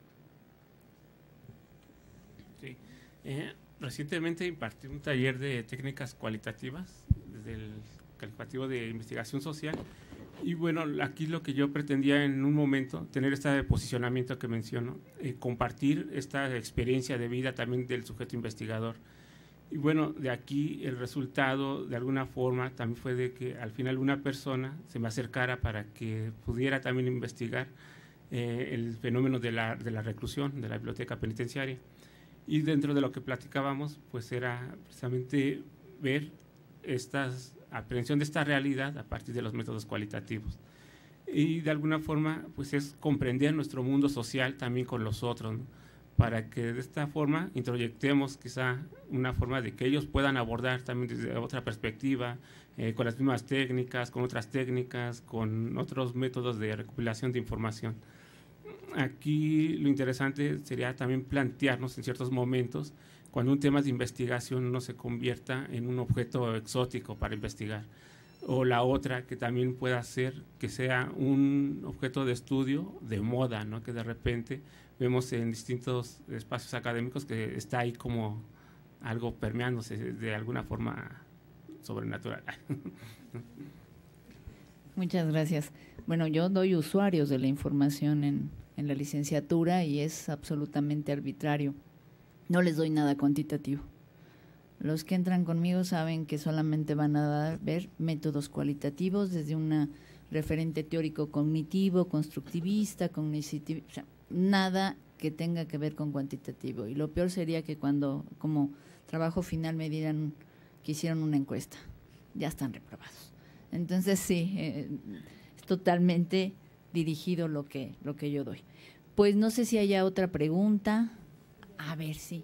Sí. Eh, recientemente impartí un taller de técnicas cualitativas desde el calificativo de investigación social, y bueno, aquí lo que yo pretendía en un momento, tener este posicionamiento que menciono, eh, compartir esta experiencia de vida también del sujeto investigador. Y bueno, de aquí el resultado de alguna forma también fue de que al final una persona se me acercara para que pudiera también investigar eh, el fenómeno de la, de la reclusión, de la biblioteca penitenciaria. Y dentro de lo que platicábamos, pues era precisamente ver estas aprehensión de esta realidad a partir de los métodos cualitativos. Y de alguna forma, pues es comprender nuestro mundo social también con los otros, ¿no? Para que de esta forma introyectemos quizá una forma de que ellos puedan abordar también desde otra perspectiva, eh, con las mismas técnicas, con otras técnicas, con otros métodos de recopilación de información. Aquí lo interesante sería también plantearnos en ciertos momentos cuando un tema de investigación no se convierta en un objeto exótico para investigar, o la otra que también pueda ser que sea un objeto de estudio de moda, ¿no? Que de repente vemos en distintos espacios académicos que está ahí como algo permeándose de alguna forma sobrenatural. Muchas gracias. Bueno, yo doy usuarios de la información en, en la licenciatura y es absolutamente arbitrario. No les doy nada cuantitativo. Los que entran conmigo saben que solamente van a dar, ver métodos cualitativos desde un referente teórico cognitivo, constructivista, cognitivo, o sea, nada que tenga que ver con cuantitativo. Y lo peor sería que cuando como trabajo final me dieran que hicieron una encuesta. Ya están reprobados. Entonces sí, eh, es totalmente dirigido lo que, lo que yo doy. Pues no sé si haya otra pregunta. A ver, sí.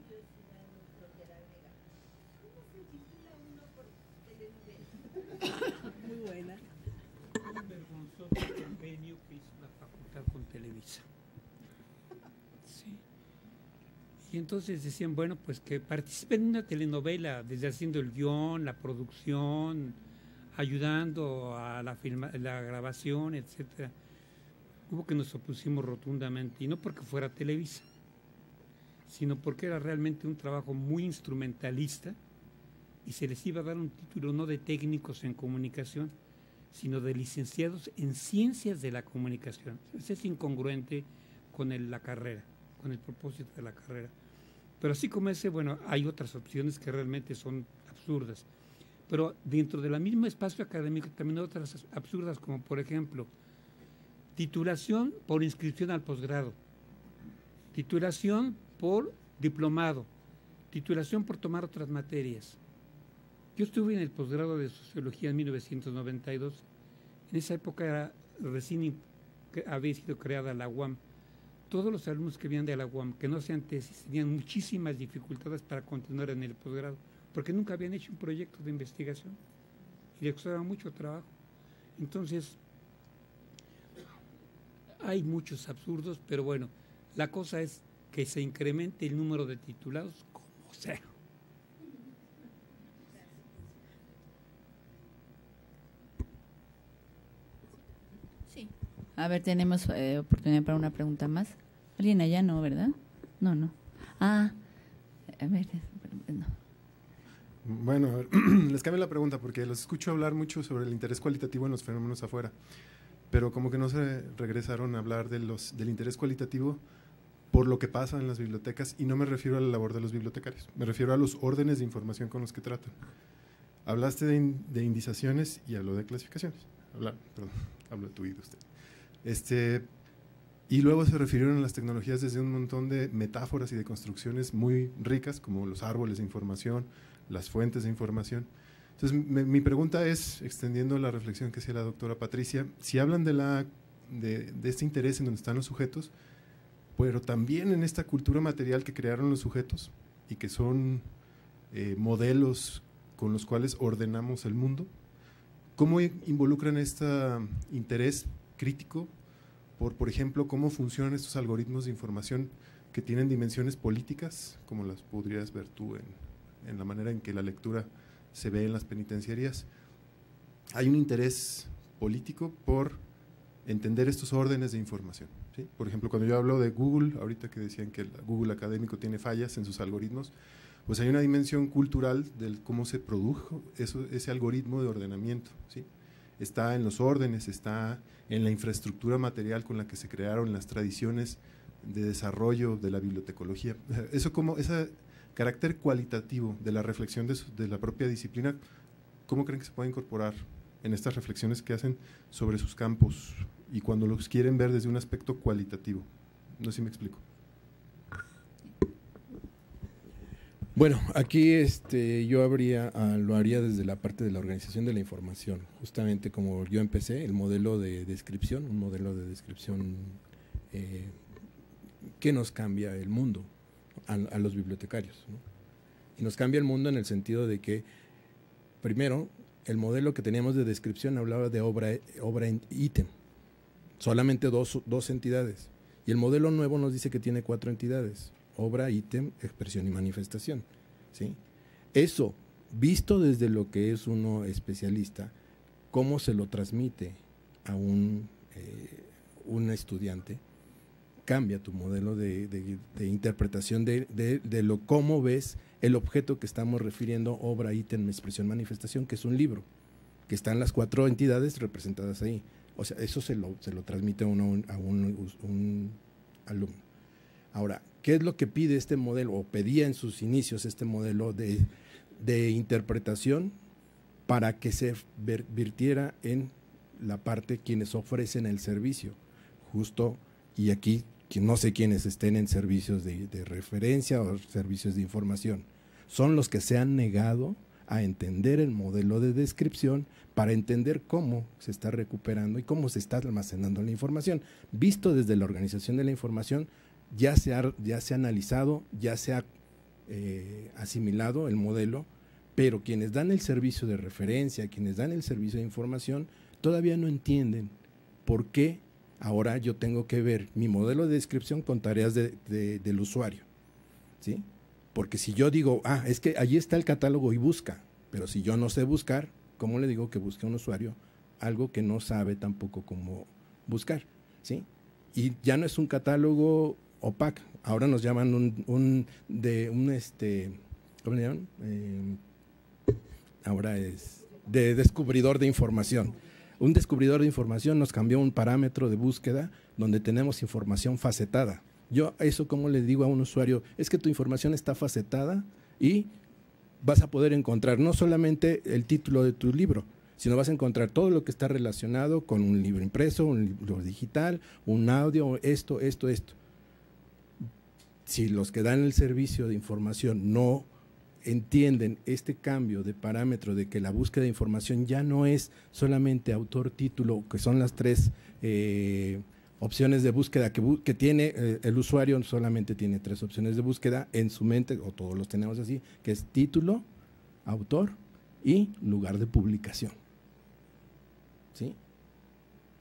Muy buena. Un vergonzoso convenio que hizo la facultad con Televisa. Sí. Y entonces decían, bueno, pues que participen en una telenovela, desde haciendo el guión, la producción, ayudando a la, filma, la grabación, etcétera. Hubo que nos opusimos rotundamente, y no porque fuera Televisa, sino porque era realmente un trabajo muy instrumentalista y se les iba a dar un título no de técnicos en comunicación, sino de licenciados en ciencias de la comunicación. Eso es incongruente con el, la carrera, con el propósito de la carrera. Pero así como ese, bueno, hay otras opciones que realmente son absurdas. Pero dentro del mismo espacio académico también hay otras absurdas, como por ejemplo, titulación por inscripción al posgrado, titulación por diplomado, titulación por tomar otras materias. Yo estuve en el posgrado de Sociología en mil novecientos noventa y dos. En esa época era, recién había sido creada la U A M. Todos los alumnos que venían de la U A M, que no hacían tesis, tenían muchísimas dificultades para continuar en el posgrado, porque nunca habían hecho un proyecto de investigación y les costaba mucho trabajo. Entonces, hay muchos absurdos, pero bueno, la cosa es que se incremente el número de titulados como sea. Sí. A ver, tenemos eh, oportunidad para una pregunta más. ¿Alguien allá no, verdad? No, no. Ah, a ver, no. Bueno, a ver, les cambio la pregunta porque los escucho hablar mucho sobre el interés cualitativo en los fenómenos afuera, pero como que no se regresaron a hablar de los, del interés cualitativo por lo que pasa en las bibliotecas, y no me refiero a la labor de los bibliotecarios, me refiero a los órdenes de información con los que tratan. Hablaste de, in, de indizaciones y habló de clasificaciones. Habla, perdón, hablo de tu oído usted. Este, y luego se refirieron a las tecnologías desde un montón de metáforas y de construcciones muy ricas, como los árboles de información, las fuentes de información. Entonces, me, mi pregunta es, extendiendo la reflexión que hacía la doctora Patricia, si hablan de, la, de, de este interés en donde están los sujetos, pero también en esta cultura material que crearon los sujetos y que son eh, modelos con los cuales ordenamos el mundo, ¿cómo involucran este interés crítico por, por ejemplo, cómo funcionan estos algoritmos de información que tienen dimensiones políticas, como las podrías ver tú en, en la manera en que la lectura se ve en las penitenciarías? Hay un interés político por entender estos órdenes de información, ¿sí? Por ejemplo, cuando yo hablo de Google, ahorita que decían que el Google académico tiene fallas en sus algoritmos, pues hay una dimensión cultural del cómo se produjo eso, ese algoritmo de ordenamiento, ¿sí? Está en los órdenes, está en la infraestructura material con la que se crearon las tradiciones de desarrollo de la bibliotecología. Eso como, ese carácter cualitativo de la reflexión de, su, de la propia disciplina, ¿cómo creen que se puede incorporar en estas reflexiones que hacen sobre sus campos y cuando los quieren ver desde un aspecto cualitativo? No sé si me explico. Bueno, aquí este, yo habría, ah, lo haría desde la parte de la organización de la información, justamente como yo empecé, el modelo de descripción, un modelo de descripción eh, que nos cambia el mundo a, a los bibliotecarios, ¿no? Y nos cambia el mundo en el sentido de que, primero, el modelo que teníamos de descripción hablaba de obra, obra ítem, solamente dos, dos entidades, y el modelo nuevo nos dice que tiene cuatro entidades: obra, ítem, expresión y manifestación, ¿sí? Eso, visto desde lo que es uno especialista, cómo se lo transmite a un, eh, un estudiante, cambia tu modelo de, de, de interpretación de, de, de lo cómo ves el objeto que estamos refiriendo, obra, ítem, expresión, manifestación, que es un libro, que están las cuatro entidades representadas ahí. O sea, eso se lo, se lo transmite uno a un, un alumno. Ahora, ¿qué es lo que pide este modelo, o pedía en sus inicios este modelo de, de interpretación para que se ver, virtiera en la parte quienes ofrecen el servicio? Justo, y aquí no sé quiénes estén en servicios de, de referencia o servicios de información, son los que se han negado a entender el modelo de descripción para entender cómo se está recuperando y cómo se está almacenando la información. Visto desde la organización de la información, ya se ha, ya se ha analizado, ya se ha eh, asimilado el modelo, pero quienes dan el servicio de referencia, quienes dan el servicio de información, todavía no entienden por qué ahora yo tengo que ver mi modelo de descripción con tareas de, de, del usuario, ¿sí? Porque si yo digo, ah, es que allí está el catálogo y busca, pero si yo no sé buscar, ¿cómo le digo que busque a un usuario algo que no sabe tampoco cómo buscar, ¿sí? Y ya no es un catálogo opaco, ahora nos llaman un, un de un este, ¿cómo le llaman? Eh, ahora es de descubridor de información. Un descubridor de información nos cambió un parámetro de búsqueda donde tenemos información facetada. Yo eso, ¿cómo le digo a un usuario? Es que tu información está facetada y vas a poder encontrar no solamente el título de tu libro, sino vas a encontrar todo lo que está relacionado con un libro impreso, un libro digital, un audio, esto, esto, esto. Si los que dan el servicio de información no entienden este cambio de parámetro de que la búsqueda de información ya no es solamente autor, título, que son las tres eh, opciones de búsqueda que, bu que tiene eh, el usuario, solamente tiene tres opciones de búsqueda en su mente, o todos los tenemos así, que es título, autor y lugar de publicación, ¿sí?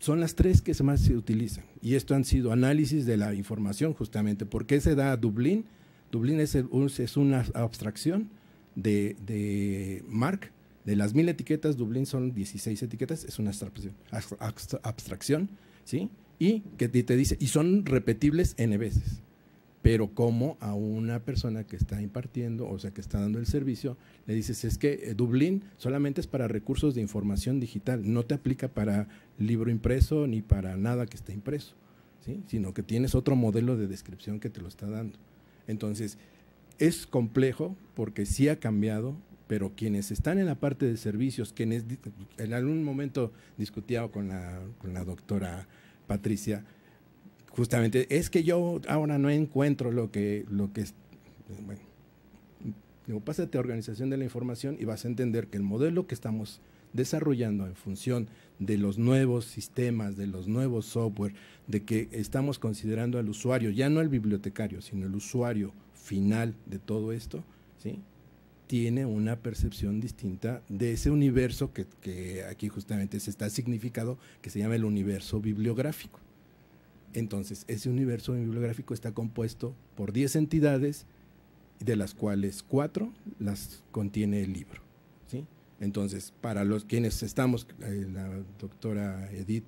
son las tres que más se utilizan. Y esto han sido análisis de la información justamente. ¿Por qué se da Dublín? Dublín es, el, es una abstracción de, de Marc. De las mil etiquetas, Dublín son dieciséis etiquetas, es una abstracción, abstracción ¿sí? Y que te dice, y son repetibles N veces. Pero como a una persona que está impartiendo, o sea, que está dando el servicio, le dices, es que Dublín solamente es para recursos de información digital, no te aplica para libro impreso ni para nada que esté impreso, ¿sí? Sino que tienes otro modelo de descripción que te lo está dando. Entonces, es complejo porque sí ha cambiado, pero quienes están en la parte de servicios, quienes en algún momento discutía con la, con la doctora Patricia, justamente, es que yo ahora no encuentro lo que, lo que es, bueno, digo, pásate a organización de la información y vas a entender que el modelo que estamos desarrollando en función de los nuevos sistemas, de los nuevos software, de que estamos considerando al usuario, ya no el bibliotecario, sino el usuario final de todo esto, ¿sí? Tiene una percepción distinta de ese universo que, que aquí justamente se está significado, que se llama el universo bibliográfico. Entonces, ese universo bibliográfico está compuesto por diez entidades, de las cuales cuatro las contiene el libro, ¿sí? Entonces, para los quienes estamos, eh, la doctora Edith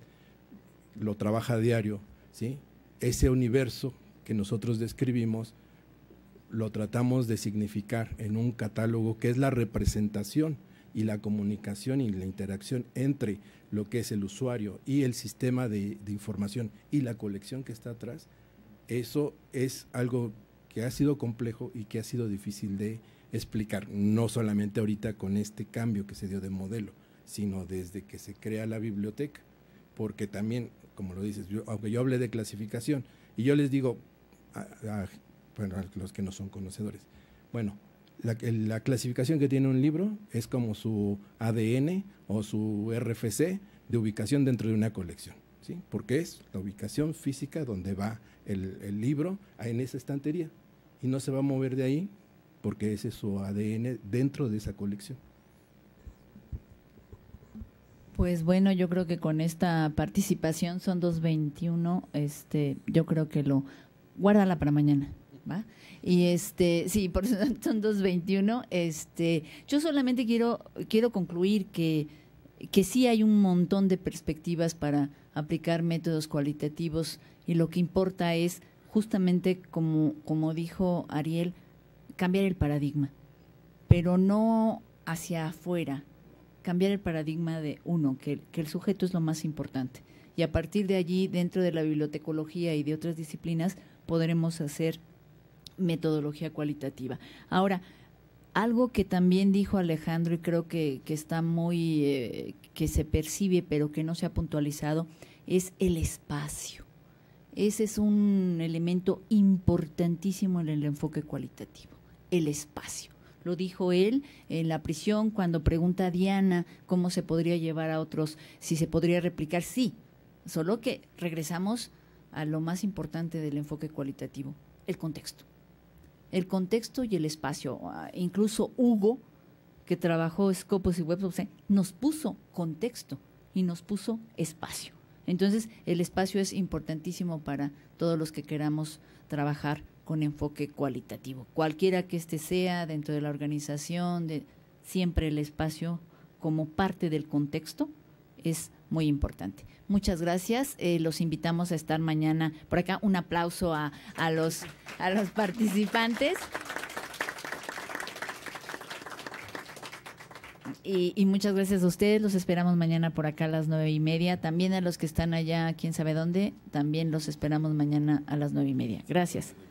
lo trabaja a diario, ¿sí? Ese universo que nosotros describimos lo tratamos de significar en un catálogo que es la representación y la comunicación y la interacción entre lo que es el usuario y el sistema de, de información y la colección que está atrás. Eso es algo que ha sido complejo y que ha sido difícil de explicar, no solamente ahorita con este cambio que se dio de modelo, sino desde que se crea la biblioteca, porque también, como lo dices, yo, aunque yo hable de clasificación, y yo les digo a, a, bueno, a los que no son conocedores, bueno, La, la clasificación que tiene un libro es como su A D N o su R F C de ubicación dentro de una colección, ¿sí? Porque es la ubicación física donde va el, el libro en esa estantería y no se va a mover de ahí porque ese es su A D N dentro de esa colección. Pues bueno, yo creo que con esta participación son dos veintiuno, este, yo creo que lo guárdala para mañana, ¿va? Y este, sí, por eso son dos veintiuno. Este, yo solamente quiero quiero concluir que que sí hay un montón de perspectivas para aplicar métodos cualitativos y lo que importa es justamente como como dijo Ariel, cambiar el paradigma, pero no hacia afuera, cambiar el paradigma de uno, que, que el sujeto es lo más importante. Y a partir de allí, dentro de la bibliotecología y de otras disciplinas, podremos hacer metodología cualitativa. Ahora, algo que también dijo Alejandro y creo que, que está muy, eh, que se percibe pero que no se ha puntualizado, es el espacio. Ese es un elemento importantísimo en el enfoque cualitativo, el espacio. Lo dijo él en la prisión cuando pregunta a Diana cómo se podría llevar a otros, si se podría replicar, sí, solo que regresamos a lo más importante del enfoque cualitativo, el contexto. El contexto y el espacio. Incluso Hugo, que trabajó Scopus y Webs, nos puso contexto y nos puso espacio. Entonces, el espacio es importantísimo para todos los que queramos trabajar con enfoque cualitativo. Cualquiera que este sea dentro de la organización, de, siempre el espacio como parte del contexto es muy importante. Muchas gracias. Eh, los invitamos a estar mañana por acá. Un aplauso a, a, los, a los participantes. Y, y muchas gracias a ustedes. Los esperamos mañana por acá a las nueve y media. También a los que están allá, quién sabe dónde, también los esperamos mañana a las nueve y media. Gracias.